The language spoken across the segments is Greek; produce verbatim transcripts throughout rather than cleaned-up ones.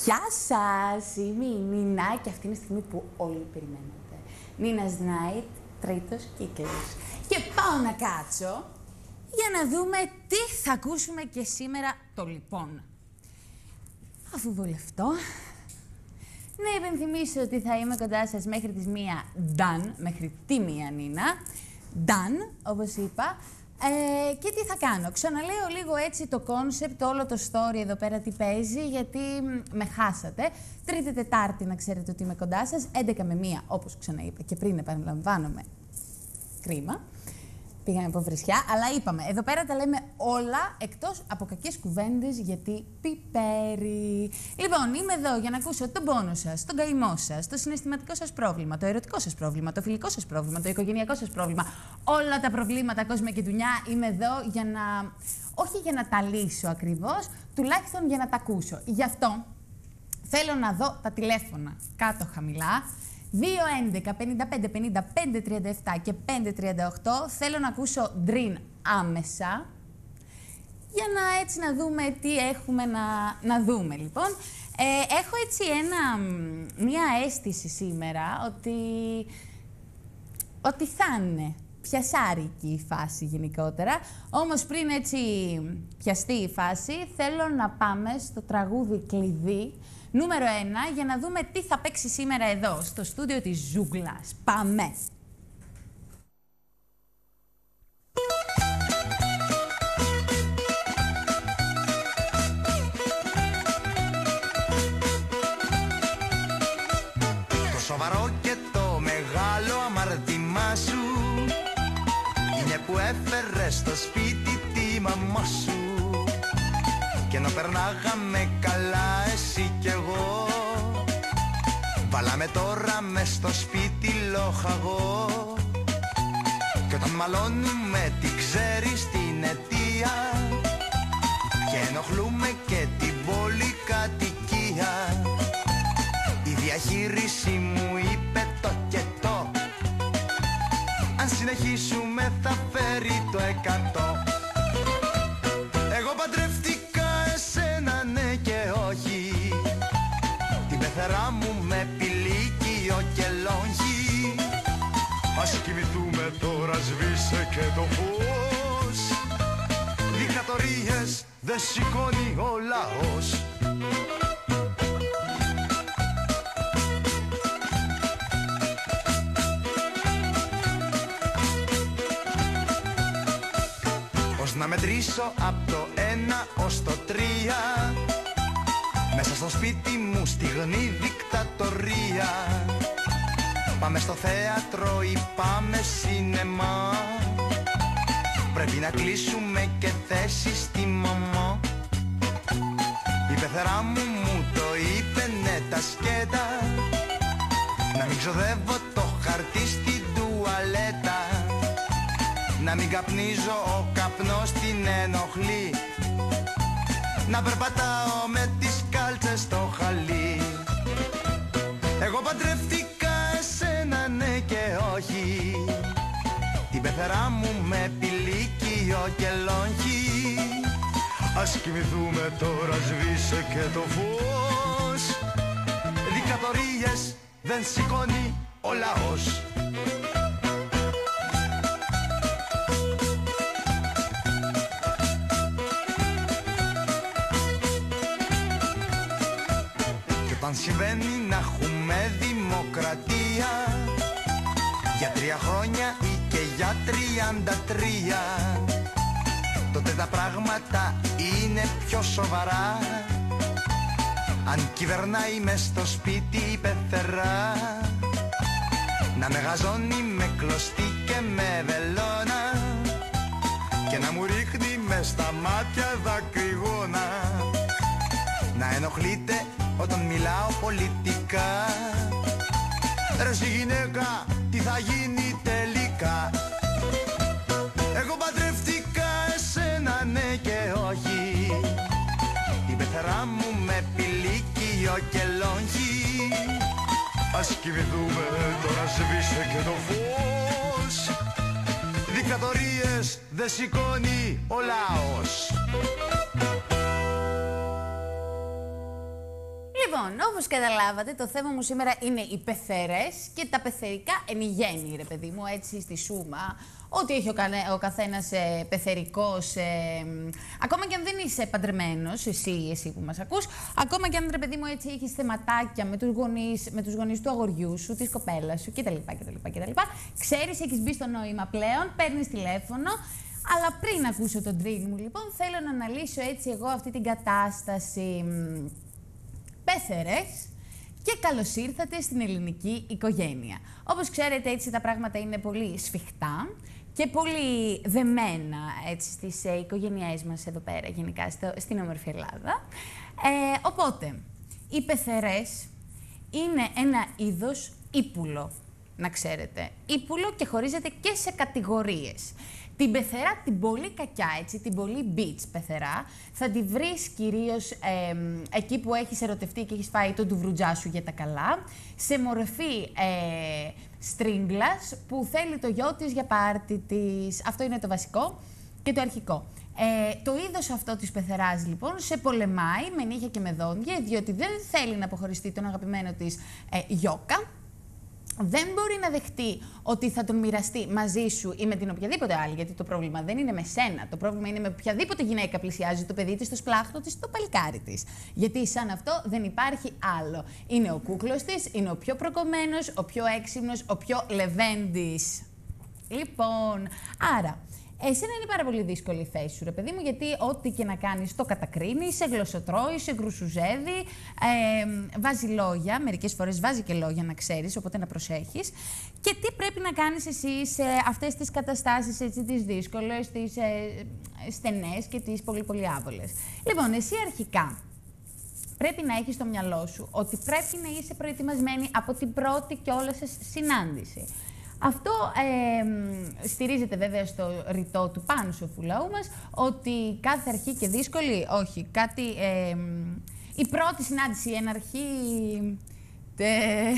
Γεια σας, είμαι η Νίνα και αυτή είναι η στιγμή που όλοι περιμένετε. Νίνας Night, τρίτος κύκλος. Και πάω να κάτσω για να δούμε τι θα ακούσουμε και σήμερα το λοιπόν. Αφού βολευτώ, να υπενθυμίσω ότι θα είμαι κοντά σας μέχρι τις μία Done, μέχρι τη μία Νίνα. Done, όπως είπα. Ε, και τι θα κάνω. Ξαναλέω λίγο έτσι το κόνσεπτ, όλο το story εδώ πέρα τι παίζει, γιατί με χάσατε. Τρίτη Τετάρτη να ξέρετε ότι είμαι κοντά σας, έντεκα με μία, όπως ξαναείπα και πριν, επαναλαμβάνομαι. Κρίμα. Πήγαμε από βρισιά, αλλά είπαμε, εδώ πέρα τα λέμε όλα εκτός από κακές κουβέντες, γιατί πιπέρι. Λοιπόν, είμαι εδώ για να ακούσω τον πόνο σας, τον καημό σας, το συναισθηματικό σας πρόβλημα, το ερωτικό σας πρόβλημα, το φιλικό σας πρόβλημα, το οικογενειακό σας πρόβλημα. Όλα τα προβλήματα, κόσμια και δουλειά, είμαι εδώ για να... όχι για να τα λύσω ακριβώς, τουλάχιστον για να τα ακούσω. Γι' αυτό θέλω να δω τα τηλέφωνα κάτω χαμηλά. δύο έντεκα πενήντα πέντε πενήντα πέντε τριάντα επτά και πέντε τριάντα οκτώ. Θέλω να ακούσω Dream άμεσα. Για να έτσι να δούμε τι έχουμε να, να δούμε, λοιπόν. Ε, έχω έτσι ένα, μία αίσθηση σήμερα ότι, ότι θα είναι πιασάρικη η φάση γενικότερα. Όμως πριν έτσι πιαστεί η φάση, θέλω να πάμε στο τραγούδι κλειδί νούμερο ένα, για να δούμε τι θα παίξει σήμερα εδώ, στο στούντιο της Ζούγκλας. Πάμε! Το σοβαρό και το μεγάλο αμάρτημά σου είναι που έφερες στο σπίτι τη μαμά σου. Και ενώ περνάγαμε καλά εσύ κι εγώ, βάλαμε τώρα μες στο σπίτι λοχαγό. Κι όταν μαλώνουμε τι ξέρεις την αιτία, και ενοχλούμε και την πολυκατοικία, η διαχείριση μου είπε το και το, αν συνεχίσουμε θα φέρει το εκατό. Εγώ παντρεύτηκα εσένα ναι και όχι, την πεθερά μου με πηλίκιο και λόγι. Ας κοιμηθούμε τώρα, σβήσε και το φως, δικτατορίες δεν σηκώνει ο λαός. Ως να μετρήσω απ' το ένα ως το τρία, μέσα στο σπίτι μου στιγνή δικτατορία. Πάμε στο θέατρο ή πάμε σινεμά, πρέπει να κλείσουμε και θέση στη μαμά. Η πεθερά μου μου το είπε ναι τα σκέτα, να μην ξοδεύω το χαρτί στην τουαλέτα, να μην καπνίζω, ο καπνός την ενοχλεί, να περπατάω με τις κάλτσες στο χαλί. Εγώ παντρεύτηκα εσένα ναι και όχι, την πεθερά μου με πηλίκιο και λόγι. Ας κοιμηθούμε τώρα, σβήσε και το φως, δικτατορίες δεν σηκώνει ο λαός. Όταν συμβαίνει να έχουμε δημοκρατία, για τρία χρόνια ή και για τριάντα τρία, τότε τα πράγματα είναι πιο σοβαρά, αν κυβερνάει μες στο σπίτι η πεθερά, να με γαζώνει με κλωστή και με βελόνα, και να μου ρίχνει μες στα μάτια δακρυγόνα, να ενοχλείται όταν μιλάω πολιτικά. Ρε στη γυναίκα, τι θα γίνει τελικά. Εγώ παντρεύτηκα εσένα ναι και όχι, την πεθερά μου με πηλίκιο και λόγι. Ας κοιμηθούμε τώρα, σβήσε και το φως, δικτατορίες δεν σηκώνει ο λαός. Λοιπόν, όπως καταλάβατε, το θέμα μου σήμερα είναι οι πεθερές και τα πεθερικά εν γέννη, ρε παιδί μου, έτσι στη σούμα. Ό,τι έχει ο, κανέ, ο καθένας ε, πεθερικός, ε, ακόμα και αν δεν είσαι παντρεμένος, εσύ, εσύ που μας ακούς, ακόμα και αν, ρε παιδί μου, έτσι έχεις θεματάκια με τους γονείς, με τους γονείς του αγοριού σου, της κοπέλας σου κτλ, κτλ, κτλ. Ξέρεις, έχεις μπει στο νόημα πλέον, παίρνεις τηλέφωνο. Αλλά πριν ακούσω τον τρίγ μου, λοιπόν, θέλω να αναλύσω έτσι εγώ αυτή την κατάσταση. Πέθερες και καλώς ήρθατε στην ελληνική οικογένεια. Όπως ξέρετε, έτσι τα πράγματα είναι πολύ σφιχτά και πολύ δεμένα έτσι, στις ε, οικογένειές μας εδώ πέρα, γενικά στο, στην όμορφη Ελλάδα. Ε, οπότε, οι πεθερές είναι ένα είδος ύπουλο, να ξέρετε. Ύπουλο και χωρίζεται και σε κατηγορίες. Την πεθερά, την πολύ κακιά, έτσι, την πολύ bitch πεθερά, θα τη βρεις κυρίως ε, εκεί που έχεις ερωτευτεί και έχεις φάει τον τουβρουτζά σου για τα καλά, σε μορφή ε, στρίγγλας που θέλει το γιο της για πάρτι της. Αυτό είναι το βασικό και το αρχικό. Ε, το είδος αυτό της πεθεράς, λοιπόν, σε πολεμάει με νύχια και με δόντια, διότι δεν θέλει να αποχωριστεί τον αγαπημένο της ε, γιώκα. Δεν μπορεί να δεχτεί ότι θα τον μοιραστεί μαζί σου ή με την οποιαδήποτε άλλη, γιατί το πρόβλημα δεν είναι με σένα. Το πρόβλημα είναι με οποιαδήποτε γυναίκα πλησιάζει το παιδί της, το σπλάχτο της, το παλικάρι της. Γιατί σαν αυτό δεν υπάρχει άλλο. Είναι ο κούκλος της, είναι ο πιο προκομμένος, ο πιο έξυπνος, ο πιο λεβέντης. Λοιπόν, άρα, εσένα είναι πάρα πολύ δύσκολη η θέση σου, ρε παιδί μου, γιατί ό,τι και να κάνεις το κατακρίνει, σε γλωσσοτρώει, σε γκρουσουζεύει, ε, βάζει λόγια, μερικές φορές βάζει και λόγια να ξέρεις, οπότε να προσέχεις. Και τι πρέπει να κάνεις εσύ σε αυτές τις καταστάσεις, έτσι, τις δύσκολες, τις ε, στενές και τις πολύ πολύ άβολες. Λοιπόν, εσύ αρχικά πρέπει να έχεις στο μυαλό σου ότι πρέπει να είσαι προετοιμασμένη από την πρώτη κιόλας συνάντηση. Αυτό ε, στηρίζεται βέβαια στο ρητό του Πάνου Σοφουλαού μας, ότι κάθε αρχή και δύσκολη, όχι, κάτι, ε, η πρώτη συνάντηση, η εναρχή, τε,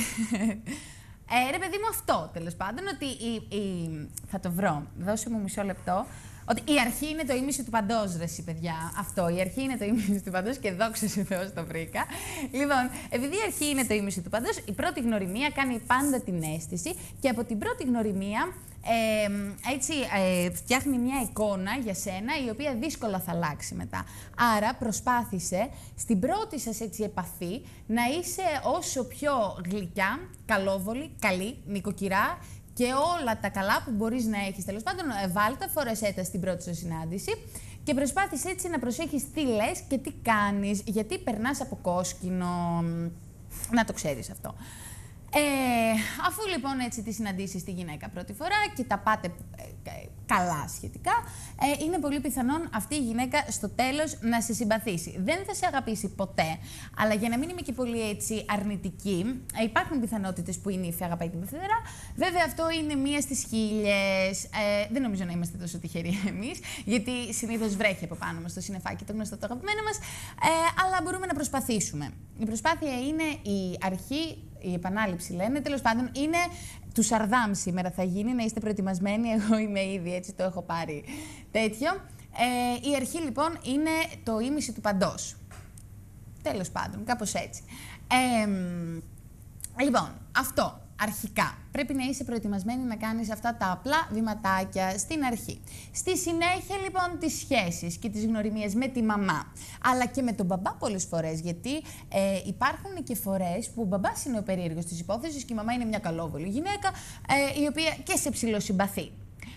ε, ρε παιδί μου αυτό, τέλος πάντων, ότι η, η, θα το βρω, δώσε μου μισό λεπτό, ότι η αρχή είναι το ίμιση του παντός, ρε εσύ παιδιά. Αυτό, η αρχή είναι το ίμιση του παντός και δόξα σε Θεός το βρήκα. Λοιπόν, επειδή η αρχή είναι το ίμιση του παντός, η πρώτη γνωριμία κάνει πάντα την αίσθηση και από την πρώτη γνωριμία ε, έτσι ε, φτιάχνει μια εικόνα για σένα η οποία δύσκολα θα αλλάξει μετά. Άρα προσπάθησε στην πρώτη σας έτσι επαφή να είσαι όσο πιο γλυκιά, καλόβολη, καλή, νοικοκυρά, και όλα τα καλά που μπορείς να έχεις, τέλος πάντων, βάλτα, φορέσέ τα στην πρώτη σου συνάντηση και προσπάθησε έτσι να προσέχεις τι λες και τι κάνεις, γιατί περνάς από κόσκινο, να το ξέρεις αυτό. Ε, αφού λοιπόν έτσι τη συναντήσεις τη γυναίκα πρώτη φορά και τα πάτε ε, καλά σχετικά, ε, είναι πολύ πιθανόν αυτή η γυναίκα στο τέλος να σε συμπαθήσει. Δεν θα σε αγαπήσει ποτέ, αλλά για να μην είμαι και πολύ έτσι αρνητική, ε, υπάρχουν πιθανότητες που η νύφη αγαπάει την πεθερά. Βέβαια αυτό είναι μία στις χίλιες, ε, δεν νομίζω να είμαστε τόσο τυχεροί εμείς, γιατί συνήθως βρέχει από πάνω μας το συννεφάκι, το γνωστό το αγαπημένο μας, ε, αλλά μπορούμε να προσπαθήσουμε. Η προσπάθεια είναι η αρχή, η επανάληψη λένε, τέλος πάντων είναι του Σαρδάμ σήμερα θα γίνει, να είστε προετοιμασμένοι, εγώ είμαι ήδη έτσι, το έχω πάρει τέτοιο. Ε, η αρχή λοιπόν είναι το ίμιση του παντός. Τέλος πάντων, κάπως έτσι. Ε, λοιπόν, αυτό αρχικά. Πρέπει να είσαι προετοιμασμένη να κάνεις αυτά τα απλά βηματάκια στην αρχή. Στη συνέχεια, λοιπόν, τις σχέσεις και τις γνωριμίες με τη μαμά, αλλά και με τον μπαμπά πολλές φορές, γιατί ε, υπάρχουν και φορές που ο μπαμπάς είναι ο περίεργος της υπόθεσης και η μαμά είναι μια καλόβολη γυναίκα, ε, η οποία και σε ψιλοσυμπαθεί.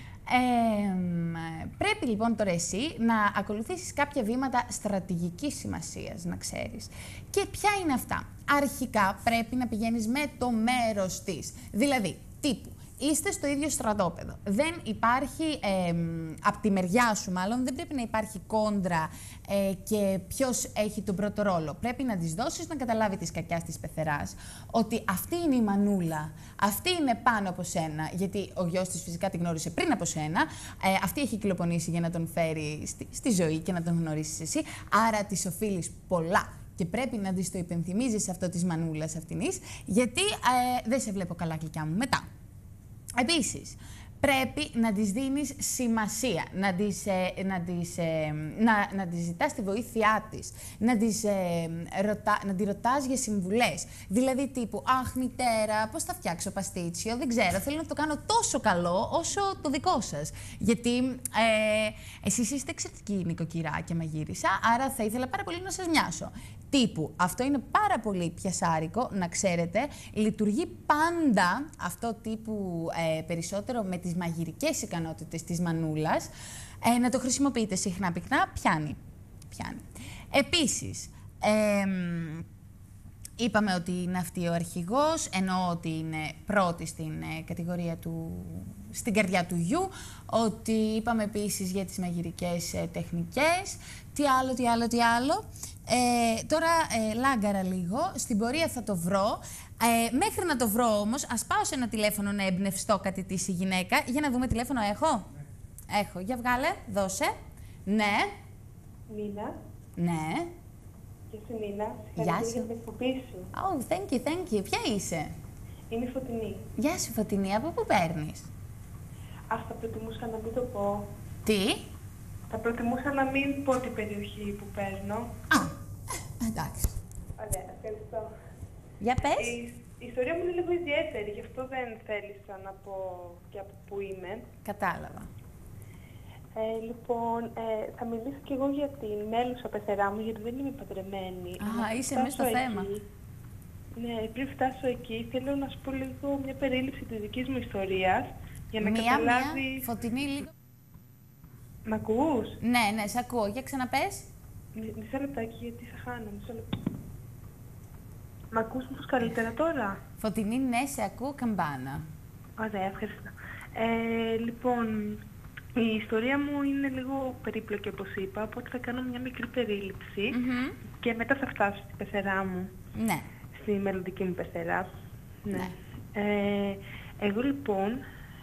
Ε, πρέπει λοιπόν τώρα εσύ να ακολουθήσεις κάποια βήματα στρατηγικής σημασίας, να ξέρεις. Και ποια είναι αυτά? Αρχικά πρέπει να πηγαίνεις με το μέρος της. Δηλαδή, τύπου, είστε στο ίδιο στρατόπεδο. Δεν υπάρχει, ε, από τη μεριά σου μάλλον, δεν πρέπει να υπάρχει κόντρα ε, και ποιος έχει τον πρώτο ρόλο. Πρέπει να της δώσεις να καταλάβει της κακιάς της πεθεράς, ότι αυτή είναι η μανούλα, αυτή είναι πάνω από σένα, γιατί ο γιος της φυσικά την γνώρισε πριν από σένα, ε, αυτή έχει κυλοπονήσει για να τον φέρει στη, στη ζωή και να τον γνωρίσεις εσύ, άρα της οφείλεις πολλά. Και πρέπει να της το υπενθυμίζεις αυτό της μανούλας αυτινής, γιατί ε, δεν σε βλέπω καλά, γλυκιά μου, μετά. Επίσης, πρέπει να τις δίνεις σημασία, να, τις, ε, να, τις, ε, να, να τις ζητάς τη βοήθειά της, να, τις, ε, ρωτά, να τη ρωτάς για συμβουλές. Δηλαδή τύπου, αχ μητέρα, πώς θα φτιάξω παστίτσιο, δεν ξέρω, θέλω να το κάνω τόσο καλό όσο το δικό σας. Γιατί ε, εσείς είστε εξαιρετικοί νοικοκυρά και μαγείρισα, άρα θα ήθελα πάρα πολύ να σας νοιάσω. Τύπου, αυτό είναι πάρα πολύ πιασάρικο, να ξέρετε, λειτουργεί πάντα αυτό τύπου ε, περισσότερο με τις μαγειρικές ικανότητες της μανούλας, ε, να το χρησιμοποιείτε συχνά πυκνά, πιάνει. πιάνει. Επίσης, ε, είπαμε ότι είναι αυτή ο αρχηγός, εννοώ ότι είναι πρώτη στην ε, κατηγορία του, στην καρδιά του γιου, ότι είπαμε επίσης για τις μαγειρικές ε, τεχνικές, τι άλλο, τι άλλο, τι άλλο. Ε, τώρα ε, λάγκαρα λίγο, στην πορεία θα το βρω. Ε, μέχρι να το βρω όμως, ας πάω σε ένα τηλέφωνο να εμπνευστώ κάτι της η γυναίκα, για να δούμε τηλέφωνο έχω. Ναι. Έχω, για βγάλε, δώσε. Ναι. Νίνα. Ναι. Γεια σου Νίνα, Γεια σου. για την εκπομπή σου. Oh, thank you, thank you. Ποια είσαι? Είμαι η Φωτεινή. Γεια σου Φωτεινή, από πού παίρνεις? Αχ, θα προτιμούσα να μην το πω. Τι? Θα προτιμούσα να μην πω την περιοχή που παίρνω. Α, ε, εντάξει. Ωραία, ευχαριστώ. Για πες. Η, η ιστορία μου είναι λίγο ιδιαίτερη, γι' αυτό δεν θέλησα να πω και από πού είμαι. Κατάλαβα. Ε, λοιπόν, ε, θα μιλήσω κι εγώ για την μέλουσα πεθερά μου, γιατί δεν είμαι παντρεμένη. Α, είσαι μέσα στο εκεί, θέμα. Ναι, πριν φτάσω εκεί, θέλω να σου πω λίγο μια περίληψη της δικής μου ιστορίας, για να Μία, καταλάβει... μία, Φωτεινή, λίγο. Μ' ακούς? Ναι, ναι, σε ακούω. Για ξαναπες. Μι- Μισό λεπτάκι, γιατί σε χάνω, μισό λεπτό. Μ' ακούς μήπως καλύτερα τώρα? Φωτεινή, ναι, σε ακούω καμπάνα. Ωραία, ευχαριστώ. Ε, λοιπόν, η ιστορία μου είναι λίγο περίπλοκη όπως είπα, οπότε θα κάνω μια μικρή περίληψη Mm-hmm. και μετά θα φτάσω στην πεθερά μου, Ναι. στη μελλοντική μου πεθερά. Ναι. Ναι. Ε, εγώ λοιπόν,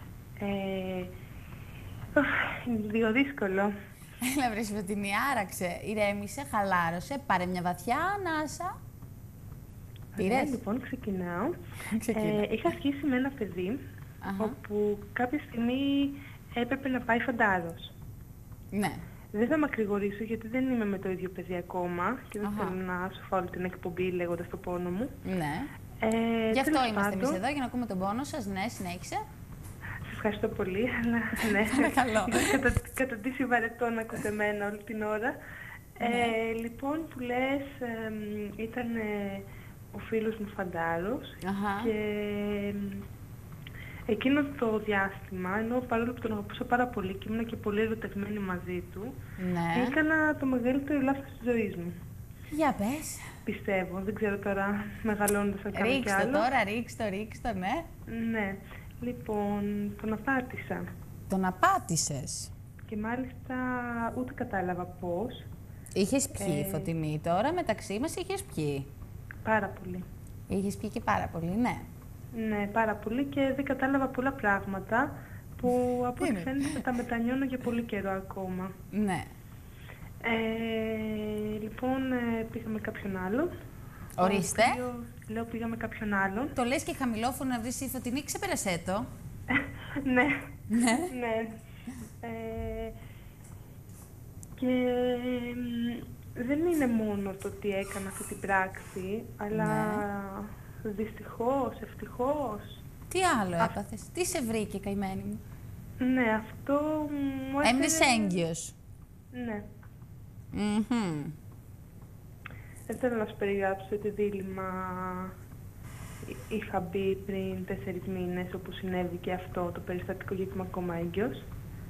ε, οφ, είναι λίγο δύσκολο. Έλα βρε Φωτεινή, άραξε, ηρέμησε, χαλάρωσε, πάρε μια βαθιά ανάσα. Ωραία, Πήρες. λοιπόν, ξεκινάω. Ξεκίνα. Ε, είχα σχέση με ένα παιδί, Αχα. όπου κάποια στιγμή έπρεπε να πάει φαντάρος. Ναι. Δεν θα μακρηγορήσω γιατί δεν είμαι με το ίδιο παιδί ακόμα και δεν Αχα. θέλω να σου φάω όλη την εκπομπή λέγοντας το πόνο μου. Ναι. Ε, Γι' αυτό τέλος είμαστε πάντων, εμείς εδώ, για να ακούμε τον πόνο σας. Ναι, συνέχισε. Σας ευχαριστώ πολύ, αλλά ναι, Παρακαλώ. είχα κατα, καταντήσει βαρετό να ακούτε εμένα όλη την ώρα. Ε, Ναι. λοιπόν, που λες, ε, ήταν ε, ο φίλος μου φαντάρος Αχα. και ε, εκείνο το διάστημα, ενώ παρόλο που τον αγαπούσα πάρα πολύ και ήμουν και πολύ ερωτευμένη μαζί του, Ναι. έκανα το μεγαλύτερο λάθος της ζωής μου. Για πες. Πιστεύω, δεν ξέρω τώρα μεγαλώνοντας να κάνω κι Ρίξ' το άλλο. τώρα, ρίξ' το, ρίξ' το, ναι. Ναι, λοιπόν, τον απάτησα Τον απάτησες. και μάλιστα ούτε κατάλαβα πώς, Είχες πιει, Ε. Φωτεινή, τώρα μεταξύ μας είχες πιει. πάρα πολύ. Είχες πιει και πάρα πολύ, ναι. Ναι, πάρα πολύ και δεν κατάλαβα πολλά πράγματα που από ό,τι Είναι. φαίνεται τα μετανιώνω για πολύ καιρό ακόμα. Ναι. Ε, λοιπόν, ε, πήγα με κάποιον άλλον. Ορίστε. Ο οποίος, λέω πήγα με κάποιον άλλον. Το λες και χαμηλόφωνο να βρεις η Φωτεινή, ξεπέρασέ το. Ναι, Ναι. ναι. Ε, και μ, δεν είναι μόνο το ότι έκανα αυτή την πράξη, αλλά δυστυχώς, ευτυχώς, Τι άλλο έπαθες, τι σε βρήκε καημένη μου. ναι, αυτό μου έφερε... Έμεινες έγκυος. Ναι. Μμμ. Δεν θέλω να σου περιγράψω τι δίλημμα εί- είχα μπει πριν τέσσερις μήνες, όπου συνέβη και αυτό το περιστατικό, γιατί είμαι ακόμα έγκυος.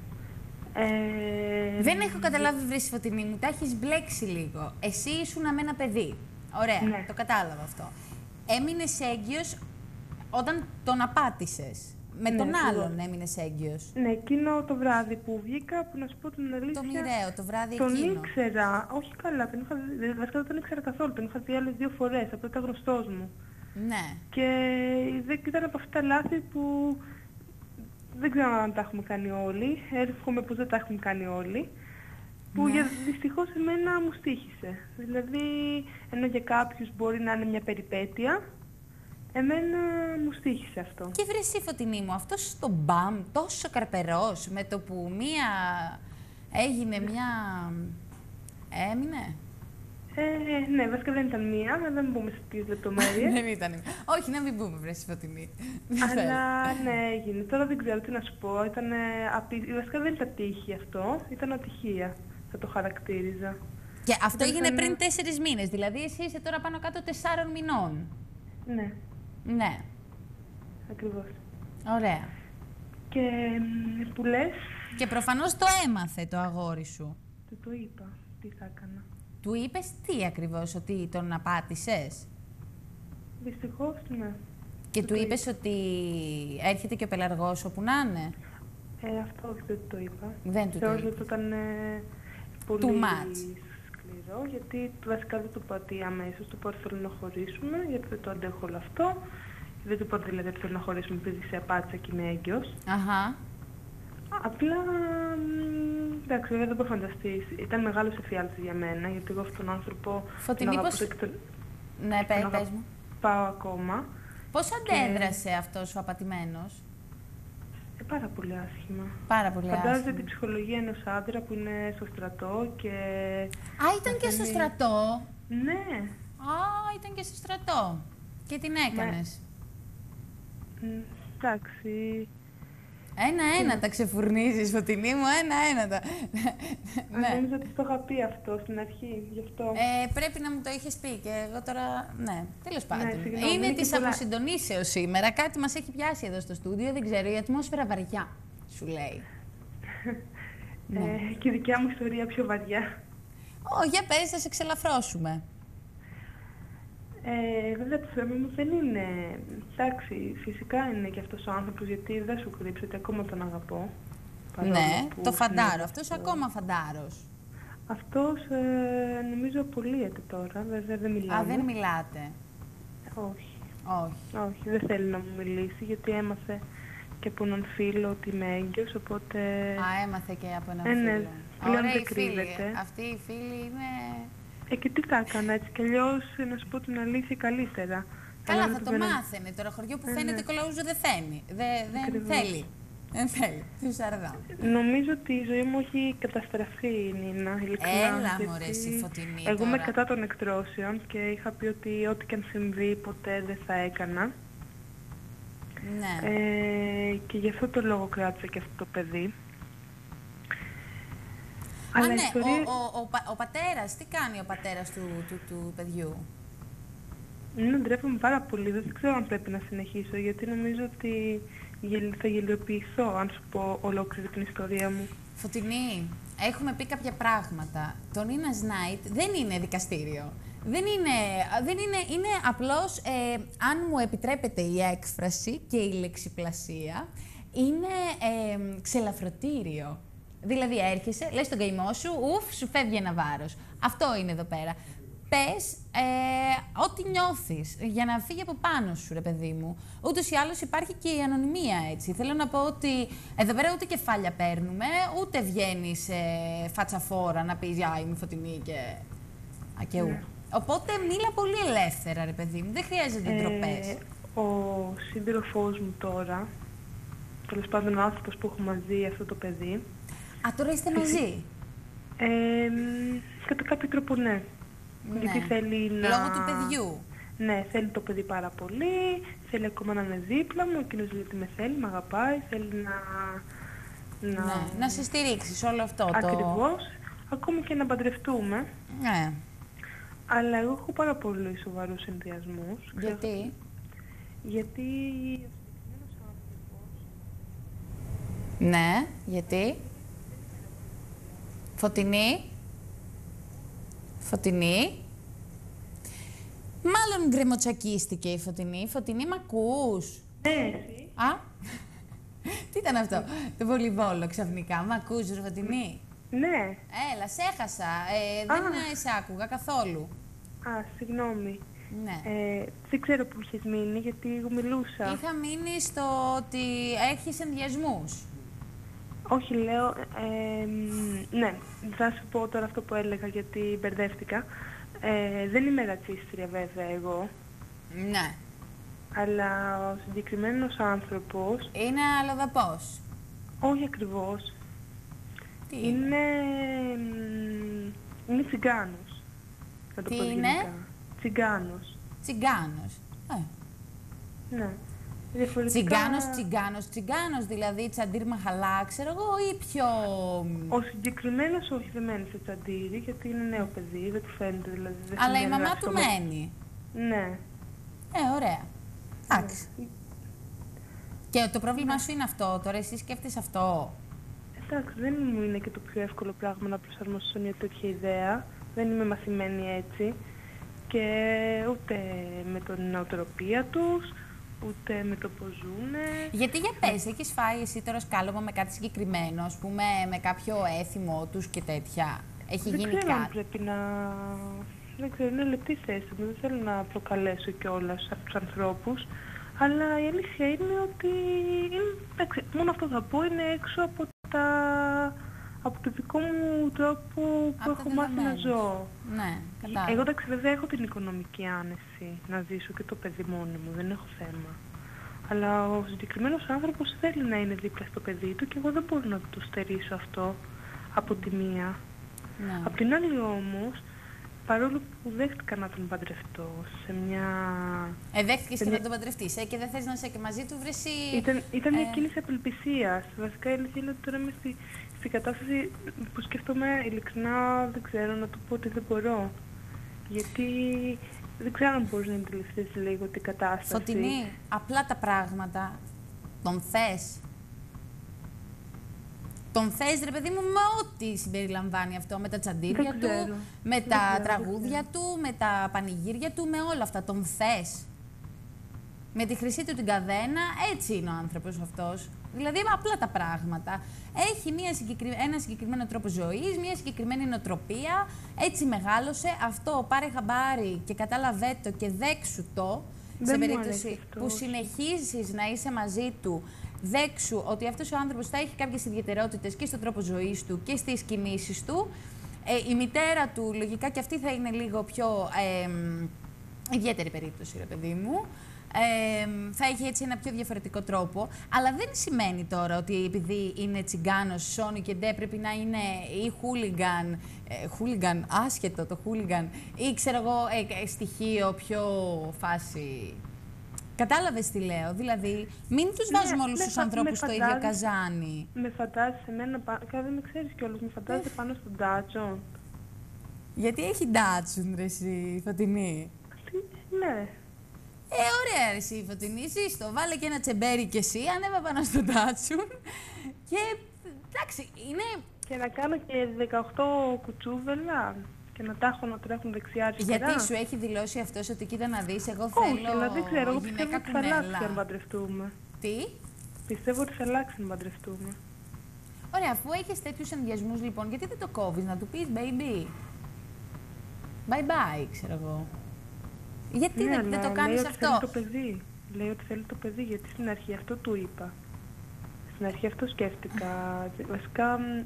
Ε, Δεν έχω καταλάβει, βρε Φωτεινή μου, τα έχεις μπλέξει λίγο. Εσύ ήσουν με ένα παιδί. Ωραία, Ναι. το κατάλαβα αυτό. Έμεινες έγκυος όταν τον απάτησες. Με Ναι, τον ακριβώς. άλλον έμεινες έγκυος. Ναι, εκείνο το βράδυ που βγήκα, που να σου πω την αλήθεια... Το μοιραίο, το βράδυ Τον εκείνο. ήξερα, όχι καλά, τον είχα, δει- βασικά δεν τον ήξερα καθόλου, τον είχα δει άλλες δύο φορές, απλά ήταν γνωστός μου. Ναι. Και δεν ήταν από αυτά τα λάθη που δεν ξέρω αν τα έχουμε κάνει όλοι, εύχομαι πως δεν τα έχουμε κάνει όλοι, που Ναι. για, δυστυχώς εμένα μου στοίχησε. Δηλαδή, ενώ για κάποιους μπορεί να είναι μια περιπέτεια, Εμένα μου στοίχησε αυτό. Και βρε εσύ, Φωτεινή μου, αυτός το μπαμ, τόσο καρπερός, με το που μία έγινε μια... έμεινε. Ε, ναι, βασικά δεν ήταν μία, αλλά δεν μπούμε στις λεπτομέρειες. Δεν ήταν. Όχι, να μην πούμε, βρε εσύ, Φωτεινή. Αλλά ναι, έγινε. Τώρα δεν ξέρω τι να σου πω. Ήτανε απει... Βασικά δεν ήταν τύχη αυτό, ήταν ατυχία. Θα το χαρακτήριζα. Και αυτό Δεν έγινε θα... πριν τέσσερις μήνες, δηλαδή εσύ είσαι τώρα πάνω κάτω τεσσάρων μηνών. Ναι. Ναι. Ακριβώς. Ωραία. Και που λες... Και προφανώς το έμαθε το αγόρι σου. Του το είπα. Τι θα έκανα. Του είπες τι ακριβώς, ότι τον απάτησες? Δυστυχώς, ναι. Και του είπες ότι έρχεται και ο πελαργός όπου να είναι? Ε, αυτό όχι, δεν το είπα. Δεν του το Θεώρησα είπες. ότι ήταν ε, πολύ Too much. σκληρό, γιατί βασικά δεν του είπα ότι αμέσως, του είπα ότι θέλω να χωρίσουμε, γιατί δεν το αντέχω όλο αυτό. Δεν του είπα δηλαδή ότι θέλω να χωρίσουμε επειδή σε απάτησα και είμαι έγκυος. Αχα. Απλά, μ, εντάξει, βέβαια δεν μπορεί να φανταστείς. Ήταν μεγάλος εφιάλτης για μένα, γιατί εγώ αυτόν τον άνθρωπο Φωτεινή, τον πώς... αγαπούσα και τον, Ναι, πες, τον πες μου. αγαπάω ακόμα. Πώς αντέδρασε αυτός ο απατημένος? Ε, πάρα πολύ άσχημα. Πάρα πολύ Φαντάζεσαι άσχημα. την ψυχολογία ενός άντρα που είναι στο στρατό και... Α, ήταν και στο είναι- στρατό. Ναι. Α, ήταν και στο στρατό. Και την έκανες. Μ, εντάξει. Ένα-ένα τα ξεφουρνίζεις, Φωτεινή μου, ένα-ένα τα. Ναι. Νομίζω ότι το είχα πει αυτό στην αρχή, γι' αυτό. Ε, πρέπει να μου το είχες πει και εγώ τώρα, ναι, τέλος πάντων. συγγνώμη, είναι είναι της και πολλά- αποσυντονίσεως σήμερα, κάτι μας έχει πιάσει εδώ στο στούντιο, δεν ξέρω, η ατμόσφαιρα βαριά, σου λέει. Ναι. Ε, και η δικιά μου ιστορία πιο βαριά. Ω, για πες, θα σε ξελαφρώσουμε. Ε, βέβαια το θέμα μου δεν είναι... Εντάξει, φυσικά είναι και αυτός ο άνθρωπος, γιατί δεν σου κρύψω ότι ακόμα τον αγαπώ. παρόλο Ναι, που το φαντάρο, συνέβη αυτός αυτό. ακόμα φαντάρος. Αυτός ε, νομίζω απολύεται τώρα, βέβαια δεν μιλάμε. Α, δεν μιλάτε. Όχι, Όχι. όχι, δεν θέλει να μου μιλήσει, γιατί έμαθε και από έναν φίλο ότι είμαι έγκυος, οπότε... Α, έμαθε και από έναν Ε, ναι, φίλο. πλέον Ωραία, δεν οι φίλοι. κρύβεται. Αυτοί οι φίλοι είναι... Ε, και τι θα έκανα, έτσι κι αλλιώς, να σου πω την αλήθεια, καλύτερα. Καλά, Αλλά θα δεν το φαίνεται- μάθαινε. Τώρα χωριό που Ε, φαίνεται ναι. κολαούζο δεν θέλει. Δε, δεν Ακριβώς. θέλει. Δεν θέλει. Του σαρδά. Νομίζω ότι η ζωή μου έχει καταστραφεί, Νίνα, ειλικρινά. Έλα, γιατί μωρέ, εσύ, Φωτεινή, Εγώ είμαι τώρα. κατά των εκτρώσεων και είχα πει ότι ό,τι και αν συμβεί ποτέ δεν θα έκανα. Ναι. Ε, και γι' αυτό το λόγο κράτησα και αυτό το παιδί. Α, η ναι, ιστορία- ο, ο, ο, πα- ο πατέρας, τι κάνει ο πατέρας του, του, του παιδιού? Ναι, ντρέπομαι πάρα πολύ. Δεν ξέρω αν πρέπει να συνεχίσω, γιατί νομίζω ότι γελ- θα γελιοποιηθώ αν σου πω ολόκληρη την ιστορία μου. Φωτεινή, έχουμε πει κάποια πράγματα. Το Nina's Night δεν είναι δικαστήριο. Δεν είναι, δεν είναι, είναι απλώς, ε, αν μου επιτρέπετε η έκφραση και η λεξιπλασία, είναι ε, ξελαφρωτήριο. Δηλαδή έρχεσαι, λες τον καημό σου, ουφ, σου φεύγει ένα βάρος. Αυτό είναι εδώ πέρα. Πες ε, ό,τι νιώθεις, για να φύγει από πάνω σου, ρε παιδί μου. Ούτως ή άλλως υπάρχει και η ανωνυμία, έτσι. Θέλω να πω ότι εδώ πέρα ούτε κεφάλια παίρνουμε, ούτε βγαίνεις ε, φατσαφόρα να πεις «Α, είμαι Φωτεινή» και «Α, και ου». Ναι. Οπότε μίλα πολύ ελεύθερα, ρε παιδί μου. Δεν χρειάζεται ντροπές. Ε, ο σύντροφός μου τώρα, τέλος πάντων ο άνθρωπος που έχω μαζί αυτό το παιδί, Α, τώρα είστε μαζί. ε, κατά κάποιο τρόπο ναι. Ναι. Γιατί θέλει να... Λόγω του παιδιού. Ναι, θέλει το παιδί πάρα πολύ, θέλει ακόμα να είναι δίπλα μου, εκείνος λέει ότι με θέλει, με αγαπάει, θέλει να... να... Ναι. Να σε στηρίξεις όλο αυτό το... Ακριβώς, ακόμα και να παντρευτούμε. Ναι. Αλλά εγώ έχω πάρα πολύ σοβαρούς ενδιασμούς. Γιατί? Γιατί ο συγκεκριμένος άνθρωπος Ναι, γιατί? Φωτεινή. Φωτεινή. Μάλλον γκρεμοτσακίστηκε η Φωτεινή. Φωτεινή, μ' ακούς? ναι, εσύ. Α, τι ήταν αυτό, το βολιβόλο ξαφνικά. Μ' ακούς, ρε Φωτεινή? Ναι. Έλα, σε έχασα. Ε, δεν Α. ε, σε άκουγα καθόλου. Α, συγγνώμη. Ναι. Ε, δεν ξέρω που είχες μείνει, γιατί εγώ μιλούσα. Είχα μείνει στο ότι έχεις ενδιασμούς. Όχι, λέω, ε, μ, ναι, θα σου πω τώρα αυτό που έλεγα, γιατί μπερδεύτηκα. Ε, δεν είμαι ρατσίστρια βέβαια εγώ. Ναι. Αλλά ο συγκεκριμένος άνθρωπος... Είναι αλλοδαπός. Όχι ακριβώς. Τι είναι... είναι, είναι τσιγκάνος. Να το Τι πω είναι? γενικά. Τσιγκάνος. Τσιγκάνος. Ε. Ναι. Διαφορετικά... Τσιγκάνος, τσιγκάνος, τσιγκάνος, δηλαδή τσαντήρ μαχαλά, ξέρω εγώ, ή πιο... Ο συγκεκριμένος όχι δεν μένει σε τσαντήρι, γιατί είναι νέο παιδί, δεν του φαίνεται δηλαδή. Δεν Αλλά η συμβαίνει μαμά αυτό του με- μένει. Ναι. Ε, ωραία. Εντάξει. Και το πρόβλημά σου είναι αυτό, τώρα εσύ σκέφτεσαι αυτό. Εντάξει, δεν μου είναι και το πιο εύκολο πράγμα να προσαρμοστώ σε μια τέτοια ιδέα. Δεν είμαι μαθημένη έτσι. Και ούτε με την νοοτροπία τους, ούτε με το πώς ζουνε. Γιατί για πες, έχεις φάει εσύ τώρα σκάλωμα με κάτι συγκεκριμένο, ας πούμε, με κάποιο έθιμο τους και τέτοια. Έχει Δεν γίνει ξέρω αν κάτι. πρέπει να... Δεν ξέρω, είναι λεπτή θέση μου. Δεν θέλω να προκαλέσω κιόλας από τους ανθρώπους. Αλλά η αλήθεια είναι ότι... Είναι, εντάξει, μόνο αυτό θα πω, είναι έξω από, τα... από το δικό μου τρόπο που Από έχω τα μάθει να δεδομένα. ζω. Ναι, κατάλαβα. Εγώ εντάξει βέβαια έχω την οικονομική άνεση να ζήσω και το παιδί μόνη μου, δεν έχω θέμα. Αλλά ο συγκεκριμένος άνθρωπος θέλει να είναι δίπλα στο παιδί του και εγώ δεν μπορώ να του στερήσω αυτό από τη μία. Ναι. Απ' την άλλη όμως, παρόλο που δέχτηκα να τον παντρευτώ σε μια... Ε, δέχτηκες και μια- να τον παντρευτείς, ε, και δεν θες να είσαι και μαζί του, βρεσί... Ήταν, ήταν μια ε, κίνηση απελπισίας. Βασικά η αλήθεια είναι ότι τώρα είμαι στη, στη κατάσταση που σκέφτομαι ειλικρινά, δεν ξέρω να του πω ότι δεν μπορώ. Γιατί δεν ξέρω αν μπορείς να εντελεχθείς λίγο την κατάσταση. Φωτεινή, απλά τα πράγματα. Τον θες. Τον θες, ρε παιδί μου, με ό,τι συμπεριλαμβάνει αυτό. Με τα τσαντήρια Δεν του, ξέρω. με Δεν τα ξέρω, δεν τραγούδια του, με τα πανηγύρια του, με όλα αυτά. Τον θες. Με τη χρυσή του την καδένα, έτσι είναι ο άνθρωπος αυτός. Δηλαδή, με απλά τα πράγματα. Έχει μια συγκεκρι... ένα συγκεκριμένο τρόπο ζωής, μια συγκεκριμένη νοοτροπία. Έτσι μεγάλωσε. Αυτό πάρε χαμπάρι και κατάλαβε το και δέξου το. Δεν σε μου περίπτωση αρέσει αυτό, που όχι. συνεχίζεις να είσαι μαζί του, δέξου ότι αυτός ο άνθρωπος θα έχει κάποιες ιδιαιτερότητες και στον τρόπο ζωής του και στις κινήσεις του. Ε, η μητέρα του, λογικά, και αυτή θα είναι λίγο πιο ε, ιδιαίτερη περίπτωση, ρε παιδί μου. Ε, θα έχει έτσι ένα πιο διαφορετικό τρόπο. Αλλά δεν σημαίνει τώρα ότι επειδή είναι τσιγκάνος, σόνι και ντε πρέπει να είναι ή χούλιγκαν, ε, χούλιγκαν, άσχετο το χούλιγκαν, ή ξέρω εγώ ε, ε, στοιχείο πιο φάση. Κατάλαβες τι λέω, δηλαδή μην τους Ναι, βάζουμε όλους με τους φα- ανθρώπους με στο ίδιο φαντάζεσαι- καζάνι. Με φαντάζεσαι εμένα, πα- καλά δεν με ξέρεις κιόλας, με φαντάζεσαι πάνω στον τάτσο. Γιατί έχει ντάτσουν, ρε εσύ, Φωτεινή. Τι- Ναι. Ε, ωραία, ρε εσύ, Φωτεινή, ζήστο. Βάλε και ένα τσεμπέρι κι εσύ, ανέβα πάνω στον τάτσουν. Και εντάξει, είναι. Και να κάνω και δεκαοκτώ κουτσούβελα και να τα έχω να τρέχουν δεξιά-αριστερά. Γιατί σου έχει δηλώσει αυτός ότι κοίτα να δεις, εγώ Όχι, θέλω αλλά δεν ξέρω. Εγώ πιστεύω γυναίκα ότι θα αλλάξει αν κουνέλα. παντρευτούμε. Τι? Πιστεύω ότι θα αλλάξει αν παντρευτούμε. Ωραία, αφού έχεις τέτοιους ενδιασμούς λοιπόν, γιατί δεν το κόβεις, να του πεις baby. Bye bye, ξέρω εγώ. Γιατί Ναι, δεν, αλλά δεν το λέει κάνεις ότι αυτό. Θέλει το παιδί. Λέει ότι θέλει το παιδί, γιατί στην αρχή αυτό του είπα. Στην αρχή αυτό σκέφτηκα. Βασικά, μ,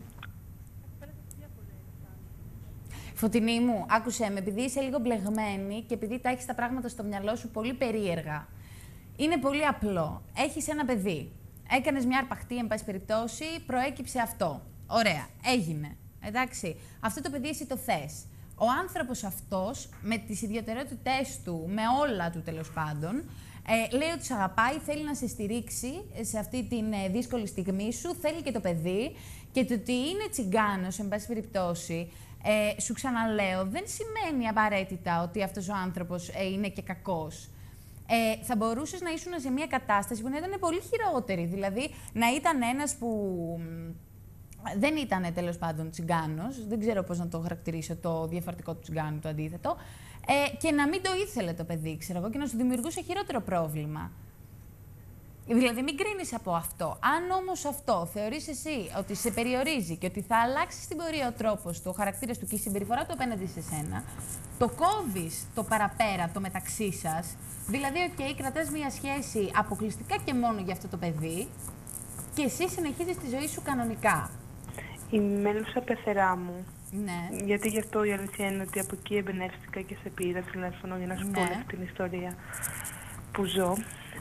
Φωτεινή μου, άκουσέ με, επειδή είσαι λίγο μπλεγμένη και επειδή τα έχεις τα πράγματα στο μυαλό σου πολύ περίεργα. Είναι πολύ απλό. Έχεις ένα παιδί. Έκανες μια αρπαχτή, εν πάση περιπτώσει, προέκυψε αυτό. Ωραία, έγινε. Εντάξει. Αυτό το παιδί εσύ το θες. Ο άνθρωπος αυτός, με τις ιδιαιτερότητές του, με όλα του τέλος πάντων, ε, λέει ότι σε αγαπάει, θέλει να σε στηρίξει σε αυτή τη ε, δύσκολη στιγμή σου, θέλει και το παιδί, και το ότι είναι τσιγκάνος, εν πάση περιπτώσει, ε, σου ξαναλέω, δεν σημαίνει απαραίτητα ότι αυτός ο άνθρωπος ε, είναι και κακός. Ε, θα μπορούσες να ήσουν σε μια κατάσταση που να ήταν πολύ χειρότερη. Δηλαδή, να ήταν ένας που μ, δεν ήταν τέλος πάντων τσιγκάνος, δεν ξέρω πώς να το χαρακτηρίσω, το διαφορετικό του τσιγκάνου, το αντίθετο, ε, και να μην το ήθελε το παιδί, ξέρω εγώ, και να σου δημιουργούσε χειρότερο πρόβλημα. Δηλαδή, μην κρίνεις από αυτό. Αν όμως αυτό θεωρείς εσύ ότι σε περιορίζει και ότι θα αλλάξει στην πορεία ο τρόπος του, ο χαρακτήρας του και η συμπεριφορά του απέναντι σε σένα, το κόβεις το παραπέρα, το μεταξύ σας. Δηλαδή, OK, κρατάς μια σχέση αποκλειστικά και μόνο για αυτό το παιδί και εσύ συνεχίζεις τη ζωή σου κανονικά. η μέλουσα πεθερά μου. Ναι. Γιατί γι' αυτό η αλήθεια είναι ότι από εκεί εμπνεύστηκα και σε πήρα τηλέφωνο για να σου πω Ναι. όλη αυτή την ιστορία. που ζω.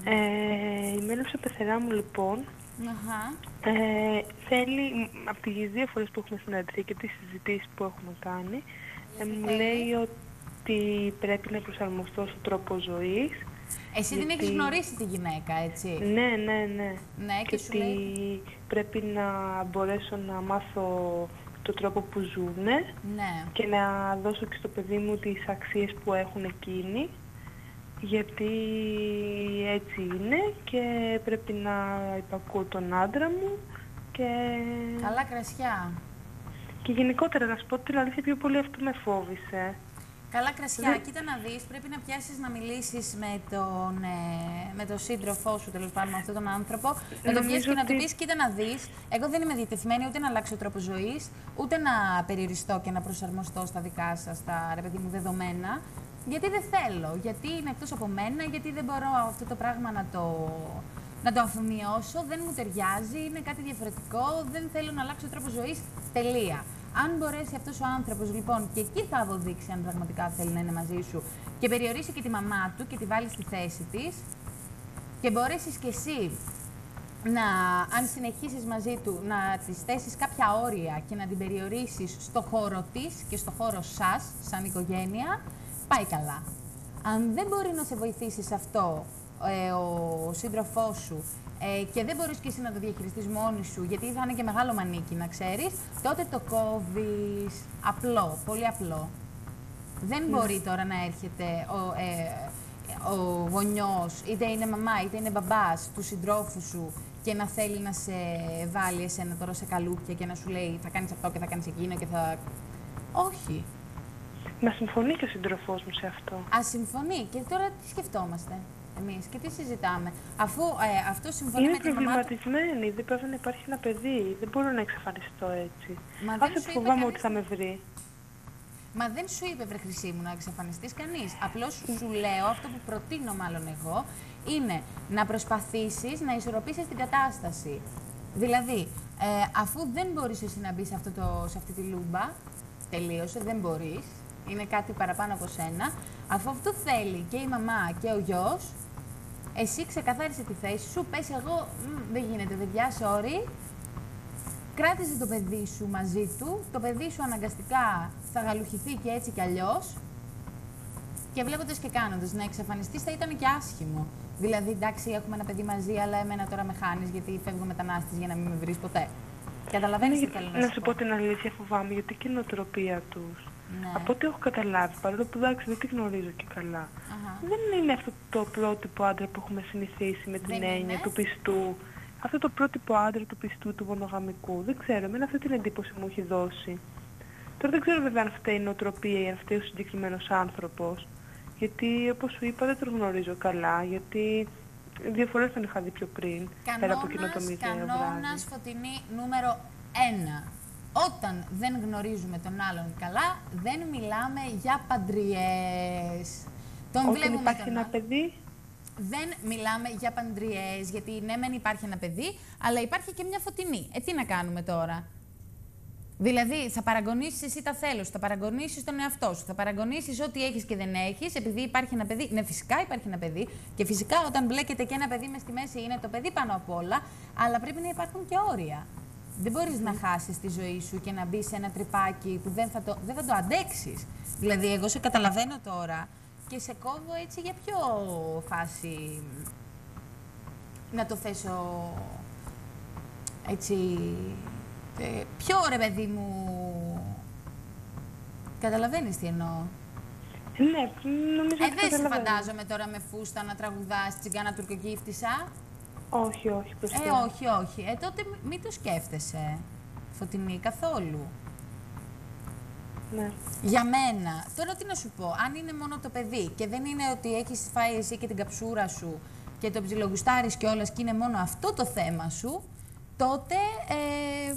Ε, η μέλουσα πεθερά μου λοιπόν Αχα. ε, θέλει, από τις δύο φορές που έχουμε συναντηθεί και τις συζητήσεις που έχουμε κάνει, ε, μου λέει ότι πρέπει να προσαρμοστώ στον τρόπο ζωής. Εσύ γιατί... την έχεις γνωρίσει τη γυναίκα, έτσι? Ναι, ναι, ναι. Ναι, και, και σου λέει... πρέπει να μπορέσω να μάθω τον τρόπο που ζουνε, ναι, και να δώσω και στο παιδί μου τις αξίες που έχουν εκείνοι, γιατί έτσι είναι και πρέπει να υπακούω τον άντρα μου και... Καλά κρασιά. Και γενικότερα, να σου πω την αλήθεια, πιο πολύ αυτό με φόβησε. Καλά κρασιά. Mm. Κοίτα να δεις, πρέπει να πιάσεις να μιλήσεις με τον, ε, με τον σύντροφό σου, τέλος πάντων, με αυτόν τον άνθρωπο. Να τον πιάσεις και ότι... να του πεις, κοίτα να δεις, εγώ δεν είμαι διατεθειμένη ούτε να αλλάξω τρόπο ζωής, ούτε να περιοριστώ και να προσαρμοστώ στα δικά σας, τα ρε παιδί μου, δεδομένα. Γιατί δεν θέλω, γιατί είναι εκτός από μένα, γιατί δεν μπορώ αυτό το πράγμα να το, να το αφομοιώσω, δεν μου ταιριάζει, είναι κάτι διαφορετικό, δεν θέλω να αλλάξω τρόπο ζωής, τελεία. Αν μπορέσει αυτός ο άνθρωπος λοιπόν και εκεί θα αποδείξει αν πραγματικά θέλει να είναι μαζί σου και περιορίσει και τη μαμά του και τη βάλει στη θέση της και μπορέσεις κι εσύ να, αν συνεχίσεις μαζί του, να της θέσεις κάποια όρια και να την περιορίσεις στο χώρο της και στο χώρο σας, σαν οικογένεια, πάει καλά. Αν δεν μπορεί να σε βοηθήσει σε αυτό ε, ο σύντροφός σου ε, και δεν μπορείς και εσύ να το διαχειριστείς μόνη σου, γιατί θα είναι και μεγάλο μανίκι να ξέρεις, τότε το κόβεις απλό, πολύ απλό. Δεν μπορεί τώρα να έρχεται ο, ε, ο γονιός, είτε είναι μαμά είτε είναι μπαμπάς του συντρόφου σου και να θέλει να σε βάλει εσένα τώρα σε καλούπια και να σου λέει θα κάνεις αυτό και θα κάνεις εκείνο και θα... Όχι. Να συμφωνεί και ο σύντροφός μου σε αυτό. Α, συμφωνεί. Και τώρα τι σκεφτόμαστε εμείς και τι συζητάμε. Αφού ε, αυτό συμφωνεί είναι με τη μαμά του... Είναι προβληματισμένη. Δεν πρέπει να υπάρχει ένα παιδί. Δεν μπορώ να εξαφανιστώ έτσι. Μα Άσε που φοβάμαι κανείς... ότι θα με βρει. Μα δεν σου είπε, βρε Χρυσή μου, να εξαφανιστείς κανείς. Απλώς σου λέω, αυτό που προτείνω μάλλον εγώ, είναι να προσπαθήσεις να ισορροπήσεις την κατάσταση. Δηλαδή, ε, αφού δεν μπορείς εσύ να μπεις σε, αυτό το, σε αυτή τη λούμπα, τελείωσε, δεν μπορείς, είναι κάτι παραπάνω από σένα, αφού αυτό θέλει και η μαμά και ο γιος, εσύ ξεκαθάρισε τη θέση σου, πες εγώ, δεν γίνεται, παιδιά, sorry, κράτησε το παιδί σου μαζί του, το παιδί σου αναγκαστικά θα γαλουχηθεί και έτσι κι αλλιώς και βλέποντας και κάνοντας να εξαφανιστείς θα ήταν και άσχημο. Δηλαδή, εντάξει, έχουμε ένα παιδί μαζί, αλλά εμένα τώρα με χάνεις γιατί φεύγω μετανάστης για να μην με βρεις ποτέ. Καταλαβαίνεις τι θέλω να, να σου πω. πω την αλήθεια, φοβάμαι, γιατί και η νοοτροπία τους. Ναι. Από ό,τι έχω καταλάβει, παρόλο που εντάξει δεν τη γνωρίζω και καλά, Αχα. δεν είναι αυτό το πρότυπο άντρα που έχουμε συνηθίσει με την δεν έννοια είναι. του πιστού. Αυτό το πρότυπο άντρα του πιστού, του μονογαμικού. Δεν ξέρω, εμένα αυτή την εντύπωση μου έχει δώσει. Τώρα δεν ξέρω βέβαια αν φταίει η νοοτροπία ή αν φταίει ο συγκεκριμένος άνθρωπος. Γιατί όπως σου είπα δεν τον γνωρίζω καλά, γιατί δύο φορές τον είχα δει πιο πριν. Κανόνας, πέρα από εκείνο το μηδέν κανόνας, Φωτεινή, νούμερο ένα. Όταν δεν γνωρίζουμε τον άλλον καλά, δεν μιλάμε για παντριές. Τον Όταν βλέπουμε υπάρχει τον ένα άλλο. παιδί... Δεν μιλάμε για παντριές, γιατί ναι μεν υπάρχει ένα παιδί, αλλά υπάρχει και μια Φωτεινή. Ε, τι να κάνουμε τώρα. Δηλαδή, θα παραγωνίσεις εσύ τα θέλω σου, θα παραγωνίσεις τον εαυτό σου, θα παραγωνίσεις ό,τι έχεις και δεν έχεις, επειδή υπάρχει ένα παιδί. Ναι, φυσικά υπάρχει ένα παιδί και φυσικά όταν μπλέκεται και ένα παιδί μες στη μέση είναι το παιδί πάνω απ' όλα, αλλά πρέπει να υπάρχουν και όρια. Δεν μπορείς mm. να χάσεις τη ζωή σου και να μπεις σε ένα τρυπάκι που δεν θα το, δεν θα το αντέξεις. Δηλαδή, εγώ σε καταλαβαίνω τώρα και σε κόβω έτσι για πιο φάση, να το θέσω έτσι, ε, πιο ρε παιδί μου, καταλαβαίνεις τι εννοώ. Ναι, νομίζω ε, δεν σε φαντάζομαι τώρα με φούστα να τραγουδάς τσιγκάνα τουρκοκύφτισσα. Όχι, όχι, Ε, όχι, όχι. Ε, τότε μην το σκέφτεσαι, Φωτεινή, καθόλου. Ναι. Για μένα, τώρα τι να σου πω, αν είναι μόνο το παιδί και δεν είναι ότι έχεις φάει εσύ και την καψούρα σου και το ψιλογουστάρεις κιόλας και είναι μόνο αυτό το θέμα σου, τότε... Ε,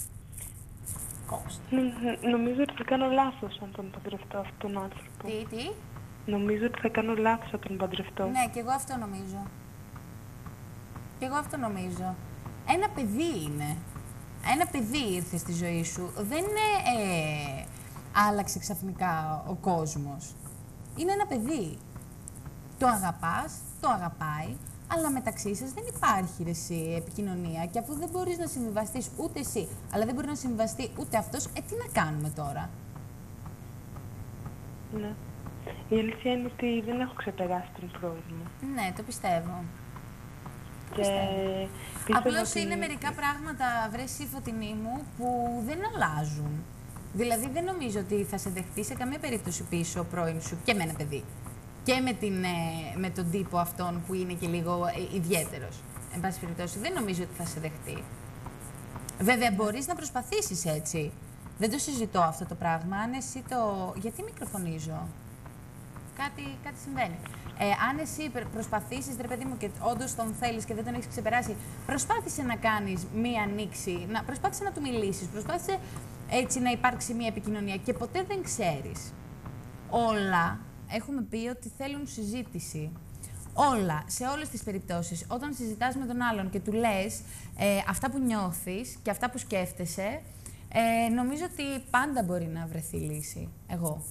Νο, νομίζω ότι θα κάνω λάθος αν τον παντρευτώ αυτόν τον άνθρωπο. Τι, τι? Νομίζω ότι θα κάνω λάθος αν τον παντρευτώ. Ναι, και εγώ αυτό νομίζω. Και εγώ αυτό νομίζω. Ένα παιδί είναι. Ένα παιδί ήρθε στη ζωή σου. Δεν είναι... Ε, άλλαξε ξαφνικά ο κόσμος. Είναι ένα παιδί. Το αγαπάς, το αγαπάει, αλλά μεταξύ σας δεν υπάρχει ρε εσύ, επικοινωνία. Και αφού δεν μπορείς να συμβιβαστείς ούτε εσύ, αλλά δεν μπορεί να συμβιβαστεί ούτε αυτός, ε, τι να κάνουμε τώρα. Ναι. Η αλήθεια είναι ότι δεν έχω ξεπεράσει τον πρόβλημα. Ναι, το πιστεύω. Και Απλώς ότι... είναι μερικά πράγματα, βρέσει Φωτεινή μου, που δεν αλλάζουν. Δηλαδή δεν νομίζω ότι θα σε δεχτεί σε καμία περίπτωση πίσω ο πρώην σου και με ένα παιδί. Και με, την, με τον τύπο αυτόν που είναι και λίγο ε, ιδιαίτερος. Εν πάση περιπτώσει, δεν νομίζω ότι θα σε δεχτεί. Βέβαια, μπορείς να προσπαθήσεις έτσι. Δεν το συζητώ αυτό το πράγμα. Αν εσύ το... Γιατί μικροφωνίζω. Κάτι, κάτι συμβαίνει. Ε, αν εσύ προσπαθήσεις, ρε παιδί μου, και όντως τον θέλεις και δεν τον έχεις ξεπεράσει, προσπάθησε να κάνεις μία ανοίξη, να, προσπάθησε να του μιλήσεις, προσπάθησε έτσι να υπάρξει μία επικοινωνία και ποτέ δεν ξέρεις. Όλα έχουμε πει ότι θέλουν συζήτηση. Όλα, σε όλες τις περιπτώσεις, όταν συζητάς με τον άλλον και του λες ε, αυτά που νιώθεις και αυτά που σκέφτεσαι, ε, νομίζω ότι πάντα μπορεί να βρεθεί λύση. Εγώ.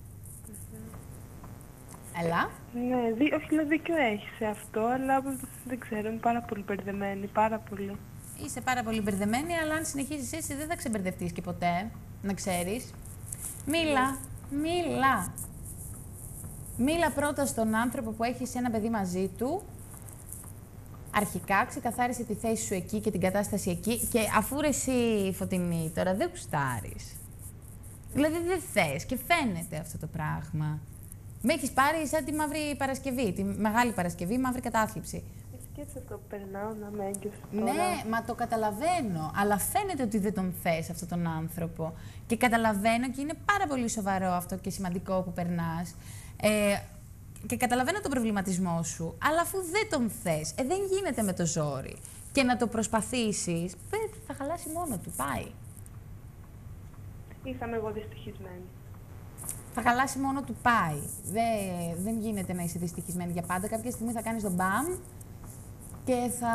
Έλα. Ναι, δι... όχι, δηλαδή δίκιο έχει σε αυτό, αλλά δεν ξέρω, είμαι πάρα πολύ μπερδεμένη, πάρα πολύ. Είσαι πάρα πολύ μπερδεμένη, αλλά αν συνεχίσεις έτσι δεν θα ξεμπερδευτείς και ποτέ, να ξέρεις. Μίλα, μίλα. Μίλα πρώτα στον άνθρωπο που έχεις ένα παιδί μαζί του. Αρχικά ξεκαθάρισε τη θέση σου εκεί και την κατάσταση εκεί και αφού ρε εσύ, Φωτεινή, τώρα δεν γουστάρεις. Δηλαδή δεν θες και φαίνεται αυτό το πράγμα. Με έχεις πάρει σαν τη Μαύρη Παρασκευή, τη Μεγάλη Παρασκευή, Μαύρη Κατάθλιψη. Και έτσι το περνάω να με έγκυος τώρα. Ναι, μα το καταλαβαίνω, αλλά φαίνεται ότι δεν τον θες αυτόν τον άνθρωπο. Και καταλαβαίνω και είναι πάρα πολύ σοβαρό αυτό και σημαντικό που περνάς. Ε, και καταλαβαίνω τον προβληματισμό σου, αλλά αφού δεν τον θες, ε, δεν γίνεται με το ζόρι. Και να το προσπαθήσεις, θα χαλάσει μόνο του, πάει. Ή θα είμαι εγώ δυστυχισμένη. Θα χαλάσει μόνο του, πάει. Δεν, δεν γίνεται να είσαι δυστυχισμένη για πάντα. Κάποια στιγμή θα κάνεις τον μπαμ και θα...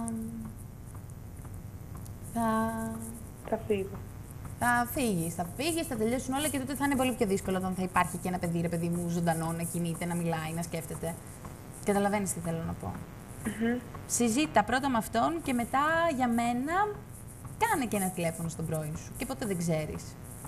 Θα... Θα φύγω. Θα φύγεις, θα φύγεις, θα τελειώσουν όλα και τότε θα είναι πολύ πιο δύσκολο όταν θα υπάρχει και ένα παιδί, ρε παιδί μου, ζωντανό, να κινείται, να μιλάει, να σκέφτεται. Καταλαβαίνεις τι θέλω να πω. Mm-hmm. Συζήτα πρώτα με αυτόν και μετά για μένα κάνε και ένα τηλέφωνο στον πρώην σου και ποτέ δεν ξέρεις.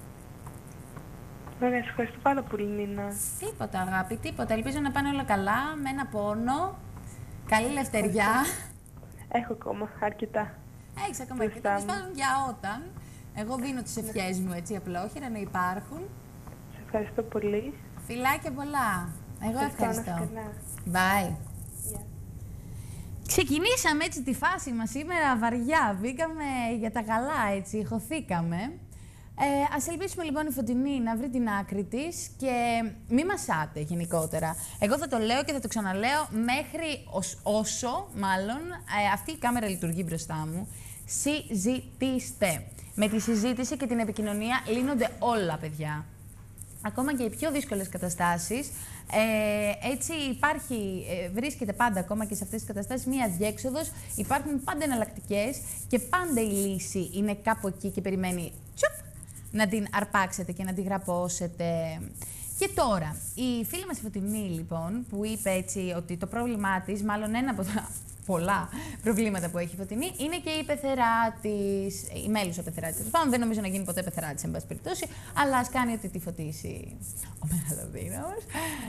Βέβαια, σε ευχαριστώ πάρα πολύ, Νίνα. Τίποτα, αγάπη, τίποτα. Ελπίζω να πάνε όλα καλά, με ένα πόνο. Καλή λευτεριά. Έχω ακόμα αρκετά. Έχεις ακόμα αρκετά. Τέλος πάντων, για όταν. Εγώ δίνω τις ευχές μου έτσι απλόχερα να υπάρχουν. Σε ευχαριστώ πολύ. Φιλάκια πολλά. Εγώ σε ευχαριστώ. Bye. Yeah. Ξεκινήσαμε έτσι τη φάση μας σήμερα βαριά. Μπήκαμε για τα καλά έτσι, χωθήκαμε. Ε, ας ελπίσουμε λοιπόν η Φωτεινή να βρει την άκρη της και μη μασάτε γενικότερα. Εγώ θα το λέω και θα το ξαναλέω μέχρι ως, όσο, μάλλον, ε, αυτή η κάμερα λειτουργεί μπροστά μου. Συζητήστε. Με τη συζήτηση και την επικοινωνία λύνονται όλα, παιδιά. Ακόμα και οι πιο δύσκολες καταστάσεις, ε, έτσι υπάρχει, ε, βρίσκεται πάντα ακόμα και σε αυτές τις καταστάσεις μία διέξοδος, υπάρχουν πάντα εναλλακτικές και πάντα η λύση είναι κάπου εκεί και περιμένει τσουπ, να την αρπάξετε και να την γραπώσετε. Και τώρα, η φίλη μας η Φωτεινή, λοιπόν, που είπε έτσι ότι το πρόβλημά της, μάλλον ένα από τα πολλά προβλήματα που έχει η Φωτεινή, είναι και η πεθερά της, η μέλουσα πεθερά της. Πάνω δεν νομίζω να γίνει ποτέ πεθερά της, εν πάση περιπτώσει, αλλά ας κάνει ότι τη φωτίσει ο Μεγαλοδύναμος.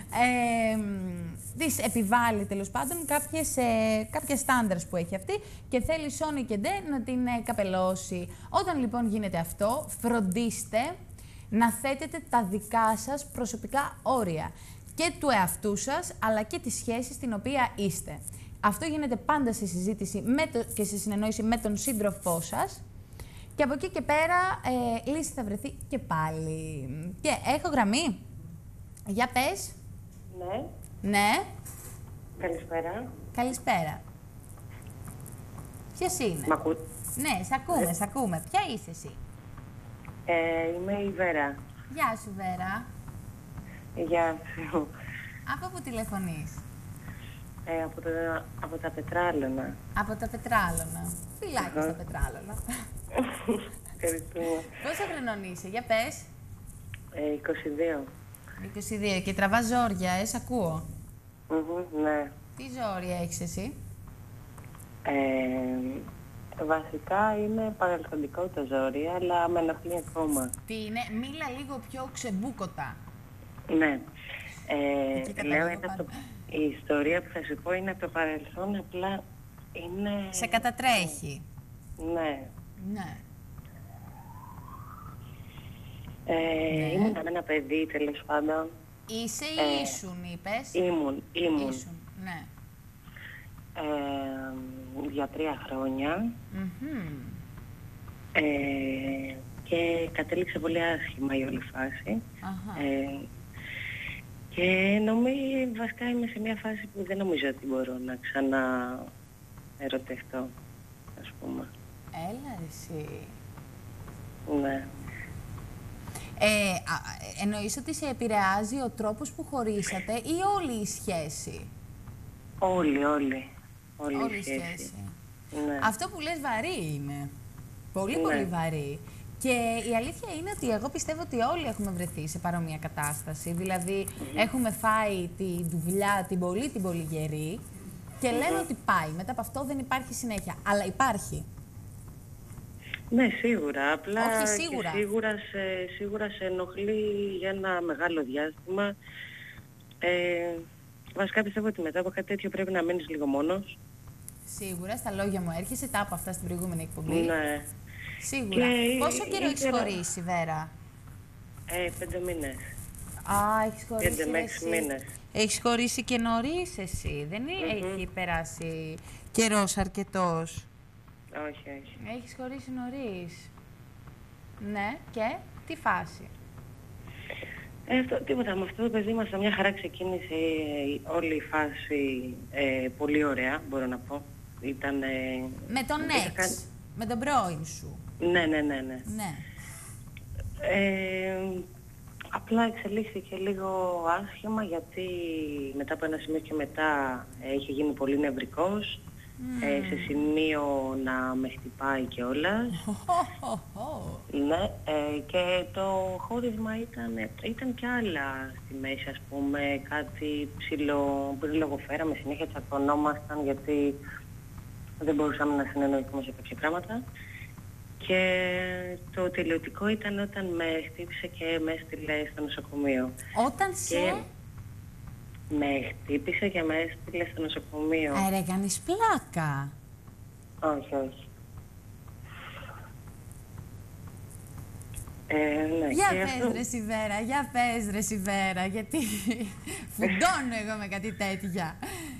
Ε, της επιβάλλει, τέλος πάντων, κάποιες, ε, κάποιες στάνταρς που έχει αυτή και θέλει σόνι και ντε να την ε, καπελώσει. Όταν λοιπόν γίνεται αυτό, φροντίστε να θέτετε τα δικά σας προσωπικά όρια και του εαυτού σας, αλλά και τη σχέση στην οποία είστε. Αυτό γίνεται πάντα σε συζήτηση με το, και σε συνεννόηση με τον σύντροφό σας και από εκεί και πέρα ε, λύση θα βρεθεί και πάλι. Και έχω γραμμή. Για πες. Ναι. Ναι. Καλησπέρα. Καλησπέρα. Ποιος είναι? Μ' ακού... Ναι, σ' ακούμε, ε... σ' ακούμε. Ποια είσαι εσύ? Ε, είμαι η Βέρα. Γεια σου, Βέρα. Γεια σου. Από πού τηλεφωνείς? Ε, από, τα, από τα Πετράλωνα. Από τα Πετράλωνα. Φιλάκια uh-huh. στα Πετράλωνα. Ευχαριστούμε. Πόσο χρονών είσαι, για πες. Ε, είκοσι δύο. είκοσι δύο και τραβάς ζόρια, ε, σ' ακούω. Mm-hmm, ναι. Τι ζόρι έχεις εσύ? Ε, βασικά είναι παρελθοντικό το ζόρι, αλλά με ενοχλεί ακόμα. Τι είναι, μίλα λίγο πιο ξεμπούκοτα. Ναι. Ε, Εκεί λέω, καταλήγω είναι πάντα. το, η ιστορία που θα σου πω είναι από το παρελθόν, απλά είναι... Σε κατατρέχει. Ναι. Ναι. Ε, Ναι. Ήμουν με ένα παιδί, τέλος πάντων. Είσαι ή Ε, ήσουν, είπες? Ήμουν, ήμουν. Ήσουν, ναι. Ε, για τρία χρόνια. Μμμ. Ε, και κατέληξε πολύ άσχημα η όλη φάση. Αχα. Ε, και νομίζω, βασικά είμαι σε μια φάση που δεν νομίζω ότι μπορώ να ξανά ερωτευτώ, ας πούμε. Έλα ρε εσύ. Ναι. Ε, α, εννοείς ότι σε επηρεάζει ο τρόπος που χωρίσατε ή όλη η σχέση? Όλοι, όλοι. Όλη, Όλη η η σχέση. σχέση. Ναι. Αυτό που λες βαρύ είναι. Πολύ Ναι. πολύ βαρύ. Και η αλήθεια είναι ότι εγώ πιστεύω ότι όλοι έχουμε βρεθεί σε παρόμοια κατάσταση. Δηλαδή, έχουμε φάει τη δουλειά την πολύ την πολύ γερή και λένε ότι πάει. Μετά από αυτό δεν υπάρχει συνέχεια. Αλλά υπάρχει. Ναι, σίγουρα. Απλά Όχι, σίγουρα. Και σίγουρα, σε, σίγουρα σε ενοχλεί για ένα μεγάλο διάστημα. Ε, βασικά πιστεύω ότι μετά από κάτι τέτοιο πρέπει να μένεις λίγο μόνος. Σίγουρα, στα λόγια μου έρχεσαι, τα από αυτά στην προηγούμενη εκπομπή. Ναι. Σίγουρα. Και Πόσο καιρό έχεις ήθελα- χωρίσει, Βέρα? Ε, πέντε μήνες. Α, έχεις χωρίσει Πέντε με έξι εσύ. μήνες. Έχεις χωρίσει και νωρίς εσύ. Δεν Μμμ. έχει περάσει καιρός αρκετός. Όχι, όχι. Έχεις χωρίσει νωρίς. Ναι, και τι φάση? Ε, αυτό, τίποτα. Με αυτό το παιδί μας μια χαρά ξεκίνησε ε, όλη η φάση ε, πολύ ωραία, μπορώ να πω. Ήταν... Ε, Με τον είχα ex, κάνει- με τον πρώην σου. Ναι, ναι, ναι, ναι. Ναι. Ε, απλά εξελίχθηκε λίγο άσχημα γιατί μετά από ένα σημείο και μετά ε, είχε γίνει πολύ νευρικός, ε, σε σημείο να με χτυπάει κιόλας. Ναι, ε, και το χώρισμα ήταν, ήταν κι άλλα στη μέση, ας πούμε, κάτι ψηλό που δεν λογοφέραμε, συνέχεια τσακωνόμασταν γιατί δεν μπορούσαμε να συνεννοηθούμε σε κάποια πράγματα. Και το τελειωτικό ήταν όταν με χτύπησε και με έστειλε στο νοσοκομείο. Όταν σε... Και με χτύπησε και με έστειλε στο νοσοκομείο. Άρα κάνεις πλάκα. Όχι, όχι. Ε, ναι, Για και πες αυτό- ρε Σιβέρα, για πες ρε Σιβέρα, γιατί φουντώνω εγώ με κάτι τέτοια.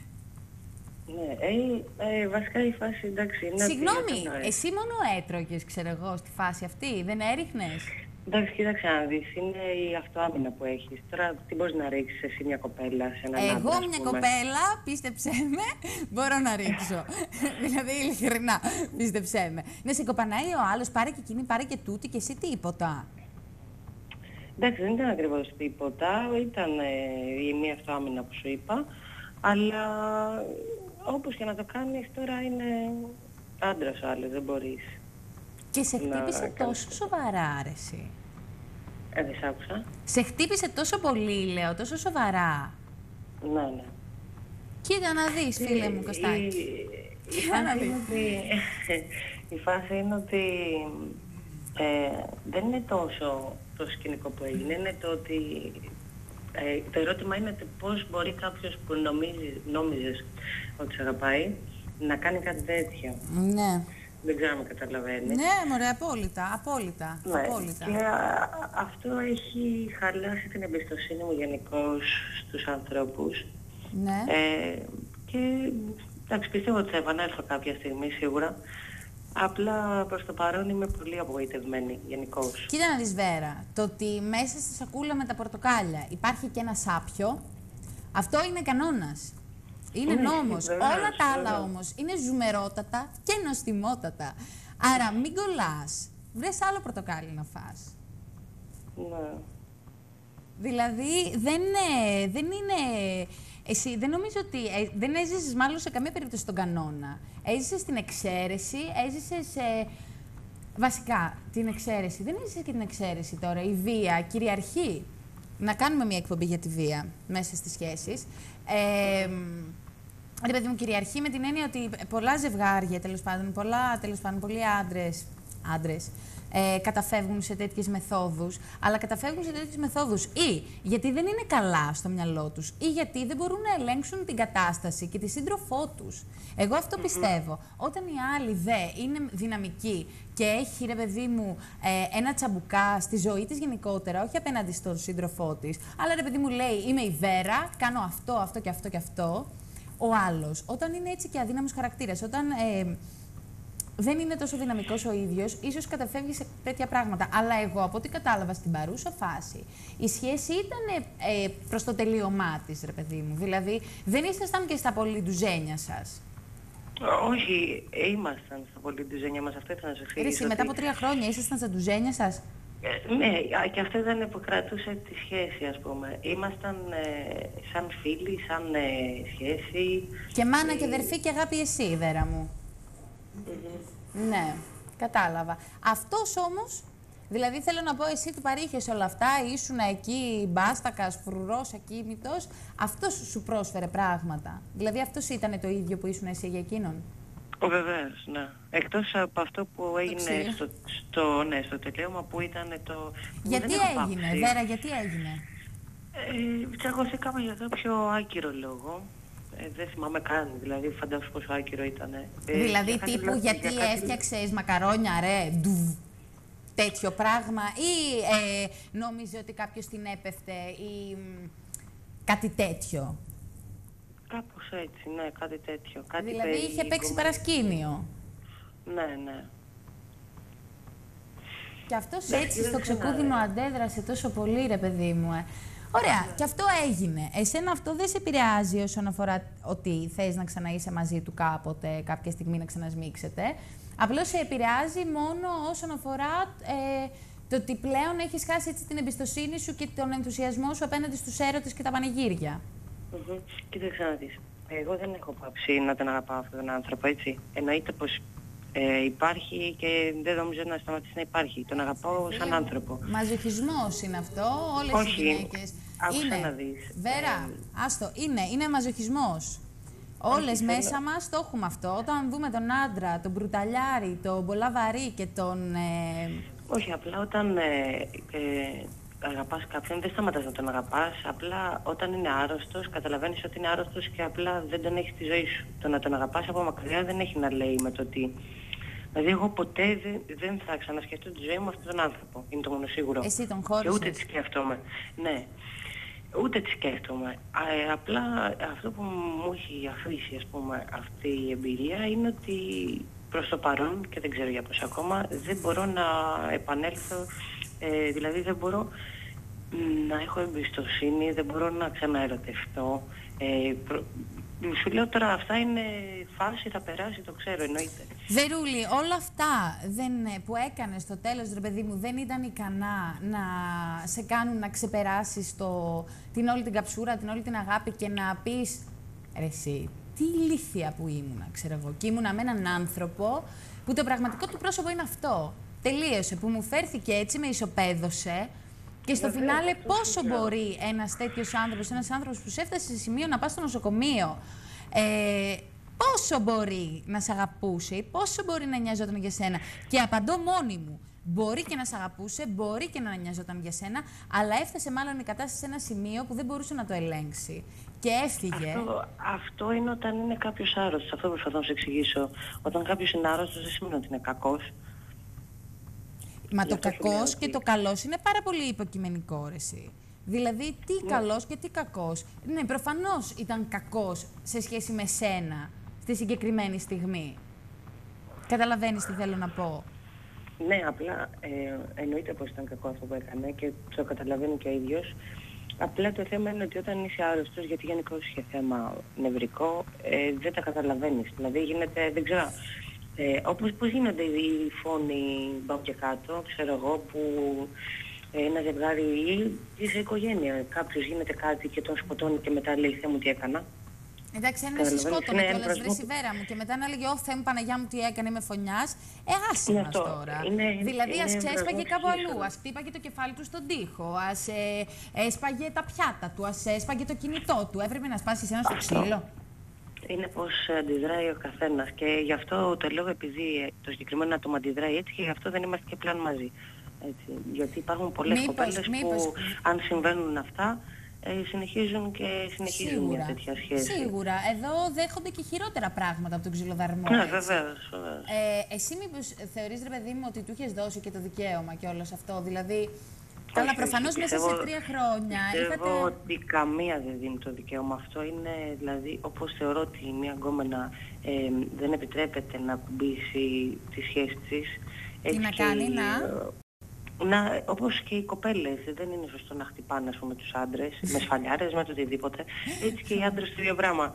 Ναι, ε, ε, βασικά η φάση εντάξει είναι... ότι Συγγνώμη, όταν, ε, εσύ μόνο έτρωγες, ξέρω εγώ, στη φάση αυτή, δεν έριχνες? Εντάξει, κοίταξε να δεις, είναι η αυτοάμυνα που έχεις. Τώρα τι μπορείς να ρίξεις εσύ μια κοπέλα σε έναν άντρα, Εγώ ας μια πούμε. κοπέλα, πίστεψέ με, μπορώ να ρίξω. Δηλαδή, ειλικρινά, πίστεψέ με. Να σε κοπανάει ο άλλος, πάρε και εκείνη, πάρε και τούτη και εσύ τίποτα. Εντάξει, δεν ήταν ακριβώς τίποτα, ήταν ε, η μία αυτοάμυνα που σου είπα, αλλά όπως και να το κάνεις τώρα είναι άντρας ο άλλος, δεν μπορείς. Και σε Να χτύπησε κάνεις τόσο αυτό. σοβαρά, αρέσει. Ε, δεν σ' άκουσα. Σε χτύπησε τόσο πολύ, λέω, τόσο σοβαρά. Ναι, ναι. Κοίτα να δεις, φίλε μου, Η- Κωστάκη. Η, η, Κοίτα να φάση είναι δεις. ότι, η φάση είναι ότι ε, δεν είναι τόσο το σκηνικό που έγινε, είναι το ότι ε, το ερώτημα είναι ότι πώς μπορεί κάποιος που νομίζει, νόμιζες ότι σε αγαπάει να κάνει κάτι τέτοιο. Ναι. Δεν ξέρω αν με καταλαβαίνεις. Ναι, μωρέ, απόλυτα, απόλυτα, Ναι, απόλυτα. και α, αυτό έχει χαλάσει την εμπιστοσύνη μου γενικώς στους ανθρώπους. Ναι. Ε, και εντάξει, πιστεύω ότι θα επανέλθω κάποια στιγμή σίγουρα. Απλά προς το παρόν είμαι πολύ απογοητευμένη γενικώς. Κοίτα να δεις, Βέρα, το ότι μέσα στη σακούλα με τα πορτοκάλια υπάρχει και ένα σάπιο, αυτό είναι κανόνας. Είναι Ναι, νόμος. βεβαίως, Όλα τα άλλα βεβαίως. όμως είναι ζουμερότατα και νοστιμότατα. Άρα μην κολλάς. Βρες άλλο πορτοκάλι να φας. Ναι. Δηλαδή δεν είναι, δεν είναι... Εσύ δεν νομίζω ότι... ε, δεν έζησες μάλλον σε καμία περίπτωση τον κανόνα. Έζησες στην εξαίρεση, έζησες σε... Βασικά, την εξαίρεση. Δεν έζησες και την εξαίρεση τώρα. Η βία κυριαρχεί. Να κάνουμε μια εκπομπή για τη βία μέσα στις σχέσεις. Ε, Ρε παιδί μου, κυριαρχεί με την έννοια ότι πολλά ζευγάρια, τέλος πάντων, πολλά, τέλος πάντων, πολλοί άντρες, άντρες ε, καταφεύγουν σε τέτοιες μεθόδους, αλλά καταφεύγουν σε τέτοιες μεθόδους ή γιατί δεν είναι καλά στο μυαλό τους ή γιατί δεν μπορούν να ελέγξουν την κατάσταση και τη σύντροφό τους. Εγώ αυτό mm-hmm. πιστεύω. Όταν η άλλη δε είναι δυναμική και έχει, ρε παιδί μου, ε, ένα τσαμπουκά στη ζωή της γενικότερα, όχι απέναντι στον σύντροφό της, αλλά ρε παιδί μου λέει είμαι η Βέρα, κάνω αυτό, αυτό και αυτό και αυτό. Ο άλλος, όταν είναι έτσι και αδύναμος χαρακτήρας, όταν ε, δεν είναι τόσο δυναμικός ο ίδιος, ίσως καταφεύγει σε τέτοια πράγματα. Αλλά εγώ, από ό,τι κατάλαβα στην παρούσα φάση, η σχέση ήταν ε, προς το τελείωμά της, ρε παιδί μου. Δηλαδή, δεν ήσασταν και στα πολύ ντουζένια σας. Όχι, ήμασταν στα πολύ ντουζένια μας. Αυτό ήταν να σου εξηγήσω. Εσύ, μετά από τρία χρόνια ήσασταν στα ντουζένια σας. Ε, ναι, και αυτό ήταν που κρατούσε τη σχέση, ας πούμε. Ήμασταν ε, σαν φίλοι, σαν ε, σχέση. Και μάνα ε... και αδερφή και αγάπη εσύ, Βέρα μου. Mm-hmm. Ναι, κατάλαβα. Αυτός όμως, δηλαδή θέλω να πω, εσύ του παρήχες όλα αυτά, ήσουν εκεί μπάστακας, φρουρός, ακίνητος, αυτός σου πρόσφερε πράγματα. Δηλαδή αυτός ήταν το ίδιο που ήσουν εσύ για εκείνον. Ο βεβαίως, ναι. Εκτός από αυτό που έγινε στο, στο, ναι, στο τελείωμα που ήταν το... Γιατί έγινε, πάψει. Βέρα, γιατί έγινε. Ε, τσακωθήκαμε για κάποιο άκυρο λόγο. Ε, δεν θυμάμαι καν, δηλαδή φαντάσου πόσο άκυρο ήταν. Ε, δηλαδή τύπου λόγο, γιατί για κάτι... έφτιαξες μακαρόνια, ρε, ντουβ, τέτοιο πράγμα, ή ε, νόμιζε ότι κάποιος την έπεφτε, ή μ, κάτι τέτοιο. Κάπως έτσι, ναι, κάτι τέτοιο. Κάτι δηλαδή περί... είχε παίξει παρασκήνιο. Ναι, ναι. Και αυτός ναι, έτσι στο ξεκούδινο αντέδρασε τόσο πολύ, ρε παιδί μου. Ε. Ωραία, ναι. Και αυτό έγινε. Εσένα αυτό δεν σε επηρεάζει όσον αφορά ότι θες να ξαναείσαι μαζί του κάποτε, κάποια στιγμή να ξανασμίξετε. Απλώς σε επηρεάζει μόνο όσον αφορά ε, το ότι πλέον έχεις χάσει έτσι την εμπιστοσύνη σου και τον ενθουσιασμό σου απέναντι στους έρωτες και τα πανηγύρια. Mm-hmm. Κοίταξε να δεις. Εγώ δεν έχω πάψει να τον αγαπάω αυτόν τον άνθρωπο, έτσι. Εννοείται πως ε, υπάρχει και δεν νομίζω να σταματήσει να υπάρχει. Τον αγαπάω σαν άνθρωπο. Μαζοχισμός είναι αυτό, όλες όχι, οι γυναίκες. Άκουσα είναι. να δεις. Βέρα, ε... άστο, είναι, είναι μαζοχισμός. Όλες όχι, μέσα θέλω... μας το έχουμε αυτό. Όταν δούμε τον άντρα, τον μπρουταλιάρη, τον μπολαβαρή και τον... Ε... Όχι, απλά όταν ε, ε, αγαπάς κάποιον δεν σταματάς να τον αγαπάς. Απλά όταν είναι άρρωστος, καταλαβαίνεις ότι είναι άρρωστος και απλά δεν τον έχεις στη ζωή σου. Το να τον αγαπάς από μακριά δεν έχει να λέει με το τι. Δηλαδή εγώ ποτέ δεν, δεν θα ξανασκεφτώ τη ζωή μου αυτόν τον άνθρωπο. Είναι το μόνο σίγουρο. Εσύ τον χώρισες. Και ούτε τη σκέφτομαι. Ναι. Ούτε τη σκέφτομαι. Α, ε, απλά αυτό που μου έχει αφήσει, ας πούμε, αυτή η εμπειρία είναι ότι προς το παρόν, και δεν ξέρω για πώς ακόμα, δεν μπορώ να επανέλθω, ε, δηλαδή δεν μπορώ να έχω εμπιστοσύνη, δεν μπορώ να ξαναερωτευτώ. Ε, προ... Σου λέω τώρα αυτά είναι φάση, θα περάσει, το ξέρω, εννοείται. Βερούλη, όλα αυτά δεν, που έκανες στο τέλος, ρε παιδί μου, δεν ήταν ικανά να σε κάνουν να ξεπεράσεις το, την όλη την καψούρα, την όλη την αγάπη και να πεις, ρε εσύ, τι ηλίθεια που ήμουνα, ξέρω εγώ. Και ήμουνα με έναν άνθρωπο που το πραγματικό του πρόσωπο είναι αυτό. Τελείωσε, που μου φέρθηκε έτσι, με ισοπαίδωσε. Και στο φινάλε πόσο μπορεί ένας τέτοιος άνθρωπος, ένας άνθρωπος που σε έφτασε σε σημείο να πας στο νοσοκομείο, ε, πόσο μπορεί να σε αγαπούσε ή πόσο μπορεί να νοιάζονταν για σένα. Και απαντώ μόνη μου. Μπορεί και να σε αγαπούσε, μπορεί και να νοιάζονταν για σένα, αλλά έφτασε μάλλον η κατάσταση σε ένα σημείο που δεν μπορούσε να το ελέγξει. Και έφυγε. Αυτό, αυτό είναι όταν είναι κάποιος άρρωστος. Αυτό προσπαθώ να σου εξηγήσω. Όταν κάποιος είναι άρρωστος δεν σημαίνει ότι είναι κακός. Μα το κακός και το καλός είναι πάρα πολύ υποκειμενικό, ρε εσύ. Δηλαδή, τι ναι. καλός και τι κακός. Ναι, προφανώς ήταν κακός σε σχέση με σένα στη συγκεκριμένη στιγμή. Καταλαβαίνεις τι θέλω να πω. Ναι, απλά ε, εννοείται πως ήταν κακό αυτό που έκανε και το καταλαβαίνει και ο ίδιος. Απλά το θέμα είναι ότι όταν είσαι άρρωστος, γιατί γενικώς είχε θέμα νευρικό, ε, δεν τα καταλαβαίνεις. Δηλαδή γίνεται, δεν ξέρω, ε, όπως πώς γίνονται οι φόνοι πάνω και κάτω, ξέρω εγώ, που ε, ένα ζευγάρι ή σε οικογένεια κάποιος γίνεται κάτι και τον σκοτώνει και μετά λέει «Θεέ μου τι έκανα». Εντάξει, ένα σε σκότωνε κιόλας, βρες η Βέρα μου, και μετά να λέγει «Ω Θεέ μου, Παναγιά μου, τι έκανε, είμαι φωνιάς». Ε, άσε μας τώρα. Είναι, δηλαδή, ας ξέσπαγε κάπου αλλού, ας χτύπαγε το κεφάλι του στον τοίχο, ας ε, έσπαγε τα πιάτα του, ας έσπαγε το κινητό του. Έπρεπε να σπάσεις ένα στο ξύλο. Είναι πώς αντιδράει ο καθένας και γι' αυτό το λέω, επειδή το συγκεκριμένο άτομο αντιδράει έτσι, και γι' αυτό δεν είμαστε και πλέον μαζί. Έτσι. Γιατί υπάρχουν πολλές Μήπως, κοπέλες μήπως... που αν συμβαίνουν αυτά ε, συνεχίζουν και συνεχίζουν Σίγουρα, μια τέτοια σχέση. Σίγουρα. Εδώ δέχονται και χειρότερα πράγματα από τον ξυλοδαρμό. Ναι, έτσι. βεβαίως, βεβαίως. Ε, εσύ μήπως θεωρείς, ρε παιδί μου, ότι του είχες δώσει και το δικαίωμα και όλο αυτό? Δηλαδή, καλά, Όχι, προφανώς όχι, μέσα πιστεύω, σε τρία χρόνια πιστεύω είχατε... ότι καμία δεν δίνει το δικαίωμα. Αυτό είναι, δηλαδή, όπως θεωρώ ότι μια γκόμενα ε, δεν επιτρέπεται να κουμπίσει τη σχέση της. Τι να κάνει, να... Να, όπως και οι κοπέλες, δεν είναι σωστό να χτυπάνε, ας πούμε, τους άντρες με σφαλιάρες, με το οτιδήποτε. Έτσι και οι άντρες το ίδιο πράγμα.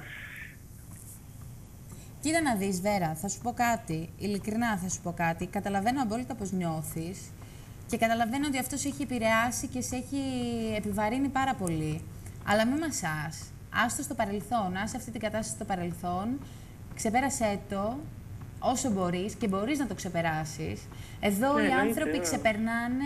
Κοίτα να δεις, Βέρα, θα σου πω κάτι, ειλικρινά θα σου πω κάτι. Καταλαβαίνω απόλυτα πώς νιώθεις και καταλαβαίνω ότι αυτό σε έχει επηρεάσει και σε έχει επιβαρύνει πάρα πολύ. Αλλά μην μασάς. Άστο στο παρελθόν, άσε αυτή την κατάσταση στο παρελθόν, ξεπέρασέ το όσο μπορείς και μπορείς να το ξεπεράσεις. Εδώ ναι, οι ναι, άνθρωποι ναι. ξεπερνάνε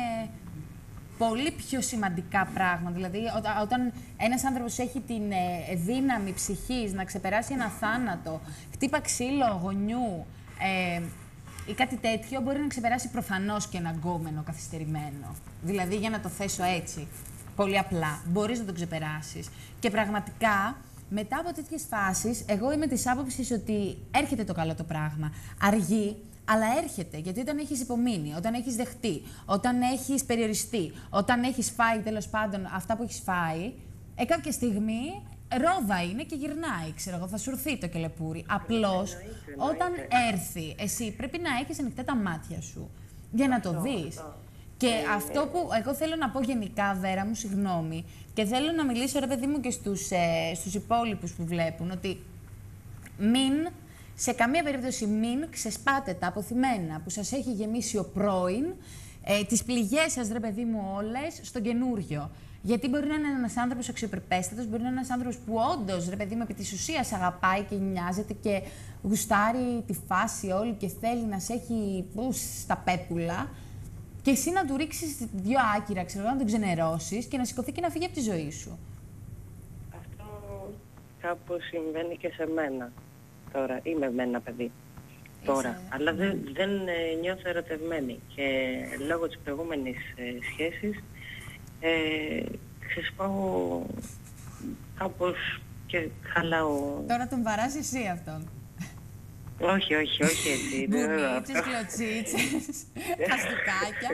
πολύ πιο σημαντικά πράγματα. Δηλαδή, όταν, όταν ένας άνθρωπος έχει την ε, δύναμη ψυχής να ξεπεράσει ένα θάνατο, χτύπα ξύλο γονιού ε, ή κάτι τέτοιο, μπορεί να ξεπεράσει προφανώς και ένα γκόμενο καθυστερημένο. Δηλαδή, για να το θέσω έτσι, πολύ απλά, μπορείς να το ξεπεράσεις. Και πραγματικά, μετά από τέτοιες φάσεις, εγώ είμαι της άποψης ότι έρχεται το καλό το πράγμα. Αργεί, αλλά έρχεται, γιατί όταν έχεις υπομείνει, όταν έχεις δεχτεί, όταν έχεις περιοριστεί, όταν έχεις φάει τέλος πάντων αυτά που έχεις φάει, ε, κάποια στιγμή ρόδα είναι και γυρνάει, ξέρω εγώ, θα σου έρθει το κελεπούρι. Απλώς, όταν έρθει, εσύ πρέπει να έχεις ανοιχτά τα μάτια σου για να το δεις. Και αυτό που εγώ θέλω να πω γενικά, Βέρα μου, συγγνώμη, και θέλω να μιλήσω, ρε παιδί μου, και στους, ε, στους υπόλοιπους που βλέπουν, ότι μην, σε καμία περίπτωση μην ξεσπάτε τα αποθυμένα που σας έχει γεμίσει ο πρώην, ε, τις πληγές σας, ρε παιδί μου, όλες, στον καινούριο. Γιατί μπορεί να είναι ένας άνθρωπος αξιοπρεπέστατος, μπορεί να είναι ένας άνθρωπος που όντως, ρε παιδί μου, επί της ουσίας αγαπάει και νοιάζεται και γουστάρει τη φάση όλη και θέλει να σε έχει ους, στα πέπουλα. Και εσύ να του ρίξεις δύο άκυρα, ξέρω, να τον ξενερώσεις και να σηκωθεί και να φύγει από τη ζωή σου. Αυτό κάπως συμβαίνει και σε μένα. Τώρα είμαι με ένα παιδί. Είσαι... Τώρα. Αλλά δεν, δεν ε, νιώθω ερωτευμένη. Και λόγω της προηγούμενης ε, σχέσης ε, ξεσπάω κάπως και χαλάω. Τώρα τον βαράς εσύ αυτόν. Όχι, όχι, όχι έτσι. Μπουνίτσες, κλωτσίτσες, χαστούκάκια.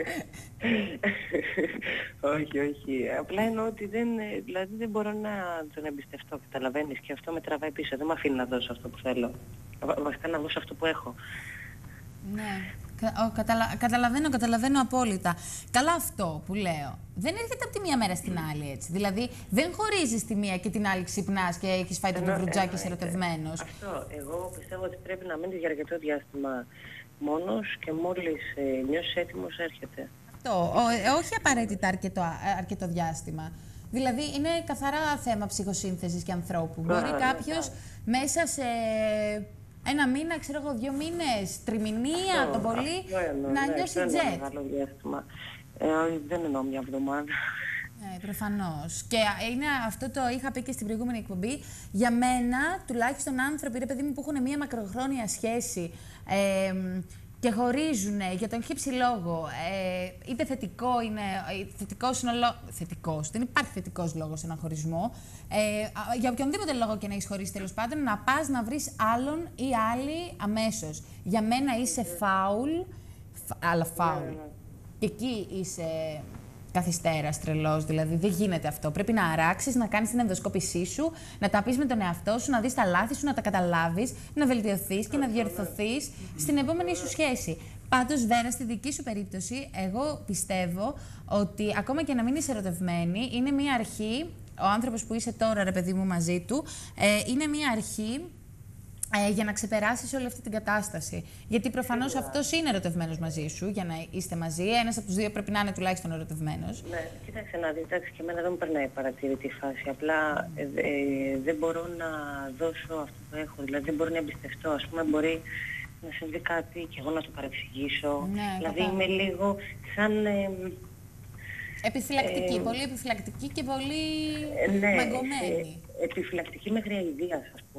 Όχι, όχι. Απλά εννοώ ότι δεν, δηλαδή δεν μπορώ να τον εμπιστευτώ, καταλαβαίνεις, και αυτό με τραβάει πίσω. Δεν με αφήνει να δώσω αυτό που θέλω. Βασικά να δώσω αυτό που έχω. Ναι. Ο, καταλα... Καταλαβαίνω, καταλαβαίνω απόλυτα. Καλά αυτό που λέω. Δεν έρχεται από τη μία μέρα στην άλλη, έτσι. Δηλαδή, δεν χωρίζεις τη μία και την άλλη ξυπνάς και έχεις φάει το βρουτζάκι και είσαι ερωτευμένος. Αυτό. Εγώ πιστεύω ότι πρέπει να μείνεις για αρκετό διάστημα μόνος και μόλις ε, νιώσεις έτοιμος έρχεται. Αυτό. Ο, ε, όχι απαραίτητα αρκετό, αρκετό διάστημα. Δηλαδή, είναι καθαρά θέμα ψυχοσύνθεσης και ανθρώπου. Μπορεί κάποιος μέσα σε ένα μήνα, ξέρω εγώ, δύο μήνες, τριμηνία, το πολύ, να ναι, νιώσει δεν τζετ. Είναι μεγάλο διάστημα. Ε, δεν εννοώ μια εβδομάδα. Ναι, προφανώς. Και είναι, αυτό το είχα πει και στην προηγούμενη εκπομπή. Για μένα, τουλάχιστον άνθρωποι, ρε παιδί μου, που έχουν μια μακροχρόνια σχέση ε, και χωρίζουν για τον χύψη λόγο, ε, είτε θετικό είναι, θετικός είναι ο λόγος, θετικός, δεν υπάρχει θετικός λόγος σε έναν χωρισμό, ε, για οποιονδήποτε λόγο και να έχεις χωρίσει, τέλος πάντων, να πας να βρεις άλλον ή άλλη αμέσως. Για μένα είσαι φάουλ, αλλά φάουλ. Και εκεί είσαι καθυστέρας, τρελός, δηλαδή δεν γίνεται αυτό. Πρέπει να αράξεις, να κάνεις την ενδοσκόπησή σου, να τα πεις με τον εαυτό σου, να δεις τα λάθη σου, να τα καταλάβεις, να βελτιωθείς και να διορθωθείς στην επόμενη σου σχέση. Πάντως, Βέρα, στη δική σου περίπτωση, εγώ πιστεύω ότι ακόμα και να μην είσαι ερωτευμένη, είναι μια αρχή, ο άνθρωπος που είσαι τώρα, ρε παιδί μου, μαζί του, ε, είναι μια αρχή Ε, για να ξεπεράσεις όλη αυτή την κατάσταση. Γιατί προφανώς αυτός είναι ερωτευμένος μαζί σου, για να είστε μαζί. Ένας από τους δύο πρέπει να είναι τουλάχιστον ερωτευμένος. Ναι, κοίταξε να δεις, εντάξει, και εμένα δεν μου περνάει παρατηρητή φάση. Απλά ε, ε, δεν μπορώ να δώσω αυτό που έχω. Δηλαδή δεν μπορώ να εμπιστευτώ. Ας πούμε, μπορεί να συμβεί κάτι και εγώ να το παρεξηγήσω. Ναι, δηλαδή κατάλαβα. είμαι λίγο σαν... Ε, επιφυλακτική, ε, πολύ επιφυλακτική και πολύ ε, ναι, μαγκωμένη. Ε, επιφυλακτική μέχρι αηδίας, ας πούμε.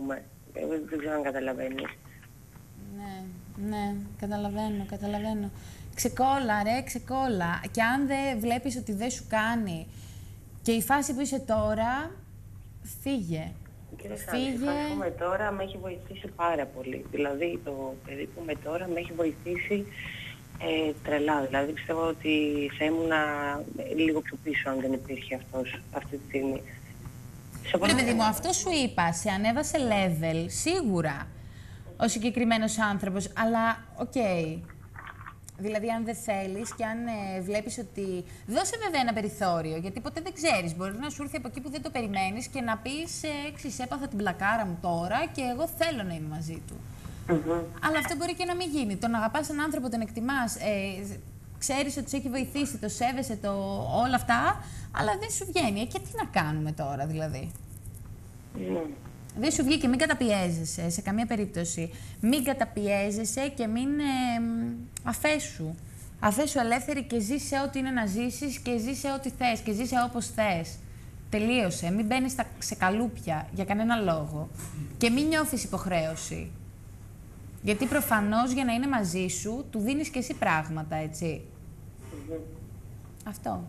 Ε, δεν ξέρω αν καταλαβαίνεις. Ναι, ναι, καταλαβαίνω, καταλαβαίνω. Ξεκόλα, ρε, ξεκόλα. Και αν δεν βλέπεις ότι δεν σου κάνει και η φάση που είσαι τώρα, φύγε. Κύριε Σάνη, Φύγε. η φάση που είμαι τώρα με έχει βοηθήσει πάρα πολύ. Δηλαδή, το παιδί που είμαι τώρα με έχει βοηθήσει ε, τρελά. Δηλαδή, πιστεύω ότι θα ήμουν λίγο πιο πίσω αν δεν υπήρχε αυτός αυτή τη στιγμή. Ρε παιδί μου, αυτό σου είπα, σε ανέβασε level, σίγουρα, ο συγκεκριμένος άνθρωπος, αλλά οκ. Okay. Δηλαδή, αν δεν θέλεις και αν ε, βλέπεις ότι... Δώσε βέβαια ένα περιθώριο, γιατί ποτέ δεν ξέρεις. Μπορεί να σου έρθει από εκεί που δεν το περιμένεις και να πεις, έξις, έπαθα την πλακάρα μου τώρα και εγώ θέλω να είμαι μαζί του. Mm-hmm. Αλλά αυτό μπορεί και να μην γίνει. Τον αγαπάς έναν άνθρωπο, τον εκτιμάς, ε, ξέρεις ότι σε έχει βοηθήσει, το σέβεσαι, το, όλα αυτά, αλλά δεν σου βγαίνει. Ε, και τι να κάνουμε τώρα, δηλαδή. Mm. Δεν σου βγει και μην καταπιέζεσαι σε καμία περίπτωση. Μην καταπιέζεσαι και μην ε, αφέσου. Αφέσου ελεύθερη και ζήσε ό,τι είναι να ζήσεις και ζήσε ό,τι θες και ζήσε όπως θες. Τελείωσε. Μην μπαίνεις στα, σε καλούπια για κανένα λόγο. Και μην νιώθεις υποχρέωση. Γιατί προφανώς για να είναι μαζί σου, του δίνεις και εσύ πράγματα, έτσι. Mm-hmm. Αυτό.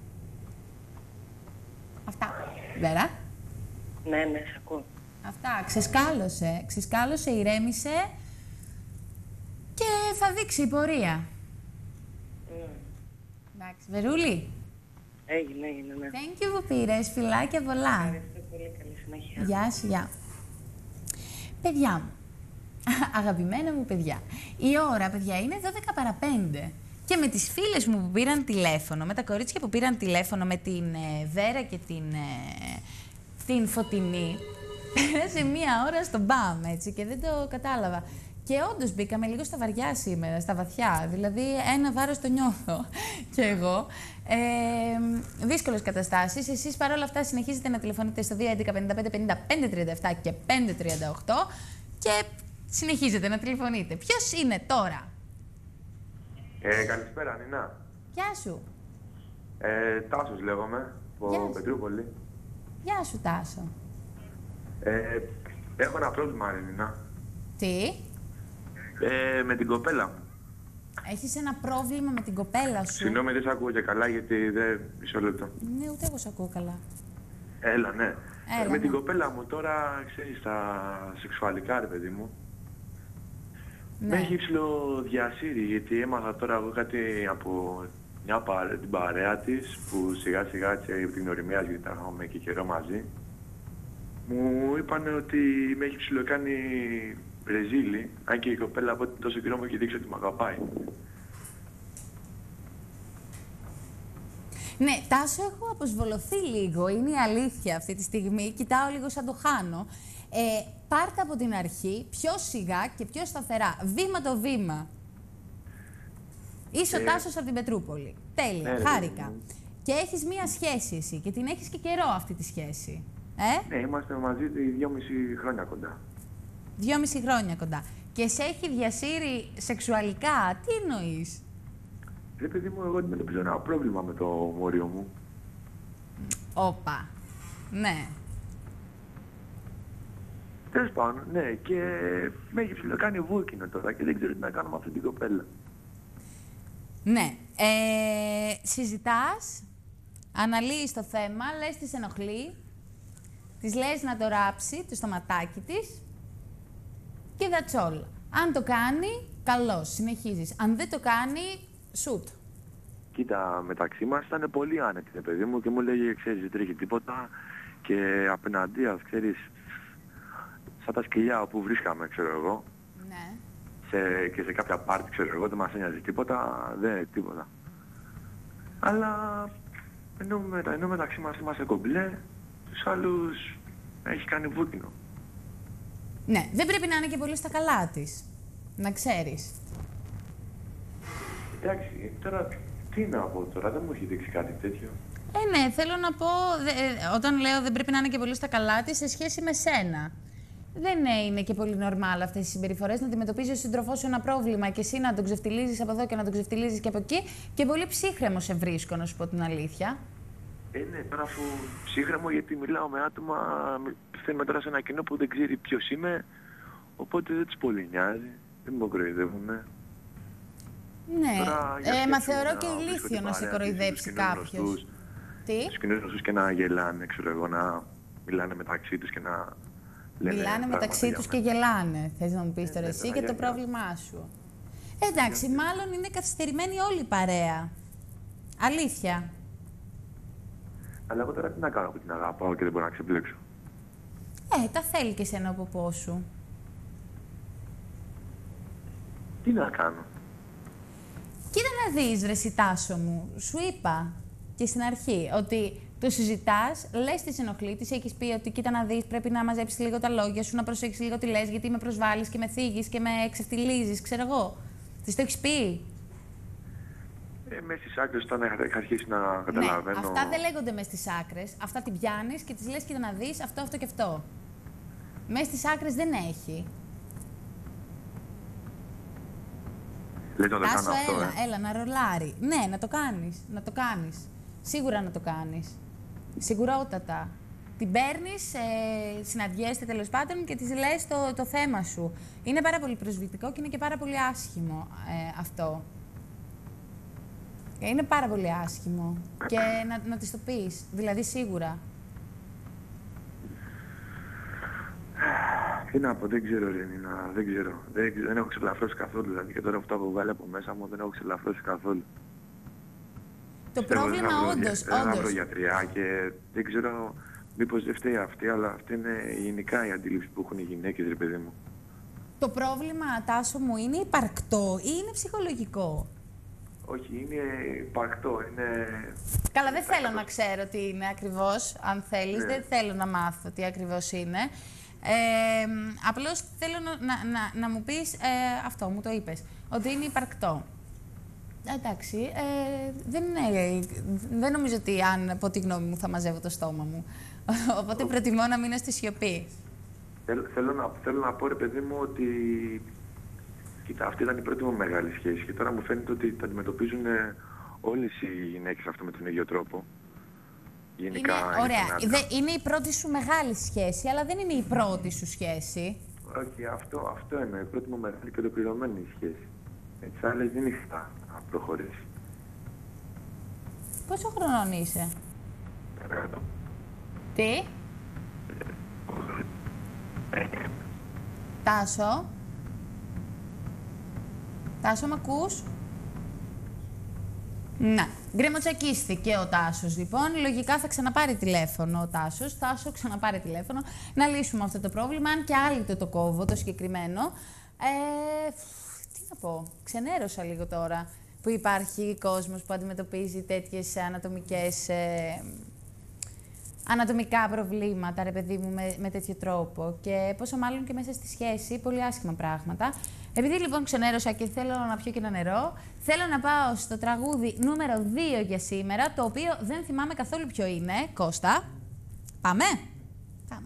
Αυτά. Βέρα. Ναι, ναι, σ' ακούω. Αυτά, ξεσκάλωσε, ξεσκάλωσε, ηρέμησε και θα δείξει η πορεία. Mm. Εντάξει, Βερούλη. Έγινε, έγινε, ναι. Thank you που πήρες, φιλάκια πολλά. Ευχαριστώ πολύ, καλή συνέχεια. Γεια σου, γεια. Παιδιά μου, αγαπημένα μου παιδιά, η ώρα, παιδιά, είναι δώδεκα παρά πέντε. Και με τις φίλες μου που πήραν τηλέφωνο, με τα κορίτσια που πήραν τηλέφωνο, με την ε, Βέρα και την, ε, την Φωτεινή, πέρασε μία ώρα στο μπαμ, έτσι, και δεν το κατάλαβα. Και όντως μπήκαμε λίγο στα βαριά σήμερα, στα βαθιά. Δηλαδή, ένα βάρος το νιώθω κι εγώ. Ε, δύσκολες καταστάσεις. Εσείς παρόλα αυτά συνεχίζετε να τηλεφωνείτε στο δύο έντεκα πενήντα πέντε πενήντα πέντε τριάντα επτά και πέντε τριάντα οκτώ και συνεχίζετε να τηλεφωνείτε. Ποιος είναι τώρα? Ε, καλησπέρα, Νινά. Γεια σου. Ε, Τάσος λέγομαι, από Πετρούπολη. Γεια σου, Τάσο. Ε, έχω ένα πρόβλημα, Νινά. Τι? Ε, με την κοπέλα μου. Έχεις ένα πρόβλημα με την κοπέλα σου? Συγγνώμη, δεν σ' ακούω και καλά, γιατί δεν... Μισό λεπτό. Ναι, ούτε εγώ σ' ακούω καλά. Έλα, ναι. Έλα, ε, με ναι. την κοπέλα μου τώρα, ξέρεις, τα σεξουαλικά, ρε παιδί μου. Ναι. Με έχει ψηλοδιασύρει, γιατί έμαθα τώρα εγώ κάτι από μια παρέ, την παρέα της, που σιγά σιγά έτσι την γνωριμία, γιατί τα είχαμε και καιρό μαζί. Μου είπαν ότι με έχει ψηλοκάνει Βρεζίλη, αν και η κοπέλα από τόσο καιρό μου έχει δείξει ότι με αγαπάει. Ναι, Τάσο, έχω αποσβολωθεί λίγο, είναι η αλήθεια αυτή τη στιγμή, κοιτάω λίγο σαν το χάνω. Ε, πάρτε από την αρχή, πιο σιγά και πιο σταθερά, βήμα το βήμα. Είσαι ε... ο Τάσος από την Πετρούπολη. Τέλεια, ε, χάρηκα. Ε, και έχεις μία σχέση εσύ και την έχεις και καιρό αυτή τη σχέση. Ε? Ναι, είμαστε μαζί δυόμιση χρόνια κοντά. Δυόμιση χρόνια κοντά. Και σε έχει διασύρει σεξουαλικά, τι εννοείς? Ρε παιδί μου, εγώ αντιμετωπίζω ένα πρόβλημα με το μόριο μου. Όπα. Ναι. Τέλος πάντων, ναι, και με έχει ψηλοκάνει βούκινο τώρα και δεν ξέρω τι να κάνω με αυτή την κοπέλα. Ναι. Ε, συζητάς, αναλύεις το θέμα, λες τι σε ενοχλεί, της λες να το ράψει το στοματάκι της και that's all. Αν το κάνει, καλώς, συνεχίζεις. Αν δεν το κάνει, shoot. Κοίτα, μεταξύ μας ήταν πολύ άνετη, ρε παιδί μου, και μου λέγε, ξέρεις, δεν τρέχει τίποτα και απέναντίας, ξέρεις, σαν τα σκυλιά όπου βρίσκαμε, ξέρω εγώ, Ναι. σε, και σε κάποια πάρτι, ξέρω εγώ, δεν μας ένοιαζε τίποτα, δεν τίποτα. Αλλά ενώ, μετα, ενώ μεταξύ μας είμαστε κομπλέ, τους άλλους έχει κάνει βούκινο. Ναι, δεν πρέπει να είναι και πολύ στα καλά της. Να ξέρεις. Εντάξει, τώρα τι να πω τώρα, δεν μου έχει δείξει κάτι τέτοιο. Ε, ναι, θέλω να πω, δε, ε, όταν λέω δεν πρέπει να είναι και πολύ στα καλά της, σε σχέση με σένα. Δεν ε, είναι και πολύ normal αυτές οι συμπεριφορές, να αντιμετωπίζει ο σύντροφός σου ένα πρόβλημα και εσύ να τον ξεφτιλίζεις από εδώ και να τον ξεφτιλίζεις και από εκεί. Και πολύ ψύχρεμο σε βρίσκω, να σου πω την αλήθεια. Ε, ναι, τώρα αφού ψύχρεμο γιατί μιλάω με άτομα, πηγαίνουμε τώρα σε ένα κοινό που δεν ξέρει ποιος είμαι, οπότε δεν τους πολύ νοιάζει, δεν με κοροϊδεύουνε. Ναι, Τώρα, ε, μα θεωρώ και ηλίθιο να σε κοροϊδέψει κάποιος. Τι? Τους κοινούς γνωστούς και να γελάνε, ξέρω εγώ, να μιλάνε μεταξύ τους και να λένε Μιλάνε μεταξύ τους και γελάνε, θες να μου πεις τώρα ναι, εσύ, τώρα, για το για- πρόβλημά σου. Εντάξει, μάλλον είναι καθυστερημένη όλη η παρέα. Αλήθεια. Αλλά εγώ τώρα τι να κάνω που την αγαπάω και δεν μπορώ να ξεπλέξω. Ε, τα θέλει και εσένα ο ποπός σου. Τι να κάνω. Κοίτα να δεις, ρε Σιτάσο μου, σου είπα και στην αρχή ότι το συζητάς, λες τι σε ενοχλεί, της έχεις πει ότι κοίτα να δεις, πρέπει να μαζέψεις λίγο τα λόγια σου, να προσέξεις λίγο τι λες, γιατί με προσβάλλεις και με θίγεις και με ξεφτιλίζεις, ξέρω εγώ. Της το έχεις πει? Ε, μέσα στις άκρες όταν είχα είχα αρχίσει να καταλαβαίνω... Ναι, αυτά δεν λέγονται μες στις άκρες. Αυτά την πιάνεις και της λες κοίτα να δεις αυτό, αυτό και αυτό. Μες στις άκρες δεν έχει. Λες να το Τάσο, κάνω αυτό, έλα, ε. έλα, να ρολάρει. Ναι, να το κάνεις, να το κάνεις. Σίγουρα να το κάνεις. Σιγουρότατα. Την παίρνεις, ε, συναντιέστε τέλος πάντων και της λες το, το θέμα σου. Είναι πάρα πολύ προσβλητικό και είναι και πάρα πολύ άσχημο ε, αυτό. Είναι πάρα πολύ άσχημο. Και να, να της το πεις, δηλαδή σίγουρα. Τι να πω, δεν ξέρω, Ρενίνα, δεν ξέρω. Δεν, δεν έχω ξελαφρώσει καθόλου, δηλαδή και τώρα που το έχω βγάλει από μέσα μου δεν έχω ξελαφρώσει καθόλου. Το Θέλω πρόβλημα να βρω όντως, για- θέλω να βρω όντως. γιατριά και δεν ξέρω μήπως δεν φταίει αυτή, αλλά αυτή είναι γενικά η αντίληψη που έχουν οι γυναίκες, ρε παιδί μου. Το πρόβλημα, Τάσο μου, είναι υπαρκτό ή είναι ψυχολογικό? Όχι, είναι υπαρκτό, είναι... Καλά, δεν θέλω να ξέρω τι είναι ακριβώς, αν θέλεις. Ναι. Δεν θέλω να μάθω τι ακριβώς είναι. Ε, απλώς θέλω να, να, να, να μου πεις, ε, αυτό μου το είπες, ότι είναι υπαρκτό. Εντάξει, ε, δεν, είναι, δεν νομίζω ότι αν πω τη γνώμη μου θα μαζεύω το στόμα μου. Οπότε προτιμώ να μείνω στη σιωπή. Θέλ- Θέλω να, θέλω να πω, ρε παιδί μου, ότι... Κοίτα, αυτή ήταν η πρώτη μου μεγάλη σχέση και τώρα μου φαίνεται ότι τα αντιμετωπίζουν ε, όλες οι γυναίκες αυτό με τον ίδιο τρόπο. Γενικά, Είναι, για ωραία. τον άντρα. Δε, είναι η πρώτη σου μεγάλη σχέση, αλλά δεν είναι η πρώτη σου σχέση. Όχι, αυτό, αυτό είναι η πρώτη μου μεγάλη και ολοκληρωμένη σχέση. Έτσι άλλες δεν είχα να προχωρήσει. Πόσο χρονών είσαι? Παρακαλώ. Τι? Τάσο? Τάσο, μ' ακούς? Να, γκρεμοτσακίστηκε ο Τάσος λοιπόν. Λογικά θα ξαναπάρει τηλέφωνο ο Τάσος. Τάσο, ξαναπάρει τηλέφωνο. Να λύσουμε αυτό το πρόβλημα, αν και άλλοι το το κόβω, το συγκεκριμένο. Ε, τι να πω, ξενέρωσα λίγο τώρα που υπάρχει κόσμος που αντιμετωπίζει τέτοιες ανατομικές... Ε, ανατομικά προβλήματα, ρε παιδί μου, με, με τέτοιο τρόπο. Και πόσο μάλλον και μέσα στη σχέση, πολύ άσχημα πράγματα. Επειδή λοιπόν ξενέρωσα και θέλω να πιω και ένα νερό, θέλω να πάω στο τραγούδι νούμερο δύο για σήμερα, το οποίο δεν θυμάμαι καθόλου ποιο είναι. Κώστα, πάμε. Πάμε.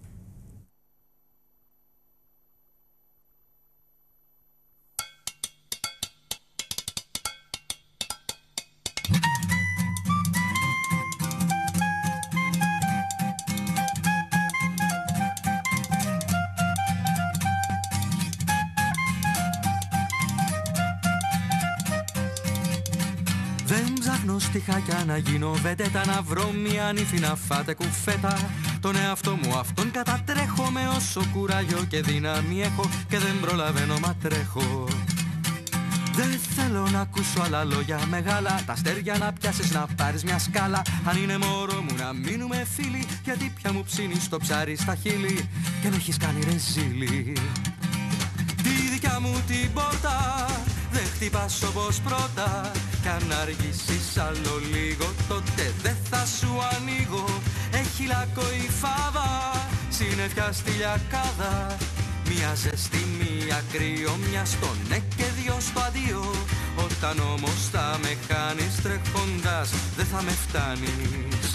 Δεν ψάχνω στιχάκια να γίνω βεντέτα, να βρω μια νύφη να φάτε κουφέτα. Τον εαυτό μου αυτόν κατατρέχω με όσο κουράγιο και δύναμη έχω και δεν προλαβαίνω μα τρέχω. Δεν θέλω να ακούσω άλλα λόγια μεγάλα, τα αστέρια να πιάσεις να πάρεις μια σκάλα. Αν είναι μωρό μου να μείνουμε φίλοι, γιατί πια μου ψήνεις το ψάρι στα χείλη και με έχεις κάνει ρεζίλι. Τη δικιά μου την πόρτα δεν χτυπάς όπως πρώτα, κι αν αργήσεις άλλο λίγο τότε δεν θα σου ανοίγω. Έχει λάκκο η φάβα, συννεφιά στη λιακάδα, μια ζεστή, μια κρύο, μια στο ναι και δυο στο αντίο. Όταν όμως θα με χάνεις τρέχοντας δεν θα με φτάνεις.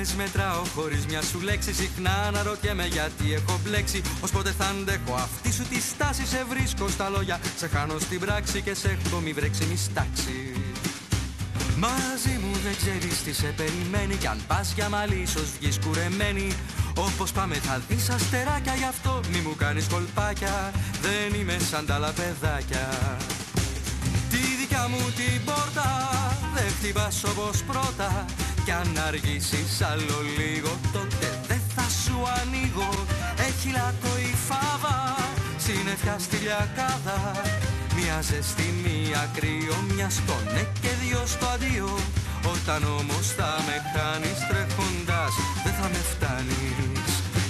κάνεις μετράω χωρίς μια σου λέξη. Συχνά αναρωτιέμαι γιατί έχω μπλέξει. Ως πότε θα αντέχω αυτή σου τη στάση. Σε βρίσκω στα λόγια, σε χάνω στην πράξη και σε έχω μη βρέξει μη στάξει. Μαζί μου δεν ξέρεις τι σε περιμένει. Κι αν πας για μαλλί ίσως βγεις κουρεμένη. Όπως πάμε θα δεις αστεράκια. Γι' αυτό μη μου κάνεις κολπάκια. Δεν είμαι σαν τα άλλα παιδάκια. Τη δικιά μου την πόρτα δεν χτυπάς όπως πρώτα. Κι αν αργήσεις άλλο λίγο τότε δεν θα σου ανοίγω. Έχει λάκκο η φάβα, συννεφιά στη λιακάδα. Μια ζεστή, μια κρύο, μια στο ναι και δυο στο αντίο. Όταν όμως θα με χάνεις τρέχοντας δεν θα με φτάνεις.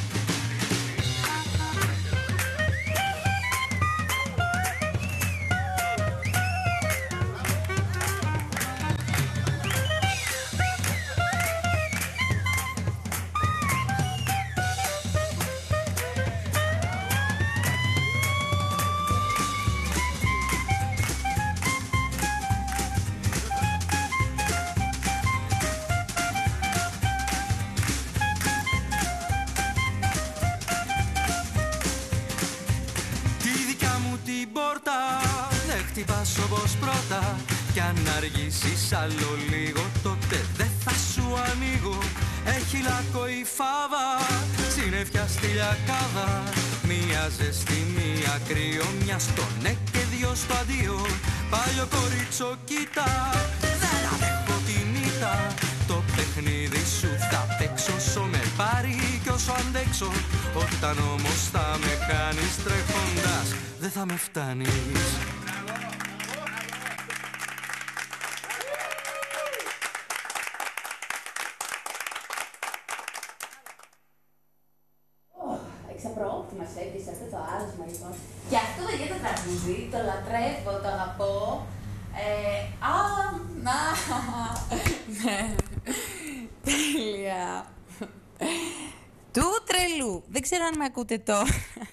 Όπως πρώτα. Κι αν αργήσεις άλλο λίγο τότε δεν θα σου ανοίγω. Έχει λάκκο η φάβα, συννεφιά στη λιακάδα. Μια ζεστή, μια κρύο, μια στο ναι και δυο στο αντίο. Παλιό κορίτσο κοίτα, δεν αντέχω την ήττα. Το παιχνίδι σου θα παίξω όσο με πάρει κι όσο αντέξω. Όταν όμως θα με κάνεις τρέχοντας δεν θα με φτάνεις. Εξαπρόπτη μας έπεισε αυτό το άλσμα λοιπόν. Και αυτό για το τραγούδι, το λατρεύω, το αγαπώ. Ε, α, να, ναι, τέλεια. Του τρελού. Δεν ξέρω αν με ακούτε τώρα.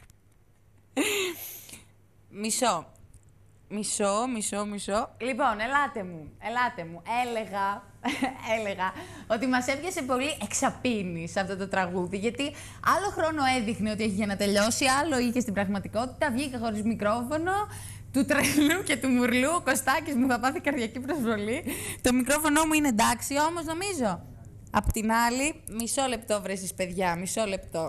Μισό. Μισό, μισό, μισό. Λοιπόν, ελάτε μου, ελάτε μου. Έλεγα, έλεγα ότι μας έπιασε πολύ εξαπίνη σε αυτό το τραγούδι, γιατί άλλο χρόνο έδειχνε ότι έχει για να τελειώσει, άλλο είχε στην πραγματικότητα, βγήκα χωρίς μικρόφωνο, του τρελού και του μουρλού, ο Κωστάκης μου θα πάθει καρδιακή προσβολή. Το μικρόφωνο μου είναι εντάξει, όμως νομίζω. Απ' την άλλη, μισό λεπτό βρε εσείς παιδιά, μισό λεπτό.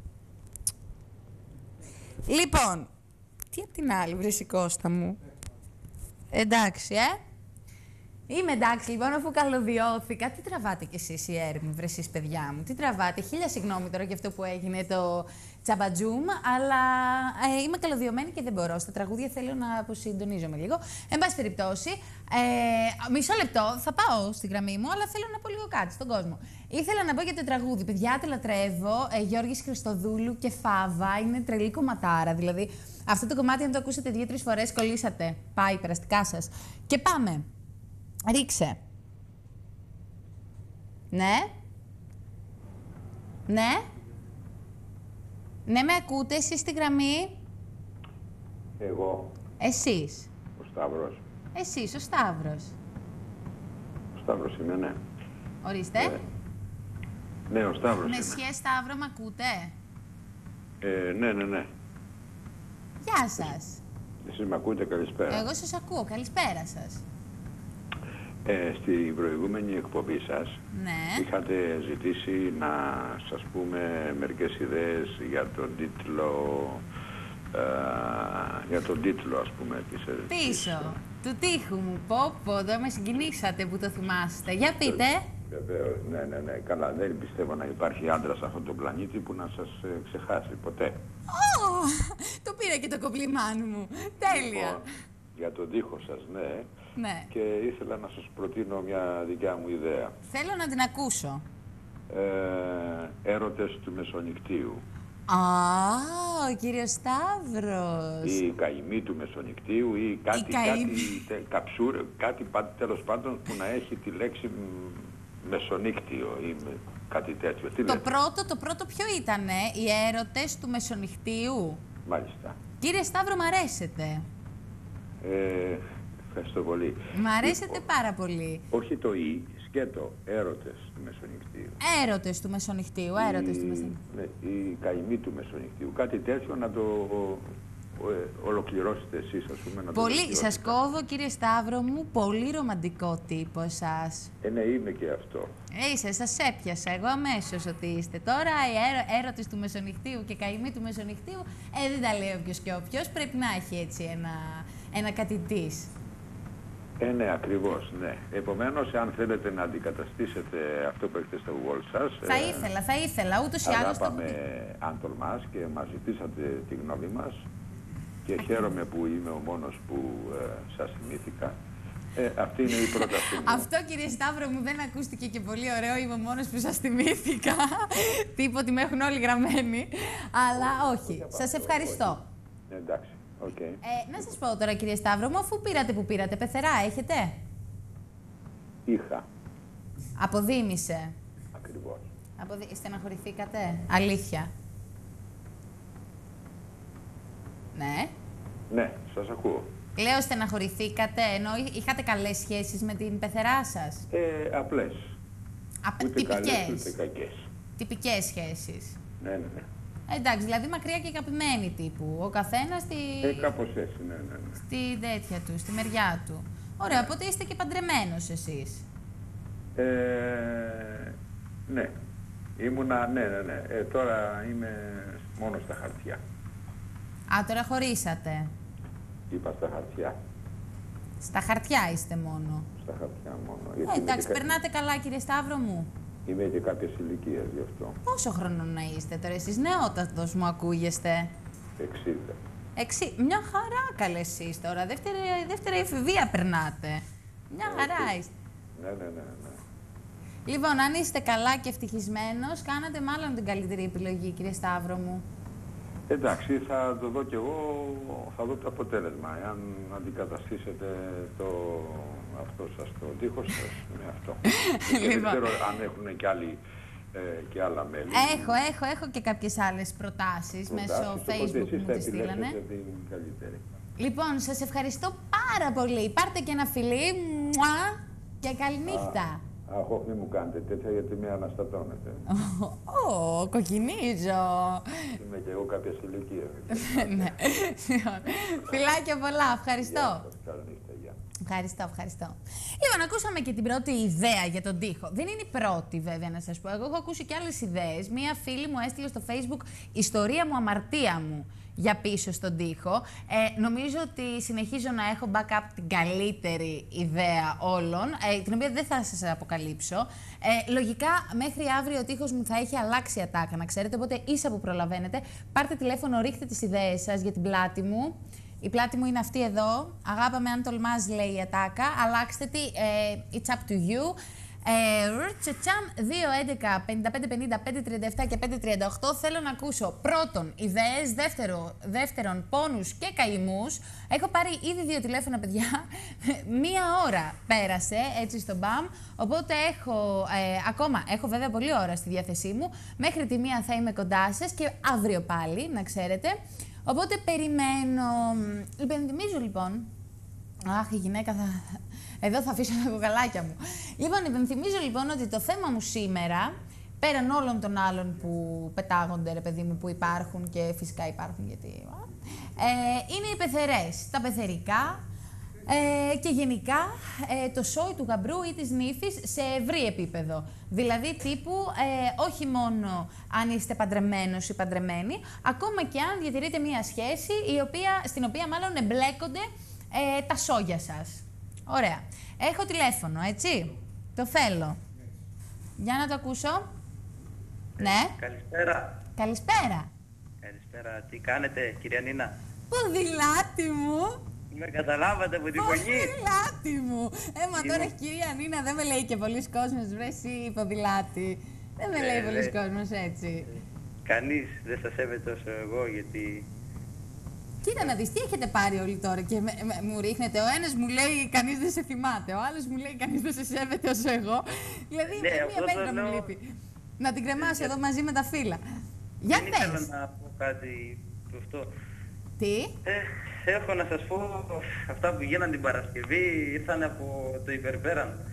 Λοιπόν, τι απ' την άλλη βρε εσύ Κώστα μου. Εντάξει, ε. Είμαι εντάξει, λοιπόν, αφού καλωδιώθηκα. Τι τραβάτε κι εσείς οι έρμοι, βρε εσείς παιδιά μου. Τι τραβάτε. Χίλια συγγνώμη τώρα για αυτό που έγινε το τσαμπατζούμ, αλλά ε, είμαι καλωδιωμένη και δεν μπορώ. Στα τραγούδια θέλω να αποσυντονίζομαι λίγο. Εν πάση περιπτώσει, ε, μισό λεπτό, θα πάω στη γραμμή μου, αλλά θέλω να πω λίγο κάτι στον κόσμο. Ήθελα να πω για το τραγούδι. Παιδιά, το λατρεύω. Ε, Γιώργης Χριστοδούλου και Φάβα. Είναι τρελή κομματάρα. Δηλαδή, αυτό το κομμάτι, αν το ακούσετε δύο-τρεις φορές, κολλήσατε. Πάει, περαστικά σας. Και πάμε. Ρίξε. Ναι. Ναι. Ναι, με ακούτε εσείς στη γραμμή. Εγώ. Εσείς. Ο Σταύρος. Εσείς, ο Σταύρος. Ο Σταύρος είμαι, ναι. Ορίστε. Ε, ναι, ο Σταύρος με είμαι. σχέση Σταύρο, με ακούτε. Ε, ναι, ναι, ναι. Γεια σας. Εσείς με ακούτε, καλησπέρα. Εγώ σας ακούω, καλησπέρα σας. Ε, στην προηγούμενη εκπομπή σας, Ναι. είχατε ζητήσει να σας πούμε μερικές ιδέες για τον τίτλο, ε, για τον τίτλο, ας πούμε, της Πίσω, του τείχου μου. Πω, πω, εδώ με συγκινήσατε που το θυμάστε. Για πείτε. Βεβαίως, ναι, ναι, ναι. Καλά, δεν πιστεύω να υπάρχει άντρα σε αυτόν τον πλανήτη που να σας ε, ξεχάσει ποτέ. Oh, το πήρα και το κομπλιμάν μου. Τέλεια. Λοιπόν, για τον τοίχο σας, ναι. Ναι. Και ήθελα να σας προτείνω μια δικιά μου ιδέα. Θέλω να την ακούσω. Ε, έρωτες του Μεσονικτίου. Α, ο κύριος Σταύρος. Ή καημή του Μεσονικτίου ή κάτι, καημή. κάτι, τε, καψούρ, κάτι πα- τέλος πάντων που να έχει τη λέξη μ, Μεσονύκτιο ή με, κάτι τέτοιο. Τι Το λέτε? πρώτο, το πρώτο ποιο ήτανε, οι έρωτες του Μεσονυχτίου. Μάλιστα. Κύριε Σταύρο, μ' αρέσετε. Ε, ευχαριστώ πολύ. Μ' αρέσετε Λοιπόν, πάρα πολύ. όχι το «η», σκέτο, έρωτες του Μεσονυχτίου. Έρωτες του Μεσονυχτίου, έρωτες του Μεσονυχτίου. Ναι, η καημή του Μεσονυχτίου. Κάτι τέτοιο να το ε, ολοκληρώσετε εσείς, ας πούμε. Να Πολύ, το σας κόβω κύριε Σταύρο μου, πολύ ρομαντικό τύπο εσάς. Ε, ναι, είμαι και αυτό. Ε, είσαι, σας έπιασα εγώ αμέσως ότι είστε. Τώρα οι έρω, έρωτες του Μεσονυχτίου και καημή του Μεσονυχτίου, ε, δεν τα λέει όποιος και όποιος, πρέπει να έχει έτσι ένα, ένα κάτι της. Ε, ναι, ακριβώς, ναι. Επομένως, αν θέλετε να αντικαταστήσετε αυτό που έχετε στο Wall σας... Θα ε, ήθελα, θα ήθελα, ούτως ή άλλως το αγάπαμε αν τολμάς και μας ζητήσατε τη γνώμη μας και χαίρομαι που είμαι ο μόνος που ε, σας θυμήθηκα. Ε, αυτή είναι η πρόταση μου. Αυτό, κύριε Σταύρο μου, δεν ακούστηκε και πολύ ωραίο. Είμαι ο μόνος που σας θυμήθηκα. Τύπο ότι με έχουν όλοι γραμμένοι. Αλλά όχι. Σας ευχαριστώ. Ε, εντάξει. Okay. Ε, να σας πω τώρα, κύριε Σταύρο μου, αφού πήρατε που πήρατε, πεθερά έχετε? Είχα. Αποδίμησε. Ακριβώς. Αποδι... Στεναχωρηθήκατε? Αλήθεια? Ναι. Ναι, σας ακούω. Λέω στεναχωρηθήκατε, ενώ είχατε καλές σχέσεις με την πεθερά σας? Ε, απλές. Α, ούτε τυπικές. καλές, ούτε κακές. Τυπικές σχέσεις. Ναι, ναι, ναι. Εντάξει, δηλαδή μακριά και αγαπημένη τύπου. Ο καθένας στη... Ε, κάπως έτσι, ναι, ναι, ναι. Στη τέτοια του, στη μεριά του. Ωραία, οπότε είστε και παντρεμένος εσείς. Ε, ναι. Ήμουνα, ναι, ναι, ναι. Ε, τώρα είμαι μόνο στα χαρτιά. Α, τώρα χωρίσατε. Είπα στα χαρτιά. Στα χαρτιά είστε μόνο. Στα χαρτιά μόνο. Ε, εντάξει, και... περνάτε καλά, κύριε Σταύρο μου. Είμαι και κάποιες ηλικίες γι' αυτό. Πόσο χρόνο να είστε τώρα εσείς? Νεότατος μου ακούγεστε. εξήντα. Εξή... Μια χαρά καλέ εσείς τώρα. Δεύτερη, δεύτερη εφηβεία περνάτε. Μια Ε, χαρά είστε. Ναι, ναι, ναι, ναι. Λοιπόν, αν είστε καλά και ευτυχισμένος, κάνατε μάλλον την καλύτερη επιλογή, κύριε Σταύρο μου. Εντάξει, θα το δω κι εγώ, θα δω το αποτέλεσμα. Εάν αντικαταστήσετε το αυτό σας, το τείχος σας με αυτό. Και δεν ξέρω αν έχουν και, άλλοι, ε, και άλλα μέλη. Έχω, έχω, έχω και κάποιες άλλες προτάσεις, προτάσεις μέσω Facebook που μου τις στείλανε. Την καλύτερη. Λοιπόν, σας ευχαριστώ πάρα πολύ. Πάρτε και ένα φιλί, μουά, και καληνύχτα. Αχ, μη μου κάνετε τέτοια γιατί με αναστατώνετε. Ω, κοκκινίζω. Είμαι και εγώ κάποιες ηλικίες. Ναι. Φιλάκια πολλά, ευχαριστώ. Καληνύχτα, γεια. Ευχαριστώ, ευχαριστώ. Λοιπόν, ακούσαμε και την πρώτη ιδέα για τον τοίχο. Δεν είναι η πρώτη, βέβαια, να σας πω. Εγώ έχω ακούσει και άλλες ιδέες. Μία φίλη μου έστειλε στο Facebook «Ιστορία μου, αμαρτία μου» για πίσω στον τοίχο. Ε, νομίζω ότι συνεχίζω να έχω backup την καλύτερη ιδέα όλων, ε, την οποία δεν θα σας αποκαλύψω. Ε, λογικά, μέχρι αύριο ο τοίχος μου θα έχει αλλάξει ατάκα, να ξέρετε, οπότε ίσα που προλαβαίνετε, πάρτε τηλέφωνο, ρίχτε τις ιδέες σας για την πλάτη μου. Η πλάτη μου είναι αυτή εδώ. Αγάπαμε αν τολμάς, λέει η ατάκα. Αλλάξτε τη. Ε, it's up to you. Ε, δύο έντεκα πενήντα πέντε πενήντα πέντε τριάντα επτά και πέντε τριάντα οκτώ. Θέλω να ακούσω πρώτον ιδέες, δεύτερο, δεύτερον πόνους και καημούς. Έχω πάρει ήδη δύο τηλέφωνα, παιδιά. Μία ώρα πέρασε έτσι στο μπαμ. Οπότε έχω ε, ακόμα, έχω βέβαια πολλή ώρα στη διάθεσή μου. Μέχρι τη μία θα είμαι κοντά σας και αύριο πάλι, να ξέρετε. Οπότε περιμένω. Υπενθυμίζω λοιπόν. Αχ, η γυναίκα θα. Εδώ θα αφήσω τα κοκαλάκια μου. Λοιπόν, υπενθυμίζω λοιπόν ότι το θέμα μου σήμερα, πέραν όλων των άλλων που πετάγονται, ρε παιδί μου, που υπάρχουν και φυσικά υπάρχουν γιατί. Ε, είναι οι πεθερές, τα πεθερικά ε, και γενικά ε, το σόι του γαμπρού ή της νύφης σε ευρύ επίπεδο. Δηλαδή τύπου ε, όχι μόνο αν είστε παντρεμένος ή παντρεμένοι, ακόμα και αν διατηρείτε μία σχέση η οποία, στην οποία μάλλον εμπλέκονται ε, τα σόγια σας. Ωραία. Έχω τηλέφωνο, έτσι. Το θέλω. Για να το ακούσω. Ναι. Καλησπέρα. Καλησπέρα. Καλησπέρα. Τι κάνετε, κυρία Νίνα? Ποδηλάτη μου. Με καταλάβατε από την φωνή. Ποδηλάτη μου. Ε, μα τώρα κυρία Νίνα δεν με λέει και πολλοί κόσμος, βρε εσύ ποδηλάτη. Δεν με λέει πολλοί κόσμος έτσι. Κανείς δεν σας σέβεται όσο εγώ, γιατί... Κοίτα να δεις, τι έχετε πάρει όλοι τώρα και με, με, μου ρίχνετε. Ο ένας μου λέει κανείς δεν σε θυμάται, ο άλλος μου λέει κανείς δεν σε σέβεται όσο εγώ. Δηλαδή ναι, μία πέτρα μου λείπει. Να την κρεμάσω εδώ μαζί με τα φύλλα. Για δεν πες. ήθελα να πω κάτι του αυτό. Τι? Ε, έχω να σας πω, αυτά που γίνανε την Παρασκευή ήρθαν από το υπερπέραν.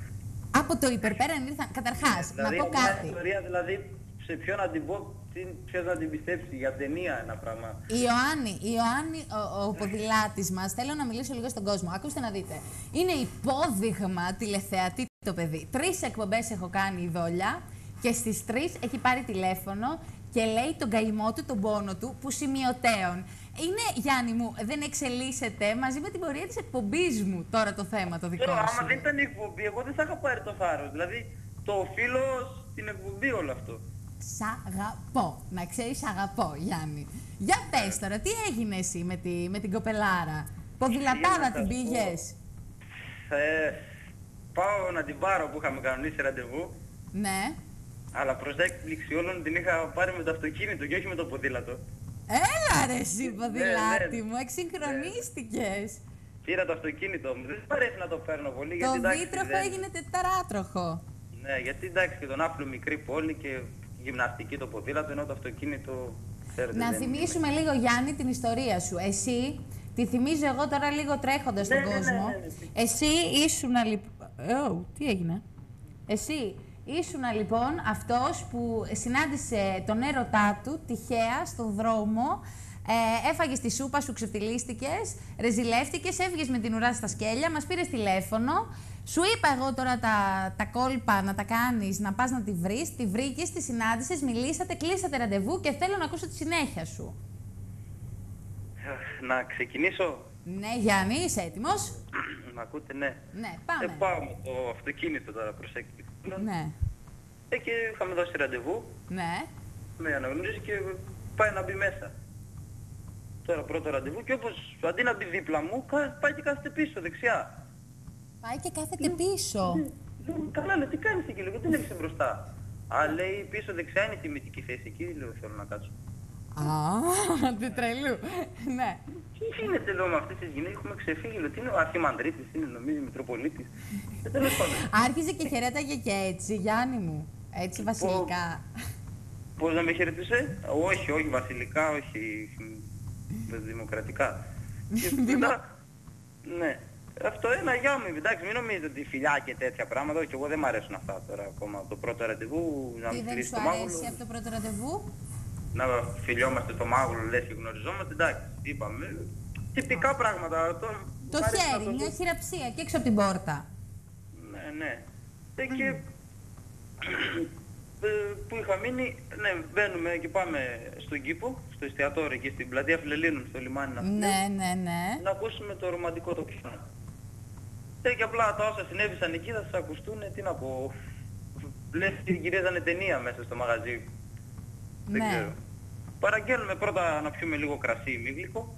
Από το υπερπέραν ήρθαν. Καταρχάς, δηλαδή, να πω μια κάτι. ιστορία, δηλαδή, σε ποιο να την πω, ποιος να την πιστέψει, για ταινία ένα πράγμα. Η Ιωάννη, η Ιωάννη ο, ο ποδηλάτης μας, θέλω να μιλήσω λίγο στον κόσμο. Ακούστε να δείτε. Είναι υπόδειγμα τηλεθεατή το παιδί. Τρεις εκπομπές έχω κάνει η Δόλια και στις τρεις έχει πάρει τηλέφωνο και λέει τον καημό του, τον πόνο του, που σημειωτέων. Είναι, Γιάννη μου, δεν εξελίσσεται μαζί με την πορεία της εκπομπής μου τώρα το θέμα το δικό σου. Άμα δεν ήταν η εκπομπή, εγώ δεν θα είχα πάρει το θάρρος. Δηλαδή, το οφείλω στην εκπομπή όλο αυτό. Σ' αγαπώ. Να ξέρεις, αγαπώ, Γιάννη. Για πες τώρα, τι έγινε εσύ με, τη, με την κοπελάρα. Ποδηλατάρα την πήγες. Ε, πάω να την πάρω που είχαμε κανονίσει ραντεβού. Ναι. Αλλά προς έκπληξη όλων την είχα πάρει με το αυτοκίνητο και όχι με το ποδήλατο. Έλα ρε εσύ ποδηλάτη ναι, ναι. μου, εξυγχρονίστηκες. Πήρα το αυτοκίνητο μου, δεν μου αρέσει να το παίρνω πολύ. Το γιατί, εντάξει, δίτροχο δεν... έγινε τετράτροχο. Ναι, γιατί εντάξει και τον Άφλο μικρή πόλη και γυμναστική το ποδήλατο, ενώ το αυτοκίνητο... Ξέρετε, Να δεν θυμίσουμε είναι... λίγο, Γιάννη, την ιστορία σου. Εσύ, τη θυμίζω εγώ τώρα λίγο τρέχοντας ναι, στον ναι, κόσμο. ναι, ναι, ναι. Εσύ ήσουν λοιπόν... Oh, τι έγινε? Εσύ ήσουν λοιπόν αυτός που συνάντησε τον έρωτά του τυχαία στον δρόμο, ε, έφαγες τη σούπα σου, ξεφτυλίστηκες, ρεζιλεύτηκες, έφυγες με την ουρά στα σκέλια, μας πήρες τηλέφωνο. Σου είπα εγώ τώρα τα, τα κόλπα να τα κάνεις, να πας να τη βρεις, τη βρήκες, τη συνάντησες, μιλήσατε, κλείσατε ραντεβού και θέλω να ακούσω τη συνέχεια σου. Να ξεκινήσω. Ναι, Γιάννη, είσαι έτοιμος? Μ' ακούτε, ναι. Ναι, πάμε. Ε, πάω με το αυτοκίνητο τώρα προς έκπληξη. Ναι. Ε, και είχαμε δώσει ραντεβού. Ναι. Με αναγνωρίζει και πάει να μπει μέσα. Τώρα πρώτο ραντεβού και όπως αντί να μπει δίπλα μου, πάει και κάθεται πίσω, δεξιά. Πάει και κάθεται πίσω. Λέω, καλά, λέω, τι κάνεις εκεί, λέω, γιατί δεν έρχεσαι μπροστά. Α, λέει, πίσω δεξιά είναι η τιμητική θέση, εκεί λέω, θέλω να κάτσω. Α, τι τρελού. Ναι. Τι γίνεται, λέω, με αυτές τις γυναίκες, έχουμε ξεφύγει, λέω, τι είναι ο αρχιμανδρίτης, είναι, νομίζει, Μητροπολίτης. Ε, τέλος πάντων. Άρχιζε και χαιρέταγε και έτσι, Γιάννη μου. Έτσι βασιλικά. Πώς να με χαιρετούσε? Όχι, όχι βασιλικά, όχι δημοκρατικά. Και μετά, ναι. Αυτό ένα γεια μου, εντάξει, μην νομίζετε ότι φιλιά και τέτοια πράγματα, και εγώ δεν μ' αρέσουν αυτά τώρα ακόμα. Το πρώτο ραντεβού, να Τι μην δεν κλείσει σου το αρέσει μάγουλο. από το πρώτο ραντεβού? Να φιλιόμαστε στο μάγουλο, λες και γνωριζόμαστε, εντάξει, είπαμε. Τυπικά πράγματα. Το, το χέρι, το... μια χειραψία και έξω από την πόρτα. Ναι, ναι. Ε, και που είχα μείνει, ναι, μπαίνουμε και πάμε στον κήπο, στο εστιατόριο εκεί στην πλατεία Φιλελλήνων, στο λιμάνι να πούμε. Ναι, ναι, ναι. Να ακούσουμε το ρομαντικό το πιθανό. Ε, και απλά τα όσα συνέβησαν εκεί θα σας ακουστούν, τι να πω, λες και γυρίζανε ταινία μέσα στο μαγαζί. Δεν Ναι. ξέρω. Παραγγέλνουμε πρώτα να πιούμε λίγο κρασί ημίγλυκο.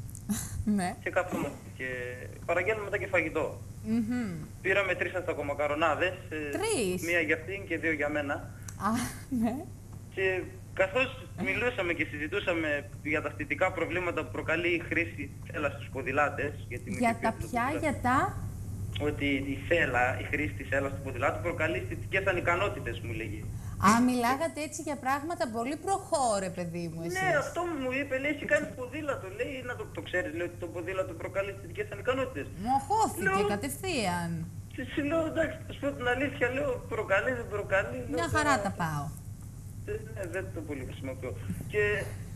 Ναι. Και καθόμαστε και παραγγέλνουμε μετά και φαγητό. Mm-hmm. Πήραμε τρεις αστακομακαρονάδες. Τρεις. Μία για αυτήν και δύο για μένα. Α, ναι. Και καθώς μιλούσαμε και συζητούσαμε για τα αισθητικά προβλήματα που προκαλεί η χρήση θέλας στους ποδηλάτες. Γιατί Για τα πια, για τα... Ότι η θέλα, η χρήση της θέλας του ποδηλάτου προκαλεί αισθητικές ανικανότητες, μου λέγει. Α, μιλάγατε έτσι για πράγματα πολύ προχώρε, παιδί μου, εσείς. Ναι, αυτό μου είπε, λέει, εσύ κάνεις ποδήλατο, λέει, να το, το ξέρεις, λέει, ότι το ποδήλατο προκαλεί αισθητικές ανικανότητες. Μου αχώθηκε Λέω... κατευθείαν. Και σου λέω, εντάξει, θα σου πω την αλήθεια, λέω, προκαλεί, δεν προκαλεί. Μια λέω, χαρά τώρα... τα πάω. Ναι, δεν το πολύ χρησιμοποιώ. Και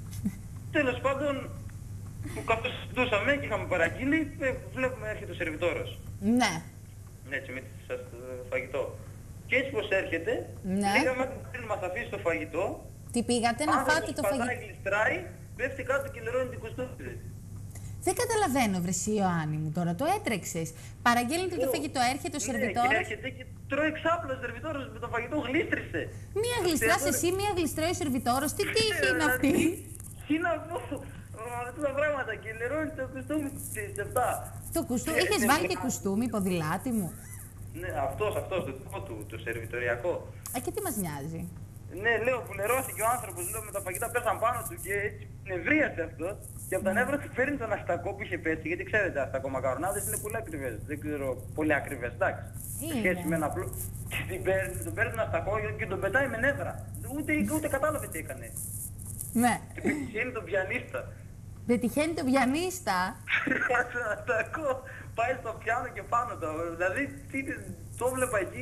τέλος πάντων, που καθώς συζητούσαμε και είχαμε παραγγείλει, βλέπουμε έρχεται ο σερβιτόρος. Ναι. Έτσι, με το φαγητό. Και έτσι πως έρχεται, Ναι. λέγαμε ότι μας αφήσει το φαγητό. Τι πήγατε να φάτε το φαγητό? Πατάει, γλιστράει, πέφτει κάτω και λερώνει την κουστούφι. Δεν καταλαβαίνω, βρεσί Ιωάννη μου τώρα, το έτρεξες. Παραγγέλνετε το φαγητό, έρχεται ο Ναι, σερβιτόρος. και έρχεται και τρώει ξάπλο ο σερβιτόρος με το φαγητό, γλίστρισε. Μία γλιστράς εσύ, μία γλιστράει ο σερβιτόρος. Τι τύχη είναι αυτή? Τι να πω, αυτά τα πράγματα και λερώνει το κουστούμι στις επτά. Το κουστούμι, είχες βάλει και κουστούμι, ποδηλάτι μου. Ναι, αυτός, αυτός, το δικό του, το σερβιτοριακό. Α, και τι μας νοιάζει? Ναι, λέω που λερώθηκε ο άνθρωπος, λέω με τα φαγητά πέσαν πάνω του και έτσι νευρίασε αυτό. Και από τα νεύρα του παίρνει τον αστακό που είχε πέσει, γιατί ξέρετε, αστακομακαρονάδες είναι πολύ ακριβές. Δεν ξέρω, πολύ ακριβές, εντάξει. Σε σχέση με ένα απλό. Και την παίρνει, τον παίρνει τον αστακό και τον πετάει με νεύρα. Ούτε, ούτε κατάλαβε τι έκανε. Ναι. Και πετυχαίνει τον πιανίστα. Πετυχαίνει τον πιανίστα. Τον αστακό πάει στο πιάνο και πάνω του. Δηλαδή, τι, το βλέπα εκεί.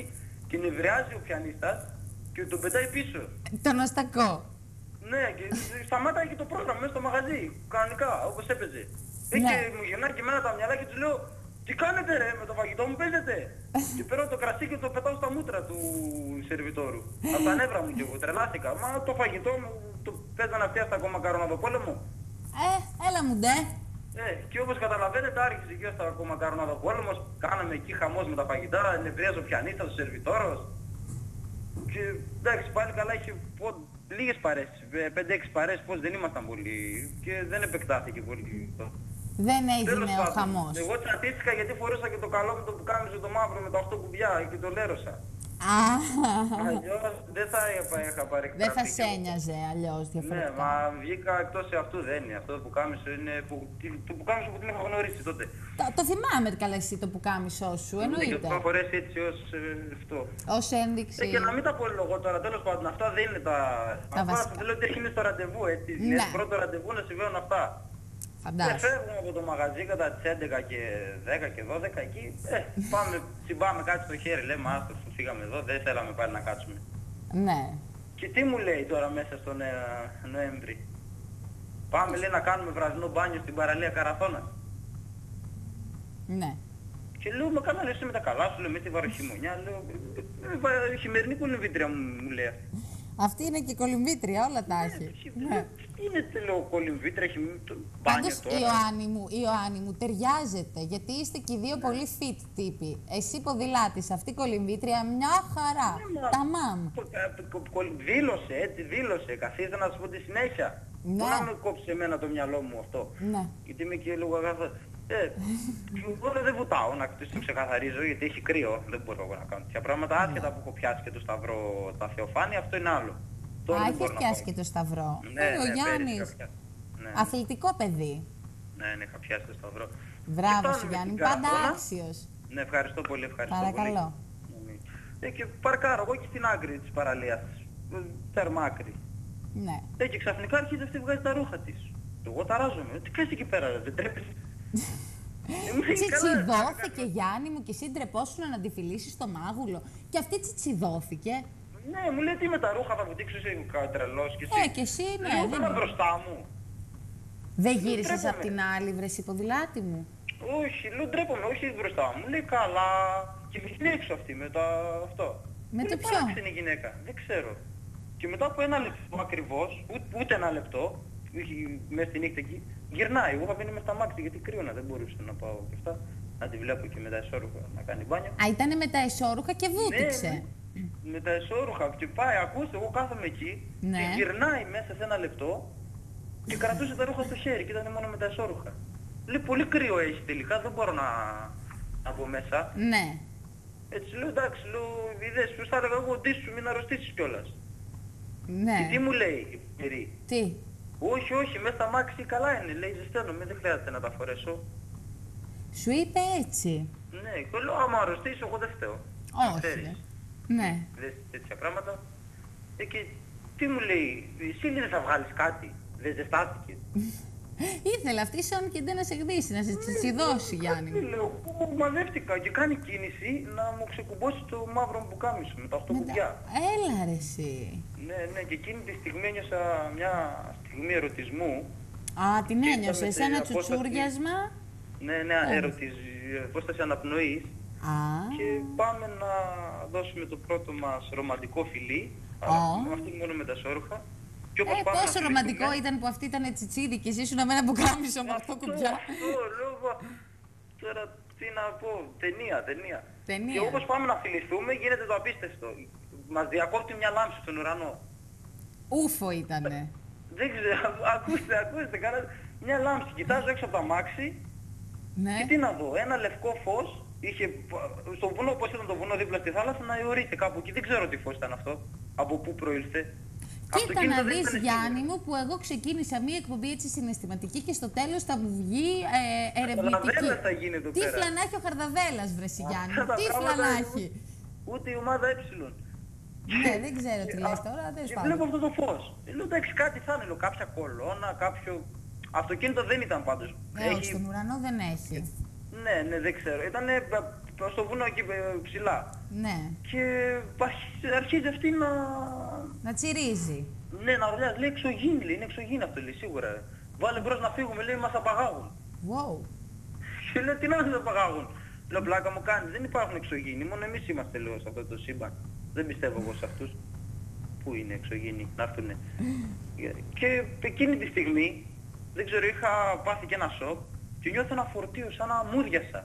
και νευριάζει ο πιανίστας και τον πετάει πίσω. Τον αστακό. Ναι, και σταμάταγε και το πρόγραμμα μέσα στο μαγαζί, κανονικά, όπως έπαιζε. Ε, Ναι. και μου γυρνάει και εμένα τα μυαλά και του λέω, τι κάνετε ρε, με το φαγητό μου παίζετε. Και παίρνω το κρασί και το πετάω στα μούτρα του σερβιτόρου. Από τα νεύρα μου κι εγώ, τρελάθηκα. Μα το φαγητό μου το παίζανε αυτοί στα κομμακάρονα το πόλεμο. Ε, έλα μου ντε. Ε, και όπως καταλαβαίνετε άρχισε και στα κομμακάρονα το πόλεμο. Κάναμε εκεί χαμός με τα φαγητά, νευρίαζε ο πιανίστας, ο σερβιτόρος. Και εντάξει, πάλι καλά είχε λίγες παρέες, πέντε έξι παρέες, πώς δεν ήμασταν πολύ και δεν επεκτάθηκε πολύ. Δεν έγινε Τέλος ο πάντων, χαμός. εγώ τσατίστηκα γιατί φορούσα και το καλό μου το πουκάμισο το μαύρο με τα οκτώ κουμπιά και το λέρωσα. Α, Αλλιώς δεν θα είχα, είχα παρεκκραστεί. δεν θα κι σε εγώ. ένοιαζε αλλιώς Ναι, διαφορετικά. μα βγήκα εκτός σε αυτού δεν είναι. Αυτό το πουκάμισο είναι που, τι- το πουκάμισο που την είχα γνωρίσει τότε. Το, το θυμάμαι καλά εσύ το πουκάμισό σου, Και εννοείται. το είχα φορέσει έτσι ως ε, αυτό. Ως ένδειξη. Ε, και να μην τα πολυλογώ τώρα, τέλος πάντων, αυτά δεν είναι τα... Τα Αυτά βασικά. θέλω ότι είναι στο ραντεβού, έτσι. Ναι. Είναι στο πρώτο ραντεβού να συμβαίνουν αυτά. Και Φαντάζομαι. φεύγουμε από το μαγαζί κατά τις έντεκα και δέκα και δώδεκα εκεί. Ε, πάμε, συμπάμε κάτι στο χέρι, λέμε άστος που φύγαμε εδώ, δεν θέλαμε πάλι να κάτσουμε. Ναι. Και τι μου λέει τώρα μέσα στον ε, Νοέμβρη. Πάμε λέει να κάνουμε βραδινό μπάνιο στην παραλία Καραθώνα. Ναι. Και λέω, μα καλά λες με τα καλά σου, λέω, με τη βαροχημονιά, λέω, ε, ε, χειμερινή κολυμβήτρια μου, μου λέει αυτή. Αυτή είναι και κολυμβήτρια, όλα τα έχει. Ναι. Είναι λέω κολυμβήτρια, έχει το μπάνιο Πάντως τώρα. η Ιωάννη μου, η Ιωάννη μου ταιριάζεται, γιατί είστε και οι δύο πολύ fit τύποι. Εσύ ποδηλάτης, αυτή κολυμβήτρια μια χαρά. Ναι, μα- Τα μαμ. Δήλωσε, έτσι, δήλωσε. Καθίστε να σου πω τη συνέχεια. Ναι. Πού να με κόψει εμένα το μυαλό μου αυτό. Ναι. Γιατί είμαι και λίγο αγαθός. Ε, εγώ δεν βουτάω να το ξεκαθαρίζω γιατί έχει κρύο. Δεν μπορώ εγώ να κάνω τέτοια πράγματα. Άσχετα που έχω πιάσει και το σταυρό τα θεοφάνεια, αυτό είναι άλλο. Τώρα Α, δεν έχει μπορώ να πιάσει πάω. και το σταυρό. Ναι, Ε, ναι, ο πέρυσι Γιάννης, είχα πιάσει. Ναι, αθλητικό παιδί. ναι, ναι, είχα πιάσει το σταυρό. Μπράβο Και σου φτάνουμε Γιάννη, στην πάντα Καραθώνα. άξιος. Ναι, ευχαριστώ πολύ, ευχαριστώ Παρακαλώ. πολύ. Ε, και παρκάρω εγώ και στην άκρη της παραλίας. ε, Τέρμα άκρη. Ναι. Ε, και ξαφνικά αρχίζει αυτή βγάζει τα ρούχα της. Εγώ ταράζομαι. Τι κάνεις εκεί πέρα, ρε, δεν τρέπεις. Τσιτσιδώθηκε Γιάννη μου και εσύ ντρεπόσουν να τη φιλήσεις στο μάγουλο. Και αυτή τσιτσιδώθηκε. Ναι, μου λέει τι με τα ρούχα θα βουτήξω εσύ τρελός και εσύ. Ε, και εσύ, ναι, Εγώ δεν τώρα είναι. μπροστά μου. Δεν γύρισες ντρέπομαι. απ' την άλλη, βρεσί ποδηλάτη μου. Όχι, λέω ντρέπομαι, όχι μπροστά μου. Λέει καλά. Και βγαίνει έξω αυτή με το αυτό. Με Μου το λέει, ποιο? παράξενη γυναίκα, δεν ξέρω. Και μετά από ένα λεπτό ακριβώς, ούτε, ούτε ένα λεπτό, είχε μέσα στη νύχτα εκεί, γυρνάει. Εγώ είχα μπαίνει μες στα μάξι γιατί κρύωνα, δεν μπορούσα να πάω και αυτά. Να τη βλέπω και με τα εσώρουχα να κάνει μπάνιο. Α, ήταν με τα εσώρουχα και βούτυξε. Ναι, ναι. Με τα εσώρουχα και πάει, ακούστε, εγώ κάθομαι εκεί Ναι. και γυρνάει μέσα σε ένα λεπτό και κρατούσε τα ρούχα στο χέρι και ήταν μόνο με τα εσώρουχα. Λέει πολύ κρύο έχει τελικά, δεν μπορώ να, να μπω μέσα. Ναι. Έτσι λέω εντάξει, λέω είδες, σου θα έλεγα εγώ ντύσου μην αρρωστήσεις κιόλας. Ναι. Και τι μου λέει η κυρί. Τι. Όχι, όχι, μέσα στα μάξι καλά είναι, λέει ζεσταίνομαι, δεν χρειάζεται να τα φορέσω. Σου είπε έτσι. Ναι, και λέω άμα αρρωστήσω εγώ δεν φταίω. Να Όχι. ξέρεις. Ναι. Δες τέτοια πράγματα. Ε, και τι μου λέει, εσύ δεν θα βγάλεις κάτι, δεν ζεστάθηκε. Ήθελε αυτή σαν και δεν να σε γδίσει, να σε τσιτσιδώσει Γιάννη Τι μου. λέω, εγώ μαζεύτηκα και κάνει κίνηση να μου ξεκουμπώσει το μαύρο μου πουκάμισο με τα οκτώ Με τα- κουμπιά. Έλα ρε εσύ. Ναι, ναι, και εκείνη τη στιγμή ένιωσα μια στιγμή ερωτισμού. Α, την Και ένιωσες, ήταν ένα σε απόσταση- τσουτσούριασμα. Ναι, ναι, Ε. ερωτης, απόσταση αναπνοής. Α, Και πάμε να δώσουμε το πρώτο μας ρομαντικό φιλί. Α. Αλλά αυτή μόνο με τα σόρουχα. Και όπως ε, πάμε πόσο να ρομαντικό φιληθούμε- ήταν που αυτή ήταν τσιτσίδι και εσύ ήσουν με ένα μπουκάμισο με αυτό κουμπιά. Αυτό, λέω, βα- τώρα τι να πω, ταινία, ταινία. Ταινία. Και όπως πάμε να φιληθούμε γίνεται το απίστευτο. Μας διακόπτει μια λάμψη στον ουρανό. Ούφο ήτανε. Δεν ξέρω, ακούστε, ακούστε, κάνα μια λάμψη. Κοιτάζω έξω από τα μάξι Ναι. και τι να δω, ένα λευκό φως. Είχε στο βουνό, όπως ήταν το βουνό δίπλα στη θάλασσα, να αιωρείται κάπου εκεί. Δεν ξέρω τι φως ήταν αυτό, από πού προήλθε. Κοίτα Αυτοκίνητο να δεν δεις ήταν Γιάννη σίγουρο. μου που εγώ ξεκίνησα μία εκπομπή έτσι συναισθηματική και στο τέλος θα μου βγει ε, ερευνητική. Χαρδαβέλας θα γίνει εδώ Τι πέρα. φλανάχει ο Χαρδαβέλας βρεσί Γιάννη μου, Αυτά τα τι πράγματα φλανάχει. Ούτε η ομάδα Ε. Ναι, δεν ξέρω τι λες τώρα, δεν Και βλέπω σπάω. αυτό το φως. Λέω εντάξει κάτι θα είναι, λέω, κάποια κολόνα, κάποιο... Αυτοκίνητο δεν ήταν πάντως. Ε, όχι, στον ουρανό δεν έχει. Ναι, ναι, δεν ξέρω. Ήταν στο βουνό εκεί ε, ψηλά. Ναι. Και αρχίζει αυτή να... Να τσιρίζει. Ναι, να ρωτάει, λέει εξωγήινη, λέει, είναι εξωγήινη αυτό, λέει, σίγουρα. Βάλε μπρος να φύγουμε, λέει, μας απαγάγουν. Wow. Και λέω, τι να μας απαγάγουν. Λέω, πλάκα μου κάνεις, δεν υπάρχουν εξωγήινοι, μόνο εμείς είμαστε, λέω, σε αυτό το σύμπαν. Δεν πιστεύω εγώ σε αυτούς. Πού είναι εξωγήινοι, να έρθουνε. Και εκείνη τη στιγμή, δεν ξέρω, είχα πάθει και ένα σοκ και νιώθω ένα φορτίο σαν να μούδιασα.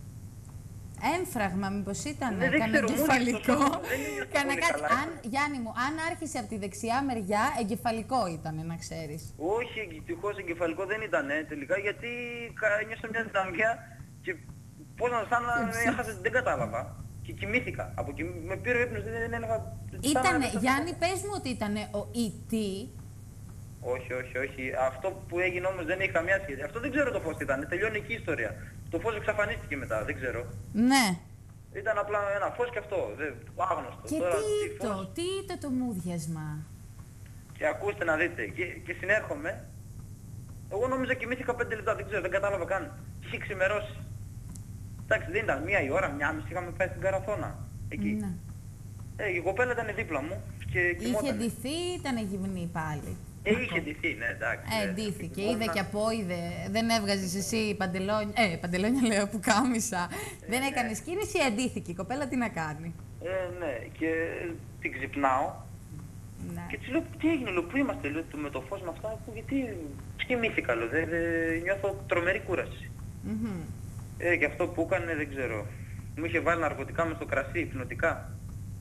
Έμφραγμα μήπως ήταν, ναι, κανένα εγκεφαλικό. Κανα κάτι. Αν, Γιάννη μου, αν άρχισε από τη δεξιά μεριά, εγκεφαλικό ήταν, να ξέρεις. Όχι, ευτυχώς εγκεφαλικό δεν ήταν τελικά, γιατί νιώσα μια δυναμία και πώς να σαν να έχασα, δεν κατάλαβα. Και κοιμήθηκα. Από κοιμ... Με πήρε ο ύπνος, δεν έλεγα... Ήτανε, Γιάννη, πες μου ότι ήταν ο ι τι. Όχι, όχι, όχι. Αυτό που έγινε όμως δεν έχει καμία σχέση. Αυτό δεν ξέρω το φως τι ήταν. Τελειώνει εκεί η ιστορία. Το φως εξαφανίστηκε μετά, δεν ξέρω. Ναι. Ήταν απλά ένα φως και αυτό. Δεν... Άγνωστο. Και τώρα, τι τι το, τι ήταν το μούδιασμα. Και ακούστε να δείτε. Και, και συνέρχομαι. Εγώ νόμιζα κοιμήθηκα πέντε λεπτά, δεν ξέρω, δεν κατάλαβα καν. Και είχε ξημερώσει. Εντάξει, δεν ήταν μία η ώρα, μία μισή είχαμε πάει στην Καραθώνα. Εκεί. Ναι. Ε, η κοπέλα ήταν δίπλα μου και κοιμότανε. Είχε ντυθεί ή ήταν γυμνή πάλι. Ε, είχε ντυθεί, ναι, εντάξει. Ε, ντύθηκε, είδε και από είδε. Δεν έβγαζες εσύ παντελόνια, ε, παντελόνια λέω, που κάμισα. Ε, δεν έκανες ναι. Κίνηση, εντύθηκε η κοπέλα, τι να κάνει. Ε, ναι, και την ξυπνάω. Ναι. Και της λέω, τι έγινε, λέω, πού είμαστε, λέω, με το φως με αυτά, γιατί κοιμήθηκα, λέω, δε, δε, νιώθω τρομερή κούραση. Mm-hmm. Ε, και αυτό που έκανε δεν ξέρω. Μου είχε βάλει ναρκωτικά μες στο κρασί, υπνοτικά.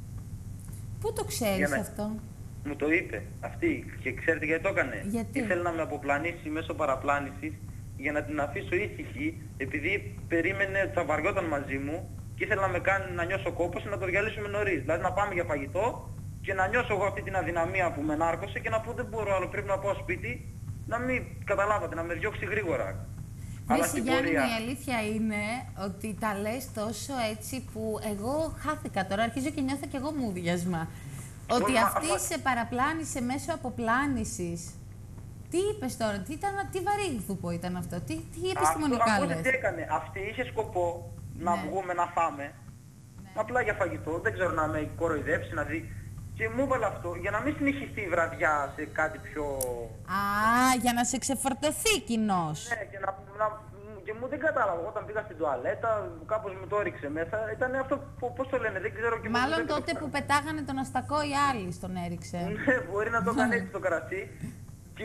Πού το ξέρεις να... αυτό? Μου το είπε αυτή και ξέρετε γιατί το έκανε. Γιατί? Ήθελε να με αποπλανήσει μέσω παραπλάνησης για να την αφήσω ήσυχη, επειδή περίμενε ότι θα βαριόταν μαζί μου και ήθελε να με κάνει να νιώσω κόπος και να το διαλύσουμε νωρίς. Δηλαδή να πάμε για φαγητό και να νιώσω εγώ αυτή την αδυναμία που με νάρκωσε και να πω δεν μπορώ άλλο, πρέπει να πάω σπίτι, να μην καταλάβατε, να με διώξει γρήγορα. Εσύ, Γιάννη, η αλήθεια είναι ότι τα λες τόσο έτσι που εγώ χάθηκα τώρα, αρχίζω και νιώθω κι εγώ μούδιασμα. Ότι Μα, αυτή αφα... σε παραπλάνησε μέσω αποπλάνησης. Τι είπες τώρα, τι, ήταν, τι βαρύγδουπο ήταν αυτό, τι, τι επιστημονικά αυτό, λες. Τι έκανε, αυτή είχε σκοπό να ναι. βγούμε να φάμε, ναι. απλά για φαγητό, δεν ξέρω να με κοροϊδέψει, να δει. Και μου έβαλε αυτό για να μην συνεχιστεί η βραδιά σε κάτι πιο... Α, για να σε ξεφορτωθεί κοινός. Ναι, και, να, να, και μου δεν κατάλαβα. Όταν πήγα στην τουαλέτα, κάπως μου το έριξε μέσα. Ήταν αυτό που, πώς το λένε, δεν ξέρω. Και μάλλον δεν τότε το... που πετάγανε τον αστακό οι άλλοι τον έριξε. Ναι, μπορεί να το έκανε έτσι το κρασί. Και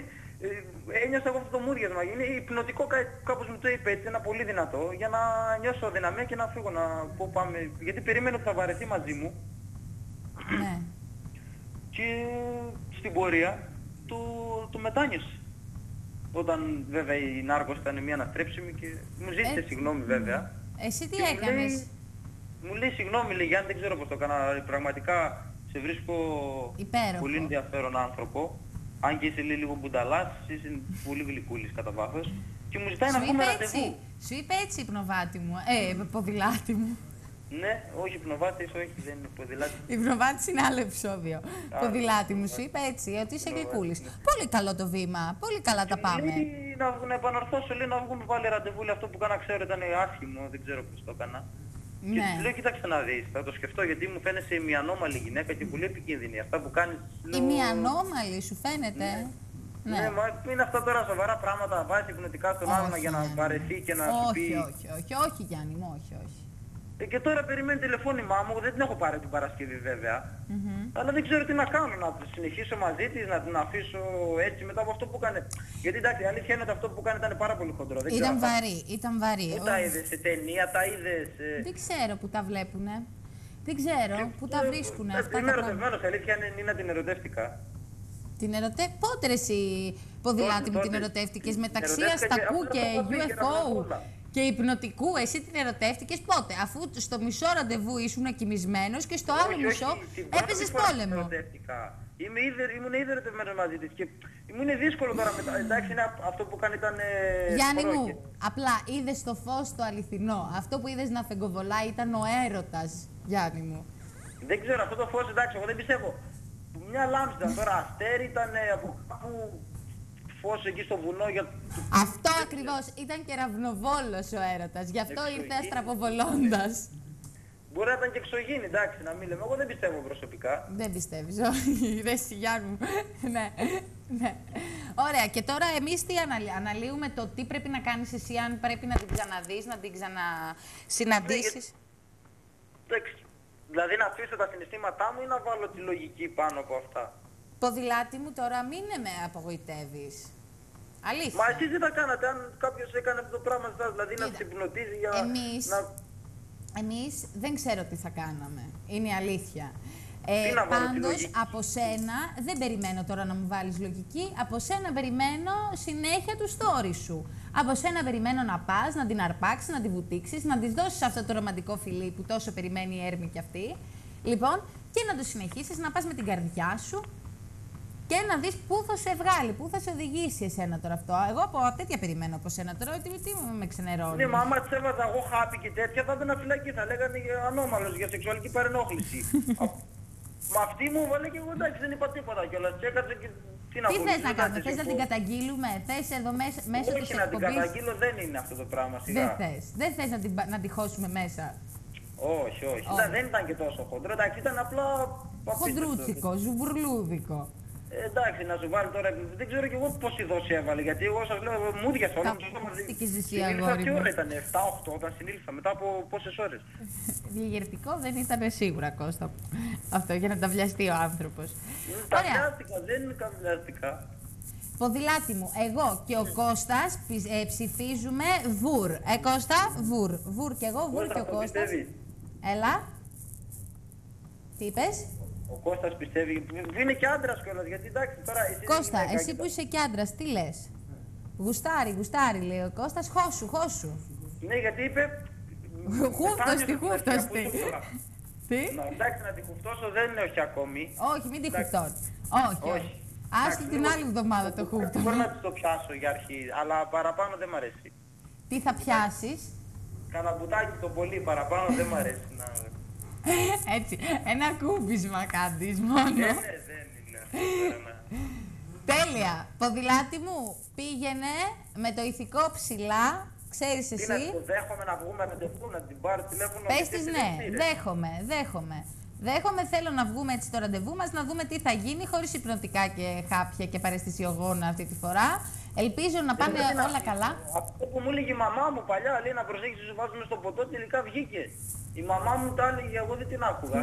ένιωσα εγώ αυτό το μούδιασμα. Είναι υπνοτικό, κάπως μου το είπε έτσι, ένα πολύ δυνατό, για να νιώσω δυναμία και να φύγω να πω πάμε. Γιατί περίμενε ότι θα βαρεθεί μαζί μου. Ναι. Και στην πορεία του, του μετάνιωσε. Όταν βέβαια η νάρκος ήταν μια αναστρέψιμη και μου ζήτησε ε, συγγνώμη βέβαια. Εσύ τι και έκανες? Μου λέει, μου λέει συγγνώμη, λέει Γιάννη, δεν ξέρω πώς το έκανα. Πραγματικά σε βρίσκω υπέροχο, πολύ ενδιαφέρον άνθρωπο. Αν και είσαι λέει, λίγο μπουνταλάς, είσαι πολύ γλυκούλης κατά βάθος. Και μου ζητάει σου να βγούμε ραντεβού. Σου είπε έτσι η πνοβάτη μου, ε, ποδηλάτη μου. Ναι, όχι, πνοβάτης, όχι, δεν είναι ποδηλάτη. Η πνοβάτης είναι άλλο επεισόδιο. Ποδηλάτη μου, σου είπε έτσι, ότι είσαι γλυκούλης. Πολύ καλό το βήμα, πολύ καλά τα πάμε. Λέει, να, να επαναρθώσω, λέει, να βγούμε πάλι ραντεβού, λέει, αυτό που κάνα ξέρω ήταν άσχημο, δεν ξέρω πώς το έκανα. Ναι. Και της λέω, κοίταξε να δεις, θα το σκεφτώ γιατί μου φαίνεσαι μια ανώμαλη γυναίκα και πολύ επικίνδυνη. Αυτά που κάνεις... Η μια ανώμαλη σου φαίνεται. Ναι. Ναι, ναι, μα είναι αυτά τώρα σοβαρά πράγματα, βάζει υπνοτικά στον άλλον για να βαρεθεί και να όχι, σου πει... Όχι, όχι, όχι, Γιάννη μου, όχι, όχι. Ε, και τώρα περιμένει τηλεφώνημά μου, δεν την έχω πάρει την Παρασκευή βέβαια. Mm-hmm. Αλλά δεν ξέρω τι να κάνω, να συνεχίσω μαζί της, να την αφήσω έτσι μετά από αυτό που έκανε. Γιατί εντάξει, η αλήθεια είναι ότι αυτό που έκανε ήταν πάρα πολύ χοντρό. Δεν ήταν ξέρω, βαρύ, αυτά... ήταν βαρύ. Πού τα είδες, σε ταινία, τα είδες... Ε... Δεν ξέρω που τα βλέπουνε. Δεν ξέρω και, που τα βρίσκουνε ε, αυτά. Είμαι ερωτευμένος, η αλήθεια είναι να την ερωτεύτηκα. Την ερωτε... Πότε εσύ, ποδηλάτη μου, την ερωτεύτηκες μεταξύ αστακού και γιου εφ ο και υπνοτικού, εσύ την ερωτεύτηκες πότε, αφού στο μισό ραντεβού ήσουν κοιμισμένος και στο άλλο όχι, μισό όχι, έπαιζες πόλεμο. Είμαι ήδη, ήμουν ήδη ερωτευμένος μαζί της και μου είναι δύσκολο τώρα μετά, εντάξει είναι αυτό που κάνει ήταν... Ε, Γιάννη μου, και... απλά είδες το φως το αληθινό, αυτό που είδες να φεγκοβολάει ήταν ο έρωτας, Γιάννη μου. Δεν ξέρω, αυτό το φως εντάξει, εγώ δεν πιστεύω. Μια λάμψη ήταν τώρα, αστέρι ήταν από κάπου... Φως εκεί στο βουνό για... Αυτό ακριβώς, ήταν κεραυνοβόλος ο έρωτας, γι' αυτό ήρθε αστραποβολώντας. Μπορεί να ήταν και εξωγήινη, εντάξει, να μην λέμε. Εγώ δεν πιστεύω προσωπικά. Δεν πιστεύεις, όχι. Ρε Γιάννη μου. Ναι, ναι. Ωραία, και τώρα εμείς τι αναλύ, αναλύουμε το τι πρέπει να κάνεις εσύ, αν πρέπει να την ξαναδείς, να την ξανασυναντήσεις. Εντάξει, δηλαδή να αφήσω τα συναισθήματά μου ή να βάλω τη λογική πάνω από αυτά. Ποδηλάτη μου, τώρα μην με απογοητεύεις. Αλήθεια. Μα εσείς τι θα κάνατε αν κάποιος έκανε αυτό το πράγμα σας, δηλαδή Κοίτα, να τις υπνοτίζει για εμείς, να... Εμείς δεν ξέρω τι θα κάναμε, είναι η αλήθεια. Ε, πάντως, από σένα, δεν περιμένω τώρα να μου βάλεις λογική, από σένα περιμένω συνέχεια του story σου. Από σένα περιμένω να πας, να την αρπάξεις, να την βουτήξεις, να της δώσεις αυτό το ρομαντικό φιλί που τόσο περιμένει η Έρμη κι αυτή. Λοιπόν, και να το συνεχίσεις, να πας με την καρδιά σου και να δεις πού θα σε βγάλει, πού θα σε οδηγήσει εσένα τώρα αυτό. Εγώ από τέτοια περιμένω από σένα τώρα, ότι τι με ξενερώνει. Ναι, μα άμα της έβαζα εγώ χάπη και τέτοια θα ήταν φυλακή, θα λέγανε ανώμαλος για σεξουαλική παρενόχληση. Μα αυτή μου βάλε και εγώ εντάξει, δεν είπα τίποτα κιόλας. Και έκατσε και τι να Τι πω. θες να κάνουμε, θες να την καταγγείλουμε, θες εδώ μέσα, μέσα της εκπομπής. Όχι να την καταγγείλω, δεν είναι αυτό το πράγμα σιγά. Δεν θες, δεν θες να την, να την χώσουμε μέσα. Όχι, όχι. Ήταν, δεν ήταν και τόσο χοντρό, εντάξει, ήταν απλά... Χοντρούτσικο, ζουμπουρλούδικο. Ε, εντάξει, να σου βάλει τώρα, δεν ξέρω κι εγώ πόση δόση έβαλε, γιατί εγώ σας λέω μου διας όλα. Συνήλθα τι ώρα ήταν, εφτά οκτώ όταν συνήλθα, μετά από πόσες ώρες. Διαγερτικό δεν ήταν σίγουρα, Κώστα, αυτό για να τα βιαστεί ο άνθρωπος. Τα βιάστηκα, δεν είναι καβλιαστικά. Ποδηλάτη μου, εγώ και ο Κώστας ε, ψηφίζουμε βουρ. Ε, Κώστα, βουρ. Βουρ και εγώ, βουρ και ο Κώστας. Έλα. Τι είπες? Ο Κώστας πιστεύει, είναι και άντρας κιόλας, γιατί εντάξει τώρα... Εσύ Κώστα, εσύ που είσαι και άντρας, τι λες? Γουστάρι, γουστάρι, λέει ο Κώστας, χώσου, χώσου. Ναι, γιατί είπε... Χούφτωστη, χούφτωστη. Τι? Εντάξει, να τη χουφτώσω δεν είναι όχι ακόμη. Όχι, μην τη χουφτώσεις. Όχι, όχι. Άσου την άλλη εβδομάδα το χούφτο. Μπορώ να το πιάσω για αρχή, αλλά παραπάνω δεν μ' αρέσει. Τι θα πιάσεις? Καναμπουτάκι το πολύ, παραπάνω δεν μ' αρέσει να... Έτσι, ένα κούμπισμα κάνεις μόνο. Ναι, ναι, δεν είναι. Τέλεια. Ποδηλάτη μου, πήγαινε με το ηθικό ψηλά, ξέρεις εσύ. Τι να το δέχομαι να βγούμε ραντεβού, να την πάρω τηλέφωνο. Πες της ναι, δέχομαι, δέχομαι. Δέχομαι, θέλω να βγούμε έτσι το ραντεβού μας, να δούμε τι θα γίνει, χωρίς υπνοτικά και χάπια και παραισθησιογόνα αυτή τη φορά. Ελπίζω να πάνε όλα καλά. Αυτό που μου έλεγε η μαμά μου παλιά, λέει να προσέχεις, σου βάζουμε στο ποτό, τελικά βγήκε. Η μαμά μου τα έλεγε, εγώ δεν την άκουγα.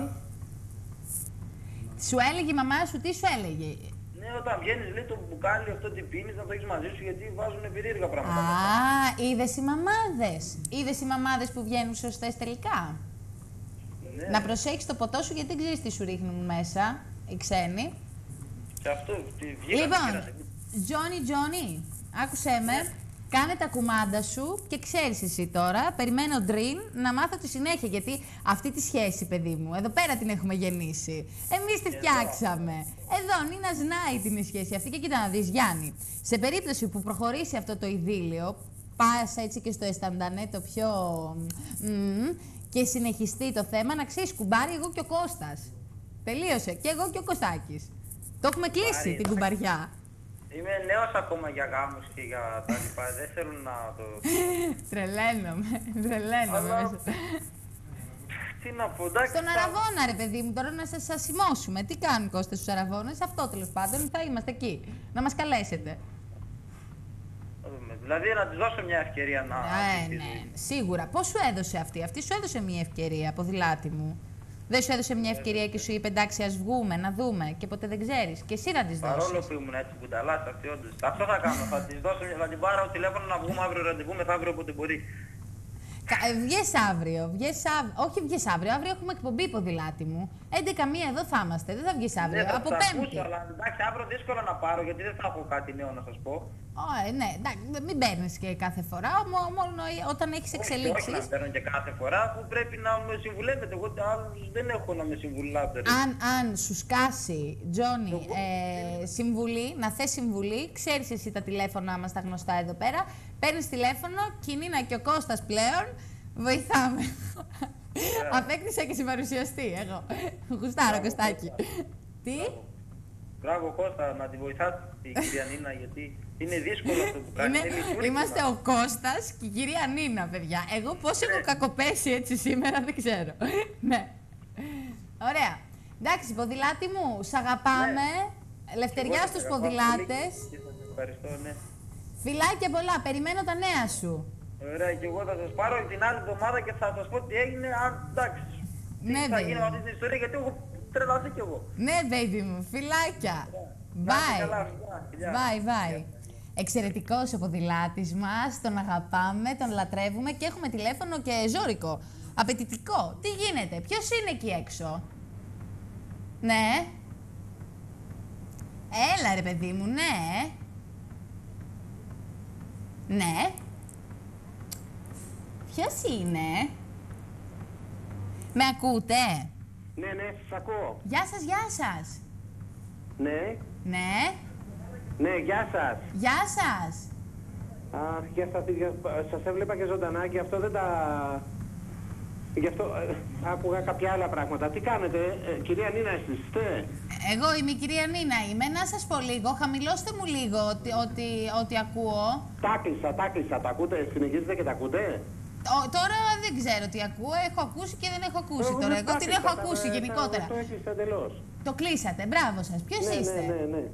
Σου έλεγε η μαμά σου, τι σου έλεγε? Ναι, όταν βγαίνεις, λέει το μπουκάλι αυτό τι πίνεις, να το έχεις μαζί σου, γιατί βάζουν περίεργα πράγματα. Α, είδες οι μαμάδες. Είδες οι μαμάδες που βγαίνουν σωστές τελικά. Ναι. Να προσέχεις το ποτό σου, γιατί δεν ξέρεις τι σου ρίχνουν μέσα οι ξένοι. Και αυτό, τι βγήκαν. Λοιπόν, Τζόνι, Τζόνι, άκουσέ με. Ναι. Κάνε τα κουμάντα σου και ξέρεις εσύ τώρα, περιμένω ντριν να μάθω τη συνέχεια, γιατί αυτή τη σχέση, παιδί μου, εδώ πέρα την έχουμε γεννήσει. Εμείς τη φτιάξαμε. Εδώ, Νίνα Σνάι την η σχέση αυτή και κοίτα να δεις, Γιάννη, σε περίπτωση που προχωρήσει αυτό το ειδήλιο, πας έτσι και στο αισθαντανέ το πιο... Mm, και συνεχιστεί το θέμα, να ξέρεις κουμπάρι εγώ και ο Κώστας. Τελείωσε. Και εγώ και ο Κωστάκης. Το έχουμε κλείσει Άρα, την κουμπαριά. Είμαι νέος ακόμα για γάμους και για τα λοιπά. Δεν θέλω να το... Τρελαίνομαι. Τρελαίνομαι. Αλλά... Τι να πω, εντάξει. Στον Αραβώνα, ρε παιδί μου, τώρα να σας ασημώσουμε. Τι κάνουν Κώστα στους Αραβώνες, αυτό τέλος πάντων θα είμαστε εκεί. Να μας καλέσετε. Δηλαδή να της δώσω μια ευκαιρία να... Ναι, ναι, σίγουρα. Πώς σου έδωσε αυτή, αυτή σου έδωσε μια ευκαιρία, ποδηλάτη μου. Δεν σου έδωσε μια ευκαιρία και σου είπε εντάξει, ας βγούμε, να δούμε και ποτέ δεν ξέρεις. Και εσύ να της δώσεις. Παρόλο που ήμουν έτσι κουνταλάς, αυτή όντως. Αυτό θα κάνω. Θα της δώσω, θα την πάρω τηλέφωνο να βγούμε αύριο ραντεβού, μεθαύριο όποτε μπορεί. Βγες αύριο, βγες αύριο. Όχι, βγες αύριο. Αύριο έχουμε εκπομπή, ποδηλάτη μου. έντεκα μία εδώ θα είμαστε. Δεν θα βγεις αύριο. Ναι, θα από θα Πέμπτη. Ακούσω, αλλά εντάξει, αύριο δύσκολο να πάρω γιατί δεν θα έχω κάτι νέο να σας πω. Oh, ναι, εντάξει, μην παίρνεις και κάθε φορά. Μόνο όταν έχεις εξελίξεις. Όχι, όχι να παίρνω και κάθε φορά που πρέπει να με συμβουλεύετε. Εγώ δεν έχω να με συμβουλάτε. Αν, αν σου σκάσει, Τζόνι, ε, συμβουλή, να θες συμβουλή, ξέρεις εσύ τα τηλέφωνα μας τα γνωστά εδώ πέρα. Παίρνεις τηλέφωνο, Κινίνα και ο Κώστας πλέον, βοηθάμε. Yeah. Απέκτησα και συμπαρουσιαστή, εγώ. Γουστάρω, Κωστάκη. Τι? Μπράβο Κώστα, να τη βοηθάς την κυρία Νίνα, γιατί είναι δύσκολο αυτό που κάνει. Είναι, είναι είμαστε ο Κώστας και η κυρία Νίνα, παιδιά. Εγώ πώς έχω κακοπέσει έτσι σήμερα δεν ξέρω. Ναι. Ωραία. Εντάξει, ποδηλάτη μου, σ' αγαπάμε. Ναι. Λευτεριά εγώ στους ποδηλάτες. Ευχαριστώ, ναι. Φιλάκια πολλά, περιμένω τα νέα σου. Ωραία, και εγώ θα σας πάρω την άλλη εβδομάδα και θα σας πω τι έγινε, αν εντάξει. Ναι, τι θα baby. γίνει με αυτή την ιστορία, γιατί έχω τρελαθεί κι εγώ. Ναι, baby μου, φιλάκια. Bye. Bye, bye. Εξαιρετικός ο ποδηλάτης μας, τον αγαπάμε, τον λατρεύουμε και έχουμε τηλέφωνο και ζώρικο. Απαιτητικό. Τι γίνεται, ποιος είναι εκεί έξω? Ναι. Έλα ρε παιδί μου, ναι. Ναι. Ποιος είναι? Με ακούτε? Ναι, ναι, σας ακούω. Γεια σας, γεια σας. Ναι. Ναι. Ναι, γεια σας. Γεια σας. Αχ, γεια σας, για- σας έβλεπα και ζωντανά και αυτό δεν τα... Γι' αυτό ε, άκουγα κάποια άλλα πράγματα. Τι κάνετε, ε, κυρία Νίνα, εσείς είστε? Εγώ είμαι η κυρία Νίνα, είμαι. Να σας πω λίγο, χαμηλώστε μου λίγο ότι, ότι, ότι ακούω. Τα κλείσα, τα κλείσα, τα ακούτε, συνεχίζετε και τα ακούτε? Ο, τώρα δεν ξέρω τι ακούω, έχω ακούσει και δεν έχω ακούσει Εγώ τώρα. δεν Εγώ τα την κλείσα, έχω τα- ακούσει τα- γενικότερα. Το έκλεισα εντελώς. Το κλείσατε, μπράβο σας. Ποιος Ναι, είστε? ναι, ναι, ναι.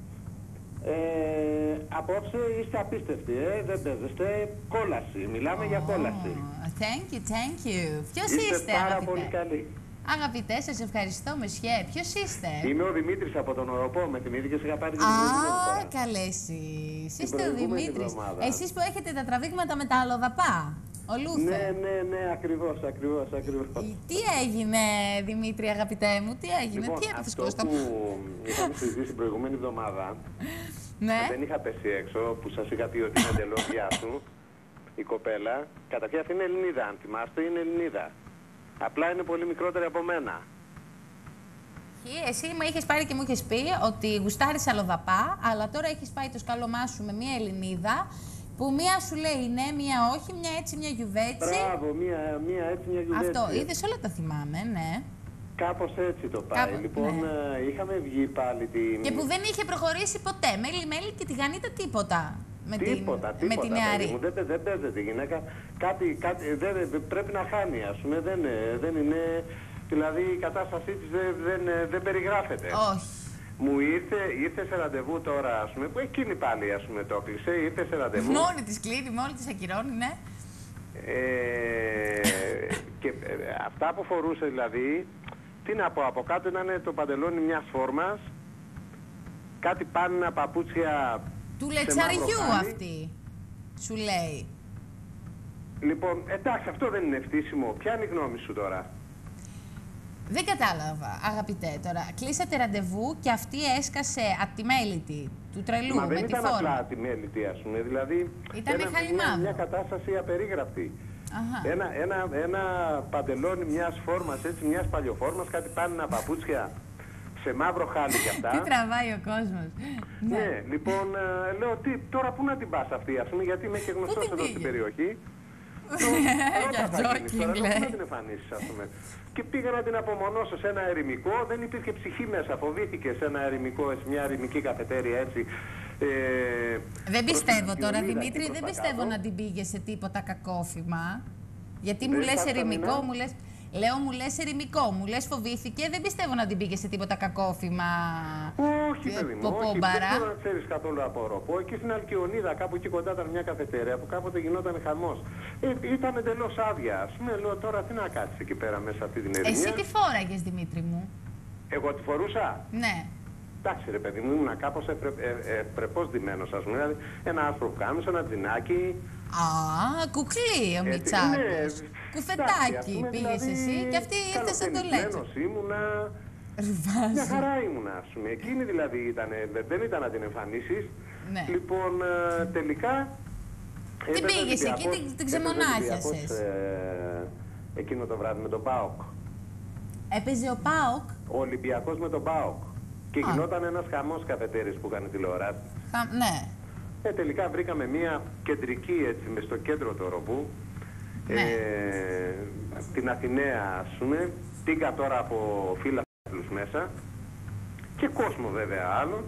Ε, απόψε είστε απίστευτοι, ε, δεν παίζεστε. Κόλαση, μιλάμε για κόλαση. Oh, thank you, thank you. Ποιος Είστε είστε, πάρα αγαπητέ? πολύ καλοί. Αγαπητέ, σας ευχαριστώ, μεσιέ. Ποιος είστε? Είμαι ο Δημήτρης από τον Οροπό, με θυμήθηκες, είχα πάρει την Α, προηγούμενη φορά. καλέ εσείς. Την Είστε ο προηγούμενη Δημήτρης. εβδομάδα. Εσείς που έχετε τα τραβήγματα με τα αλλοδαπά. Ο Λούθερ. Ναι, ναι, ναι, ακριβώς, ακριβώς, ακριβώς. Τι έγινε, Δημήτρη, αγαπητέ μου, τι έγινε, Λοιπόν, τι έπαθες, αυτό Κώστα? που είχαμε συζητήσει την προηγούμενη εβδομάδα, Ναι. δεν είχα πέσει έξω, που σας είχα πει ότι είναι εντελώς γεια σου, η κοπέλα. Καταρχήν αυτή είναι Ελληνίδα, αν θυμάστε, είναι Ελληνίδα. Απλά είναι πολύ μικρότερη από μένα. Εσύ μου είχες πάρει και μου είχες πει ότι γουστάρεις αλλοδαπά, αλλά τώρα έχεις πάει το σκάλωμά σου με μια Ελληνίδα που μία σου λέει ναι, μία όχι, μία έτσι, μία γιουβέτσι. Μπράβο, μία, μία έτσι, μία γιουδέτσι. Αυτό, είδες, όλα τα θυμάμαι, ναι. Κάπως έτσι το πάει. Κάπως, Λοιπόν, ναι. ε, είχαμε βγει πάλι την... Και που δεν είχε προχωρήσει ποτέ, μέλι-μέλι και τη Γανίτα τίποτα. Με Τίποτα, την, τίποτα. με την παιδί νεαρή. μου, δεν, δεν παίζεται η γυναίκα. Κάτι, κάτι, δεν, δεν- πρέπει να χάνει, ας πούμε. Δεν, δεν είναι... Δηλαδή η κατάστασή της δεν, δεν, δεν περιγράφεται. Όχι. Μου ήρθε, ήρθε σε ραντεβού τώρα, ας πούμε, που εκείνη πάλι, ας πούμε, το έκλεισε, ήρθε σε ραντεβού. Μόνη της κλείνει, μόνη της ακυρώνει, ναι. Ε, και ε, αυτά που φορούσε δηλαδή, τι να πω, από κάτω ήταν το παντελόνι μιας φόρμας, κάτι πάνινα παπούτσια Του σε λετσαριού μαύρο χάλι. αυτή, σου λέει. Λοιπόν, εντάξει, αυτό δεν είναι φτύσιμο. Ποια είναι η γνώμη σου τώρα? Δεν κατάλαβα, αγαπητέ τώρα. Κλείσατε ραντεβού και αυτή έσκασε από τη μέλητη του τρελού Μα με δεν τη ήταν φόρμα. απλά τη μέλητη, ας πούμε. Δηλαδή, Ήταν ένα- χαλιμάδο. μια, μια κατάσταση απερίγραπτη. Αχα. Ένα, ένα, ένα παντελόνι μιας φόρμας, έτσι, μιας παλιοφόρμας, κάτι πάνινα παπούτσια σε μαύρο χάλι κι αυτά. Τι τραβάει ο κόσμος. Ναι, λοιπόν, ε, λέω, τι, τώρα πού να την πας αυτή, ας πούμε, γιατί είμαι και γνωστός την εδώ πήγε? στην περιοχή. Για τζόκινγκ, Πού λέει. να την εμφανίσεις, ας πούμε. Και πήγα να την απομονώσω σε ένα ερημικό, δεν υπήρχε ψυχή μέσα, φοβήθηκε σε ένα ερημικό, σε μια ερημική καφετέρια, έτσι. Ε, Δεν πιστεύω προς την τώρα, Λεωνίδα Δημήτρη, εκεί δεν προς τα πιστεύω κάτω. να την πήγε σε τίποτα κακόφημα. Γιατί Δεν μου λες φτάσαμε ερημικό, να- μου λες... Λέω, μου λες ερημικό, μου λες φοβήθηκε, δεν πιστεύω να την πήγε σε τίποτα κακόφημα. Όχι, ε, παιδί μου, όχι, δεν ποπόμπαρα. θέλω να ξέρεις καθόλου από Ροπό. Εκεί στην Αλκιονίδα, κάπου εκεί κοντά ήταν μια καφετέρια που κάποτε γινόταν χαμός. Ε, ήταν εντελώς άδεια. Ας πούμε, λέω τώρα τι να κάτσεις εκεί πέρα μέσα αυτή την ερημιά. Εσύ τι φόραγες, Δημήτρη μου? Εγώ τη φορούσα. Ναι. Εντάξει ρε παιδί μου, ήμουν κάπως επρε, ε, ε, πρεπώς ντυμένος, ας πούμε. Δηλαδή, ένα άσπρο πουκάμισο, ένα τζινάκι. Α, κουκλί ο Έτσι, Μιτσάκος. ναι, εντάξει, ας Κουφετάκι πούμε, πήγες δηλαδή, εσύ και αυτή ήρθε σαν το λέτσο. καλοφιλισμένος ήμουνα. Μια Ρουβάζει. χαρά ήμουνα, ας πούμε. Εκείνη δηλαδή ήταν, δεν ήταν να την εμφανίσεις. Ναι. Λοιπόν, ε, τελικά... Την έπαιζε πήγες εκεί, Ολυμπιακός- την- την έπαιζε ξεμονάχιασες. Ολυμπιακός, ε, εκείνο το βράδυ με τον ΠΑΟΚ. Έπαιζε ο Πάοκ. Ο Ολυμπιακός με τον ΠΑΟΚ. Και Α. γινόταν ένας χαμός καφετέρες που είχαν τηλεοράση. Χα- Ναι. Ε, τελικά βρήκαμε μια κεντρική, έτσι, μες στο κέντρο του Οροπού. Ναι. Ε, την Αθηναία, ας πούμε. Πήγα τώρα από φίλους μέσα. και κόσμο βέβαια άλλων.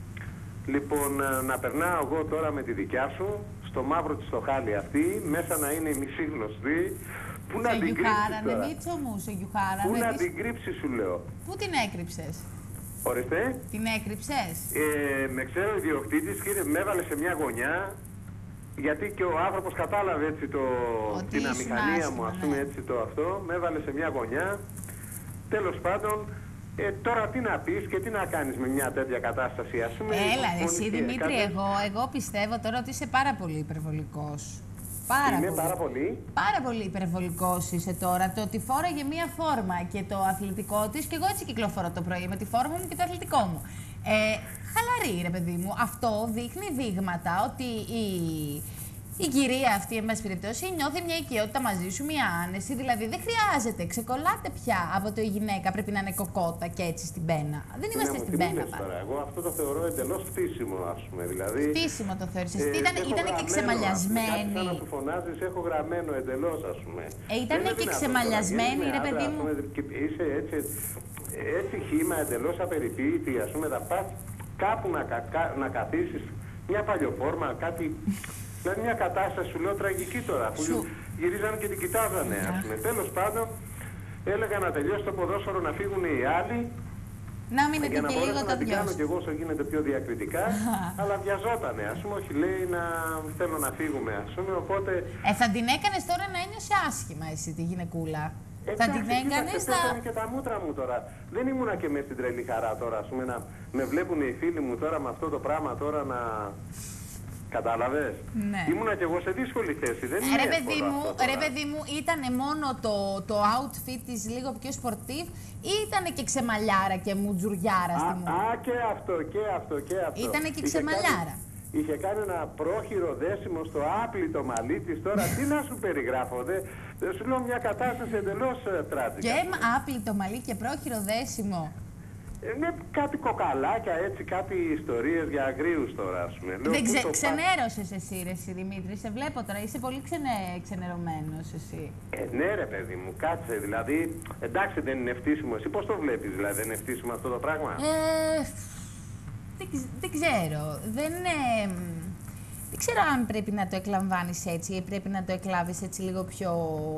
Λοιπόν, να περνάω εγώ τώρα με τη δικιά σου, στο μαύρο της το χάλι αυτή, μέσα να είναι η μισή γνωστή. Πού να την κρύψεις τώρα? Μίτσο μου, σε γιουχάρανε. Πού να την κρύψεις, σου λέω. Πού την έκρυψες? Ορίστε. Την έκρυψες? Ε, με ξέρω ιδιοκτήτης και με έβαλε σε μια γωνιά, γιατί και ο άνθρωπος κατάλαβε έτσι το, την αμηχανία μου, ας πούμε, ναι. έτσι το αυτό, με έβαλε σε μια γωνιά. Τέλος πάντων, ε, τώρα τι να πεις και τι να κάνεις με μια τέτοια κατάσταση, ας πούμε. Έλα εσύ Δημήτρη, κάτι... εγώ, εγώ πιστεύω τώρα ότι είσαι πάρα πολύ υπερβολικός. Πάρα Είμαι πολύ. πάρα πολύ. Πάρα πολύ υπερβολικός είσαι τώρα. Το ότι φόραγε μία φόρμα και το αθλητικό της, και εγώ έτσι κυκλοφορώ το πρωί με τη φόρμα μου και το αθλητικό μου. Ε, χαλαρή ρε παιδί μου. Αυτό δείχνει δείγματα ότι η, η κυρία αυτή, εν πάση περιπτώσει, νιώθει μια οικειότητα μαζί σου, μια άνεση. Δηλαδή δεν χρειάζεται, ξεκολλάτε πια από το η γυναίκα πρέπει να είναι κοκότα και έτσι στην πένα. Δεν είμαστε ναι, στην πένα. Τώρα. Εγώ αυτό το θεωρώ εντελώς φτύσιμο, ας πούμε. Δηλαδή, φτύσιμο το θεωρείς. Ε, ήταν ήταν και ξεμαλιασμένη. Σαν να που φωνάζεις, έχω γραμμένο εντελώς, ας πούμε. Ε, ήταν και ξεμαλιασμένη, ρε παιδί μου. Είσαι έτσι, έτσι χύμα, εντελώς απεριποίητη, ας πούμε, θα πας κάπου να, κα, να καθίσεις, μια παλιοφόρμα, κάτι. Δηλαδή μια κατάσταση, σου λέω, τραγική τώρα, που σου... γυρίζανε και την κοιτάζανε, ας πούμε. Τέλος πάντων, έλεγα να τελειώσει το ποδόσφαιρο, να φύγουν οι άλλοι, να μείνετε για να και λίγο μπορέσω να την κάνω κι εγώ όσο γίνεται πιο διακριτικά, αλλά βιαζότανε, ας πούμε, όχι λέει να θέλω να φύγουμε, ας πούμε, οπότε... Ε, θα την έκανες τώρα να ένιωσε άσχημα εσύ τη γυναικούλα. Ε, θα την έκανες να... θα... και τα μούτρα μου τώρα. Δεν ήμουνα και με στην τρελή χαρά τώρα, ας πούμε, να με βλέπουν οι φίλοι μου τώρα με αυτό το πράγμα τώρα να... Κατάλαβες. Ναι. Ήμουνα κι εγώ σε δύσκολη θέση. Δεν είναι ρε παιδί μου, αυτό ρε παιδί μου, ήταν μόνο το, το outfit της λίγο πιο σπορτίβ ή ήταν και ξεμαλιάρα και μουτζουριάρα στη μου? Α, και αυτό, και αυτό, και αυτό. Ήτανε και ξεμαλιάρα. Είχε κάνει, είχε κάνει ένα πρόχειρο δέσιμο στο άπλητο μαλλί της. Τώρα τι να σου περιγράφω, δεν δε σου λέω μια κατάσταση εντελώς uh, τράτικα. Και άπλητο μαλλί και πρόχειρο δέσιμο. Είναι κάτι κοκαλάκια, έτσι, κάτι ιστορίες για αγρίους τώρα, ας πούμε. Δεν ξε, ξενέρωσες εσύ, ρε εσύ, Δημήτρη, σε βλέπω τώρα, είσαι πολύ ξενε, ξενερωμένος εσύ. Ε, ναι ρε παιδί μου, κάτσε, δηλαδή, εντάξει δεν είναι ευτύσιμο, εσύ πώς το βλέπεις, δηλαδή, δεν είναι ευτύσιμο αυτό το πράγμα? Ε, δεν, δεν ξέρω, δεν είναι... Δεν ξέρω αν πρέπει να το εκλαμβάνεις έτσι ή πρέπει να το εκλάβεις έτσι λίγο πιο,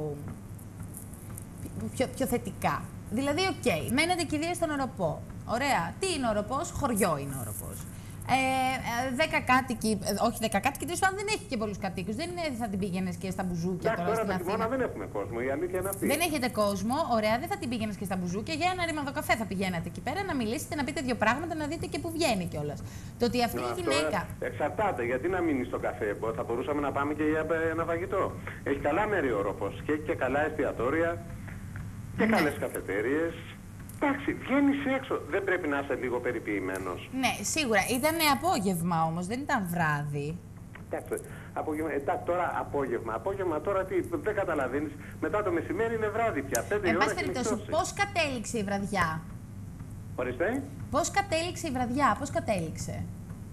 πιο, πιο θετικά. Δηλαδή, οκ, okay, μένετε και οι δύο στον Οροπό. Ωραία. Τι είναι ο Οροπός? Χωριό είναι ο Οροπός. Ε, δέκα κάτοικοι, όχι δέκα κάτοικοι, τέλος πάντων δεν έχει και πολλούς κατοίκους. Δεν είναι, θα την πήγαινες και στα μπουζούκια τώρα, τώρα στην στην Αθήνα. δεν έχουμε κόσμο, η αλήθεια είναι αυτή. Δεν έχετε κόσμο, ωραία, δεν θα την πήγαινες και στα μπουζούκια. Για ένα ρημαδοκαφέ θα πηγαίνατε εκεί πέρα να μιλήσετε, να πείτε δύο πράγματα, να δείτε και που βγαίνει κιόλας. Το ότι αυτή η γυναίκα. Εξαρτάται, γιατί να μείνει στο καφέ, θα μπορούσαμε να πάμε και για ένα φαγητό. Έχει καλά μέρη ο Οροπός και έχει και καλά εστιατόρια και ναι. καλές καφετέριες. Εντάξει, βγαίνεις έξω. Δεν πρέπει να είσαι λίγο περιποιημένος. Ναι, σίγουρα. Ήταν απόγευμα όμως, δεν ήταν βράδυ. Εντάξει, απόγευμα, εντάξει τώρα απόγευμα. Απόγευμα τώρα τι, δεν καταλαβαίνεις. Μετά το μεσημέρι είναι βράδυ πια. Πέντε Εν ώρα πάση περιπτώσει, πώς κατέληξε η βραδιά? Ορίστε. Πώς κατέληξε η βραδιά, πώς κατέληξε?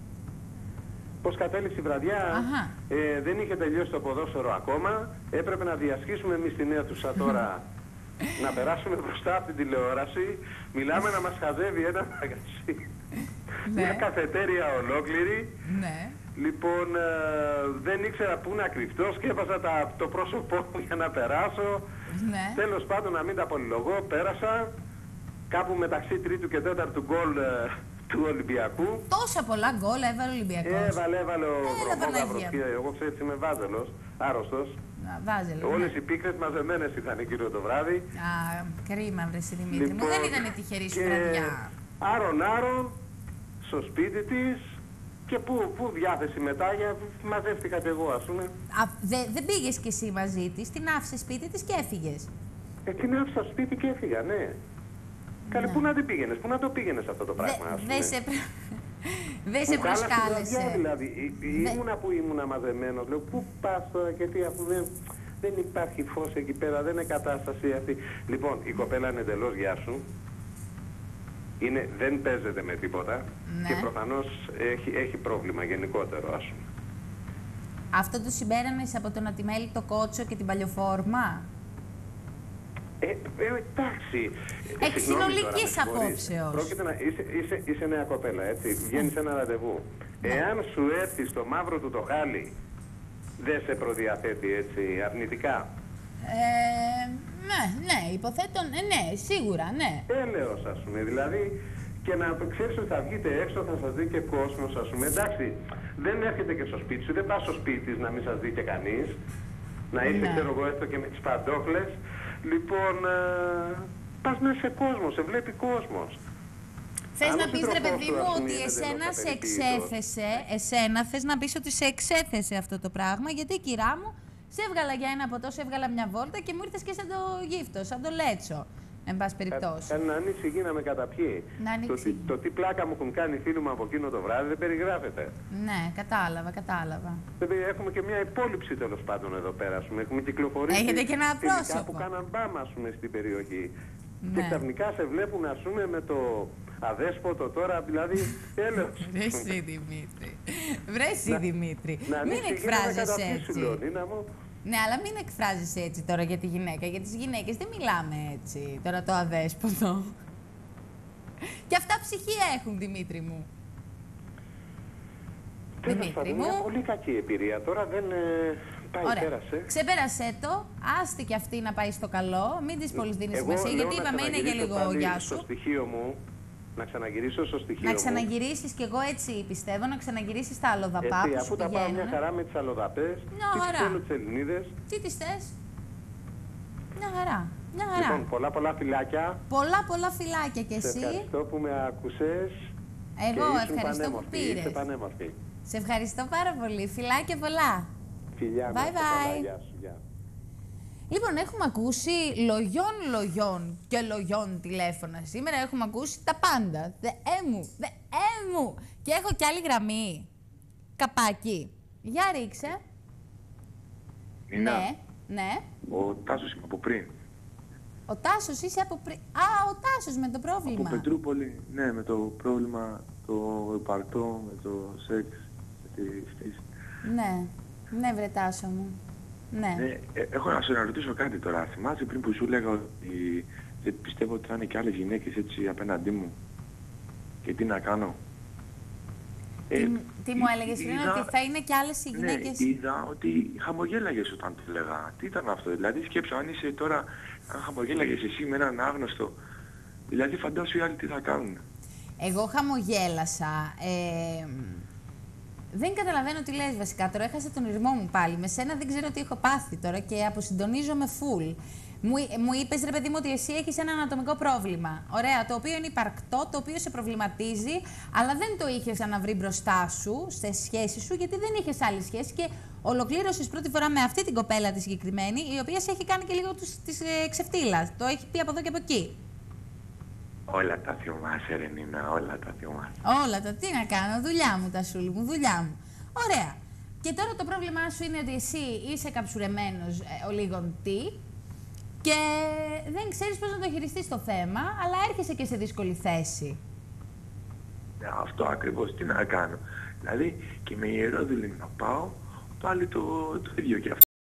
Πώς κατέληξε η βραδιά, ε, δεν είχε τελειώσει το ποδόσφαιρο ακόμα. Έπρεπε να διασχίσουμε εμείς την αίθουσα τώρα. Να περάσουμε μπροστά από την τηλεόραση, μιλάμε να μας χαζεύει ένα μαγαζί, ναι. μια καφετέρια ολόκληρη. Ναι. Λοιπόν, ε, δεν ήξερα πού να κρυφτώ, σκέπασα τα, το πρόσωπό μου για να περάσω. Ναι. Τέλος πάντων, να μην τα πολυλογώ, πέρασα κάπου μεταξύ τρίτου και τέταρτου γκολ ε, του Ολυμπιακού. Τόσα πολλά γκολ έβαλε ο Ολυμπιακός. Έβαλε, έβαλε ο Βρωμόγαυρος και εγώ ξέρω ότι είμαι βάζελος, άρρωστος. Βάζελο, όλες ναι. οι πίκρες μαζεμένες ήταν εκείνο το βράδυ. Α, κρίμα βρε εσύ Δημήτρη λοιπόν, μου, δεν ήταν τυχερή σου βραδιά. Άρον άρον, στο σπίτι της και πού, πού διάθεση μετά, για μαζεύτηκα κι εγώ ας πούμε. Δεν δε πήγες κι εσύ μαζί της, την άφησες σπίτι της και έφυγες. Ε, την άφησα σπίτι και έφυγα, ναι. ναι. Καλέ, πού να την πήγαινες, πού να το πήγαινες αυτό το πράγμα, ας πούμε. Δεν σε, δε σε προσκάλεσε. Βραδιά, δηλαδή, Δε... ήμουνα που ήμουνα μαζεμένος, λέω πού πας τώρα και τι, αφού δεν, δεν υπάρχει φως εκεί πέρα, δεν είναι κατάσταση αυτή. Λοιπόν, η κοπέλα είναι εντελώς γεια σου, είναι, δεν παίζεται με τίποτα ναι. και προφανώς έχει, έχει πρόβλημα γενικότερο, ας πούμε. Αυτό το συμπέρανες από το να τη μέλει το κότσο και την παλιοφόρμα? Ε, ε, εντάξει. Εκ συνολικής απόψεως. Πρόκειται να είσαι, είσαι, είσαι νέα κοπέλα, έτσι. Βγαίνεις σε ένα ραντεβού. Ναι. Εάν σου έρθει στο μαύρο του το χάλι, δεν σε προδιαθέτει έτσι αρνητικά. Ε, ναι, ναι, υποθέτω, ε, ναι, σίγουρα, ναι. Έλεος, ας πούμε, δηλαδή, και να ξέρεις ότι θα βγείτε έξω, θα σας δει και κόσμος, ας πούμε. Εντάξει, δεν έρχεται και στο σπίτι σου, δεν πας στο σπίτι να μην σας δει και κανείς. Να είστε, ναι. ξέρω εγώ, έστω και με τις παντόφλες. Λοιπόν, ε, πας μέσα σε κόσμο, σε βλέπει κόσμος. Θες να πεις, ρε παιδί μου, ότι εσένα σε εξέθεσε, εσένα θες να πεις ότι σε εξέθεσε αυτό το πράγμα, γιατί η κυρά μου σε έβγαλα για ένα ποτό, σε έβγαλα μια βόλτα και μου ήρθες και σαν το γύφτο, σαν το λέτσο, εν πάση περιπτώσει. Κα, να ανοίξει η γη να με καταπιεί. Να το, το, το τι πλάκα μου έχουν κάνει οι φίλοι μου από εκείνο το βράδυ δεν περιγράφεται. Ναι, κατάλαβα, κατάλαβα. Έχουμε και μια υπόλοιψη τέλος πάντων εδώ πέρα, ας πούμε. Έχουμε κυκλοφορήσει. Έχετε και ένα πρόσωπο που κάναν μπάμα, ας πούμε, στην περιοχή. Ναι. Και ξαφνικά σε βλέπουν, ας πούμε, με το αδέσποτο τώρα, δηλαδή, έλεος. Βρε εσύ, Δημήτρη. Βρε εσύ, Δημήτρη. Μην εκφράζεσαι έτσι. Ναι, αλλά μην εκφράζεσαι έτσι τώρα για τη γυναίκα. Για τις γυναίκες δεν μιλάμε έτσι, τώρα το αδέσποτο. Και αυτά ψυχή έχουν, Δημήτρη μου. Δημήτρη μου. Είναι πολύ κακή εμπειρία. Τώρα δεν ε, πάει, ωραία. Πέρασε. Ξεπέρασέ το, άστε και αυτή να πάει στο καλό. Μην της πολύ δίνει σημασία, γιατί είπαμε είναι για λίγο γεια σου. Στο στοιχείο μου, να ξαναγυρίσω στο στοιχείο μου. Να ξαναγυρίσεις κι εγώ έτσι πιστεύω, να ξαναγυρίσεις στα αλλοδαπά που αφού σου τα πηγαίνουν. πάω μια χαρά με τις αλλοδαπές, τι τις θέλω τις Ελληνίδες. Τι τις θες. Μια χαρά. Μια χαρά. Λοιπόν, πολλά πολλά φιλάκια. Πολλά πολλά φιλάκια κι εσύ. Σε ευχαριστώ που με άκουσες. Εγώ ευχαριστώ που πήρες. Είσαι πανέμορφη. Σε ευχαριστώ πάρα πολύ. Φιλάκια πολλά. Φιλιά. Bye bye. Γεια σου, γεια. Λοιπόν, έχουμε ακούσει λογιών λογιών και λογιών τηλέφωνα. Σήμερα έχουμε ακούσει τα πάντα. Δεέ μου, δεέ μου. Και έχω κι άλλη γραμμή. Καπάκι. Για ρίξε. Νίνα. Ναι, ναι. Ο Τάσος είμαι από πριν. Ο Τάσος είσαι από πριν. Α, ο Τάσος με το πρόβλημα. Από Πετρούπολη, ναι, με το πρόβλημα, το υπαρκτό, με το σεξ, με τη στήση. Ναι, ναι βρε Τάσο μου. Ναι. Ναι, ε, έχω να σε ρωτήσω κάτι τώρα. Θυμάσαι πριν που σου λέγα ότι δεν πιστεύω ότι θα είναι και άλλες γυναίκες έτσι απέναντί μου και τι να κάνω. Τι, ε, τι μου έλεγες πριν, είδα, ότι θα είναι και άλλες οι γυναίκες. Ναι, είδα ότι χαμογέλαγες όταν το έλεγα. Τι ήταν αυτό, δηλαδή σκέψου αν είσαι τώρα, αν χαμογέλαγες εσύ με έναν άγνωστο, δηλαδή φαντάσου οι άλλοι τι θα κάνουν. Εγώ χαμογέλασα. Ε, δεν καταλαβαίνω τι λες βασικά. Τώρα έχασα τον ηρμό μου πάλι. Με σένα δεν ξέρω τι έχω πάθει τώρα και αποσυντονίζομαι full. Μου, μου είπες, ρε παιδί μου, ότι εσύ έχεις ένα ανατομικό πρόβλημα. Ωραία, το οποίο είναι υπαρκτό, το οποίο σε προβληματίζει, αλλά δεν το είχες αναβρει μπροστά σου, σε σχέση σου, γιατί δεν είχες άλλη σχέση και ολοκλήρωσες πρώτη φορά με αυτή την κοπέλα τη συγκεκριμένη, η οποία σε έχει κάνει και λίγο της ε, ξεφτύλας. Το έχει πει από εδώ και από εκεί. Όλα τα θυμάσαι, ρε Νίνα, όλα τα θυμάσαι. Όλα τα, τι να κάνω, δουλειά μου τα σούλη μου, δουλειά μου. Ωραία. Και τώρα το πρόβλημά σου είναι ότι εσύ είσαι καψουρεμένος ε, ο λίγον τι και δεν ξέρεις πώς να το χειριστείς το θέμα, αλλά έρχεσαι και σε δύσκολη θέση. Αυτό ακριβώς, τι να κάνω. Δηλαδή και με ιερόδουλη να πάω, πάλι το, το ίδιο και αυτό.